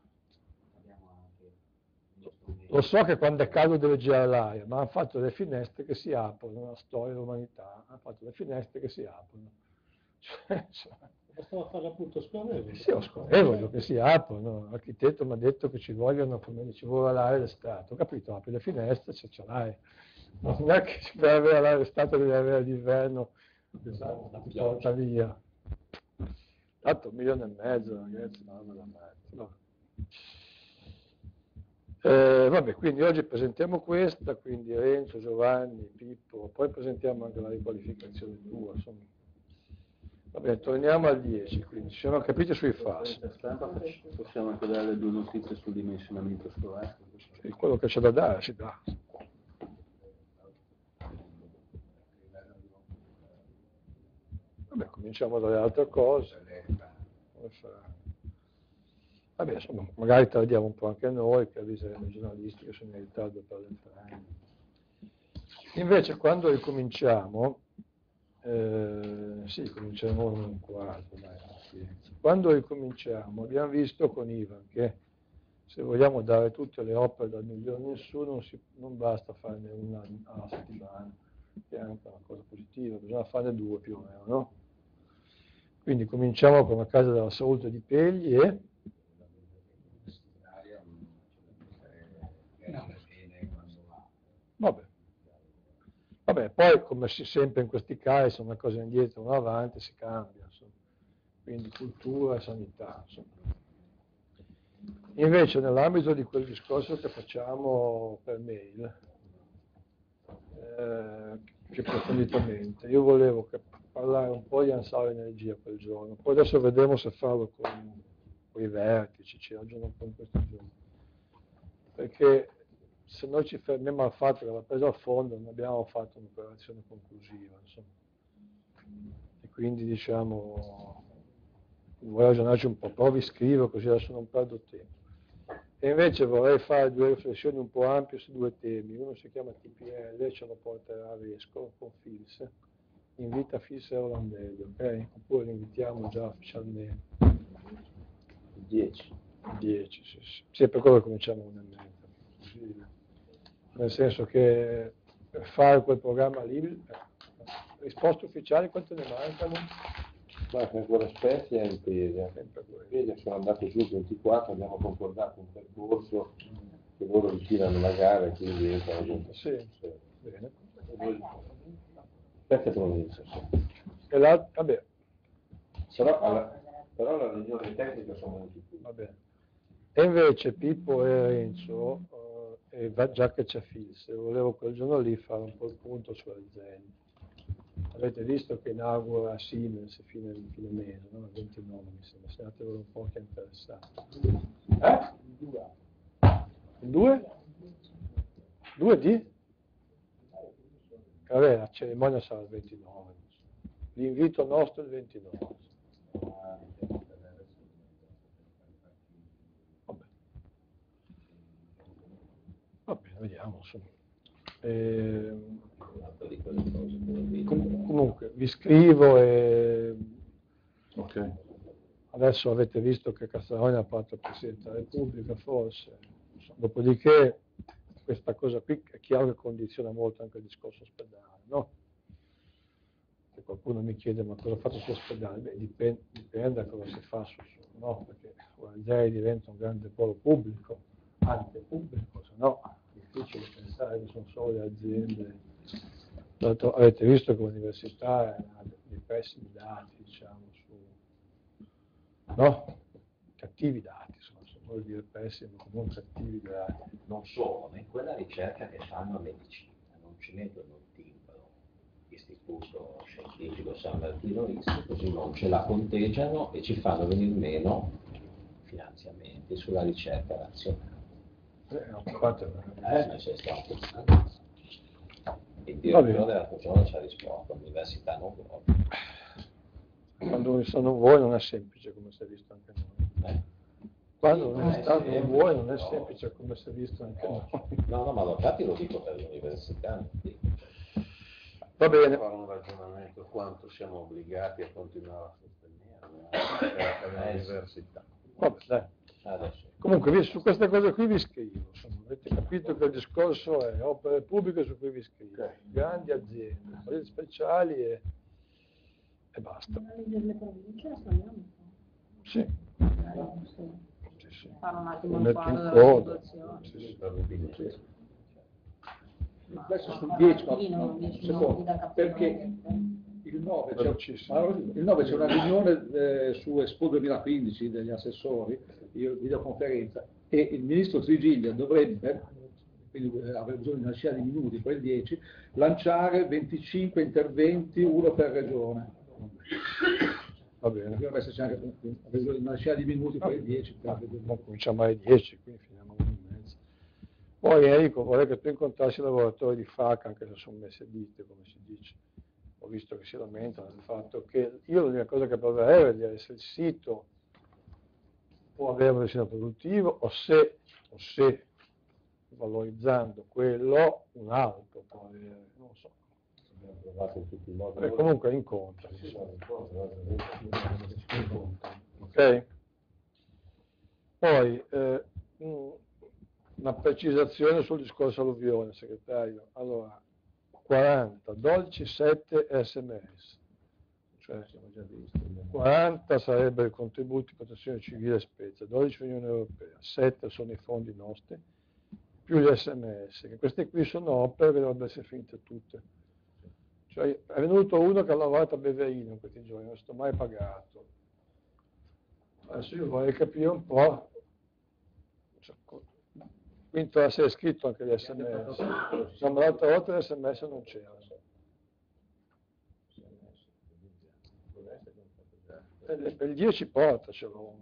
lo so che quando è caldo deve girare l'aria, ma hanno fatto le finestre che si aprono, la storia dell'umanità, hanno fatto le finestre che si aprono. Cioè, cioè, Bastava fare appunto scorrevole. Sì, ho scorrevole, che si aprono. L'architetto mi ha detto che ci vogliono, come ci vuole l'aria d'estate. Ho capito, apri le finestre, ce ce l'hai. Non è che per avere l'aria d'estate devi avere l'inverno, esatto, ti porta via. Tanto un milione e mezzo, ragazzi, no, non la metto. No. Eh, vabbè, quindi oggi presentiamo questa, quindi Renzo, Giovanni, Pippo, poi presentiamo anche la riqualificazione tua, insomma. Va bene, torniamo al dieci, quindi ci siamo capiti sui F A S. Possiamo anche dare le due notizie sul dimensionamento scolastico. E quello che c'è da dare si dà. Vabbè, cominciamo dalle altre cose. Vabbè, insomma, magari tardiamo un po' anche noi, che avviseremo i giornalisti che sono in ritardo per le frane. Invece, quando ricominciamo, eh, sì, cominceremo un quarto, dai, sì. Quando ricominciamo, abbiamo visto con Ivan che se vogliamo dare tutte le opere dal milione in su, non, si, non basta farne una alla settimana, che è anche una cosa positiva, bisogna farne due più o meno, no? Quindi cominciamo con la Casa della Salute di Pegli e... Vabbè. Vabbè, poi come si sempre in questi casi sono una cosa indietro, una avanti, si cambia, insomma. Quindi cultura e sanità. Insomma. Invece nell'ambito di quel discorso che facciamo per mail, eh, più approfonditamente, io volevo che, parlare un po' di Ansaro Energia quel giorno, poi adesso vedremo se farlo con, con i vertici, ci ragiono un po' in questi giorni, perché se noi ci fermiamo al fatto che l'ha presa a fondo non abbiamo fatto un'operazione conclusiva, insomma. E quindi diciamo, vorrei ragionarci un po', però vi scrivo così adesso non perdo tempo. E invece vorrei fare due riflessioni un po' ampie su due temi, uno si chiama T P L, ce lo porterà Vescovo con Fils, invita Fils e olandese, ok? Oppure li invitiamo già ufficialmente. dieci. dieci, sì, sì. Sì, per quello cominciamo una e mezza. Sì. Nel senso che per fare quel programma lì, eh, risposte ufficiali quante ne mancano? Ma ancora Spezia e Imperia. Imperia sono andate giù il ventiquattro, abbiamo concordato un percorso che loro ritirano la gara e quindi entrano dentro. Sì, sì. Bene. Spezia provincia, sì. E l'altro, vabbè. Però, alla, però la riunione tecnica sono venuti più. Va bene. E invece Pippo e Renzo, eh, e va già che c'è Fils, volevo quel giorno lì fare un po' il punto sulle aziende. Avete visto che inaugura Siemens fine, fine mese, no? Il ventinove mi sembra, senatevelo un po' che è interessato. Eh? Il due? due di? Vabbè, la cerimonia sarà il ventinove. L'invito nostro è il ventinove. Vabbè. Va bene, vediamo, insomma. Eh, com- comunque vi scrivo e okay. Adesso avete visto che Castellone ha fatto il Presidente della Repubblica forse, dopodiché questa cosa qui è chiaro che condiziona molto anche il discorso ospedale, no? Se qualcuno mi chiede ma cosa faccio sull'ospedale? Beh, dipende, dipende da cosa si fa su, su no? Perché Guardiai diventa un grande polo pubblico, anche pubblico, se no difficile pensare che sono solo le aziende. Dato, avete visto che l'università ha dei pessimi dati, diciamo, su, no? Cattivi dati, insomma, non vuol dire pessimi, ma comunque cattivi dati. Non solo, ma in quella ricerca che fanno a medicina, non ci mettono il timpano, istituto scientifico San Martino X, così non ce la conteggiano e ci fanno venire meno finanziamenti sulla ricerca nazionale. Eh, non fate Eh, ma c'è stato. Il direttore della Fusione ci ha risposto, l'università non vuole. Quando sono voi non è semplice, come si è visto anche noi. Eh. Quando l'università eh, non vuoi non è semplice, come si è visto anche no. noi. No, no, ma infatti lo dico per l'università. Va bene. Fare un ragionamento quanto siamo obbligati a continuare a sostenere l'università. Vabbè, dai. Adesso. Comunque su queste cose qui vi scrivo, insomma, avete capito che il discorso è opere pubbliche su cui vi scrivo, okay. Grandi aziende, progetti speciali e, e basta. Le province la sbagliamo. Sì. Sì, sì. Fare un attimo il Metto quadro in della coda. situazione. Sì, sì. Riflesso sul dieci, ma Sì, no, dieci secondo, nodi da capire. perché il nove c'è, Velocissimo. allora, il nove c'è una riunione eh, su Expo duemilaquindici degli assessori, io videoconferenza, e il ministro Trigiglia dovrebbe, quindi eh, avrei bisogno di una decina di minuti per il dieci, lanciare venticinque interventi, uno per regione. Va bene. Dovrebbe esserci anche avrei bisogno di una decina di minuti per il dieci. Ah, non cominciamo alle dieci, quindi finiamo alle uno e mezza. Poi Enrico, vorrei che tu incontrassi i lavoratori di F A C, anche se sono messe dite, come si dice. Ho visto che si lamentano del fatto che io l'unica cosa che proverei è vedere se il sito può avere un destino produttivo o se, o se valorizzando quello un altro può avere, non so. Beh, comunque incontra. Ok? Poi eh, una precisazione sul discorso alluvione, segretario. Allora, quaranta, dodici, sette S M S. Cioè, quaranta sarebbe il contributo di protezione civile e spezia, dodici Unione Europea, sette sono i fondi nostri, più gli S M S, che queste qui sono opere che dovrebbero essere finite tutte. Cioè, è venuto uno che ha lavorato a Beverino in questi giorni, non sto mai pagato. Adesso io vorrei capire un po', cioè, quindi a essere scritto anche gli S M S. Insomma, l'altra volta gli S M S non c'erano. Per il dieci portacelo.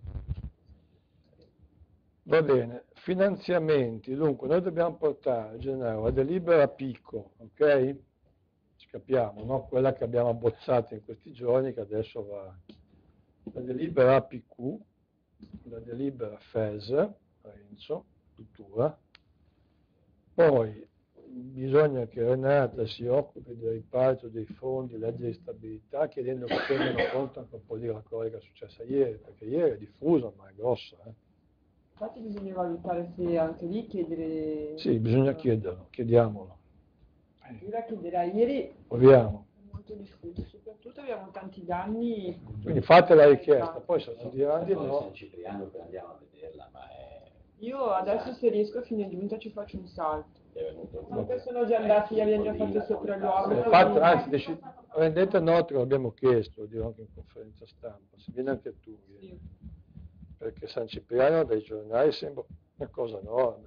Va bene, finanziamenti, dunque noi dobbiamo portare, Gennaro, la delibera Picco, ok? Ci capiamo, no? Quella che abbiamo abbozzato in questi giorni, che adesso va, la delibera A P Q, la delibera F E S, Renzo, Cultura, poi bisogna che Renata si occupi del riparto dei fondi, legge di stabilità, chiedendo che tengano conto anche un po' di la cosa che è successa ieri, perché ieri è diffusa ma è grossa. Eh. Infatti bisogna valutare se anche lì chiedere... Sì, bisogna chiederlo, chiediamolo. Io chiederà ieri... Proviamo. Molto discusso, soprattutto abbiamo tanti danni... Quindi fate la richiesta, poi se ci diranno di no... San Cipriano che andiamo a vederla, ma è... Io adesso se riesco a fine giunta ci faccio un salto. Perché sono già andati, abbiamo già fatto il sopralluogo. Infatti, anzi, deci- rendete noto che l'abbiamo chiesto, lo dirò anche in conferenza stampa, se viene anche tu, vieni. Sì. Perché San Cipriano dai giornali sembra una cosa enorme,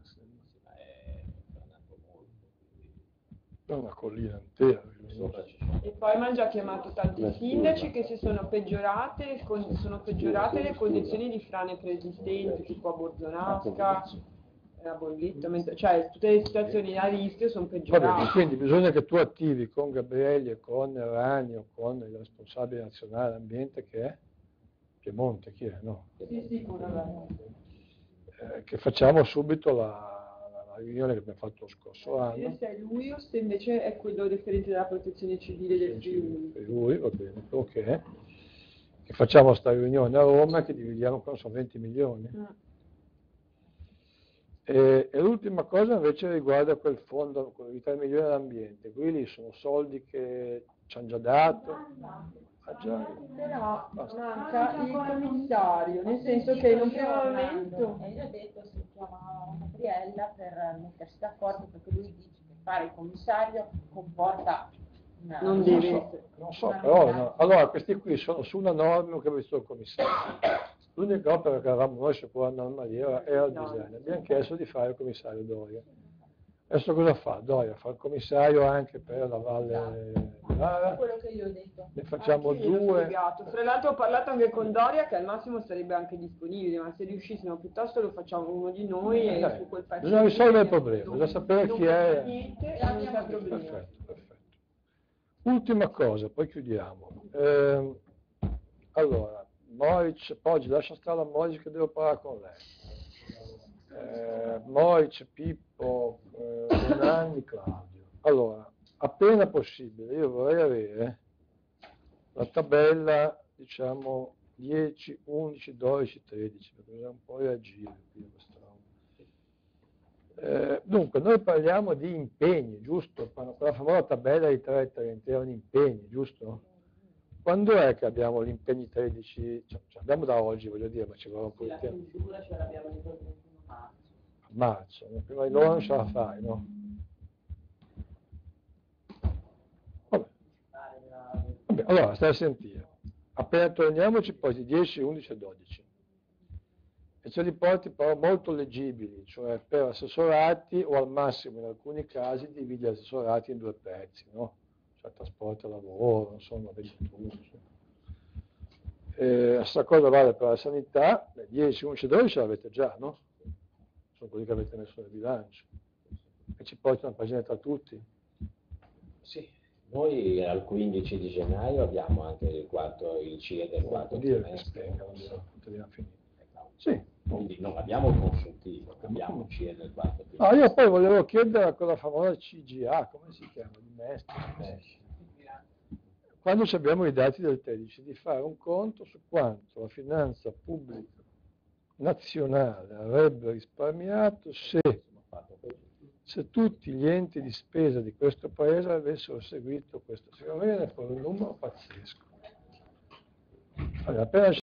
è una collina intera. E poi mi hanno già chiamato tanti sindaci che si sono peggiorate, con- sono peggiorate le condizioni di frane preesistenti, tipo a Borzonasca, a Bollitto, mentre- cioè tutte le situazioni a rischio sono Va bene, peggiorate. quindi bisogna che tu attivi con Gabrielli e con Ragno, con il responsabile nazionale dell'ambiente che è Piemonte, chi è? No? Sì, sì, sicuramente. Eh, che facciamo subito la, la riunione che abbiamo fatto lo scorso Io anno. se è lui o se invece è quello referente della protezione civile del Friuli. Per lui, va bene, ok. Che facciamo sta riunione a Roma che dividiamo con sono venti milioni. Mm. E, e l'ultima cosa invece riguarda quel fondo, quei tre milioni all'ambiente. Qui lì sono soldi che ci hanno già dato. Ah, già. Però manca il commissario, nel senso che in un primo momento... E io ho detto si chiama Gabriella per mettersi d'accordo perché lui dice che fare il commissario comporta una... Non Non deve so, essere. non so, però no. Allora questi qui sono su una norma che ha visto il commissario. L'unica opera che avevamo noi su quella norma lì era, era il design. Abbiamo chiesto di fare il commissario Doria. Adesso cosa fa? Doria fa il commissario anche per la Valle di Lara. quello che io ho detto. Ne facciamo Anche io l'ho due. spiegato. Fra l'altro ho parlato anche con Doria che al massimo sarebbe anche disponibile, ma se riuscissimo piuttosto lo facciamo uno di noi e Eh, su quel pezzo bisogna lì risolvere il non- problema, non- bisogna sapere non chi c'è è. niente e non c'è problema. Perfetto, perfetto. Ultima cosa, poi chiudiamo. Ehm, allora, Moric, poi lascia stare la Moric che devo parlare con lei. Eh, Moric, Pippo, eh, Bonanni, Claudio. Allora, appena possibile, io vorrei avere la tabella, diciamo, dieci, undici, dodici, tredici, perché bisogna un po' reagire qui a questa roba. Eh, dunque, noi parliamo di impegni, giusto? Quella famosa tabella di tre trenta erano impegni, giusto? quando è che abbiamo gli impegni tredici? Cioè, cioè abbiamo da oggi, voglio dire, ma ci vuole un po' Sì, di la tempo. chiusura ce l'abbiamo di ventuno marzo. A marzo, no? Prima di loro non ce la fai, no? Vabbè. Vabbè, allora, stai a sentire. Appena torniamoci poi di dieci, undici e dodici. E ce li porti però molto leggibili, cioè per assessorati o al massimo in alcuni casi dividi gli assessorati in due pezzi, no? Cioè trasporto e lavoro, insomma, venditura. E questa cosa vale per la sanità, beh, dieci, undici e dodici l'avete già, no? Sono quelli che avete messo nel bilancio. E ci porti una paginetta a tutti. Sì, noi al quindici di gennaio abbiamo anche il quarto, il C E del quarto Dire che trimestre. spenga, non finire. Sì. Quindi non abbiamo il consultivo, abbiamo il C E del quarto trimestre. Ah, io poi volevo chiedere a quella famosa C G A, come si chiama? Di Mestre. Quando abbiamo i dati del tredici, di fare un conto su quanto la finanza pubblica nazionale avrebbe risparmiato se, se tutti gli enti di spesa di questo paese avessero seguito questo. Secondo me viene fuori un numero pazzesco. Allora, appena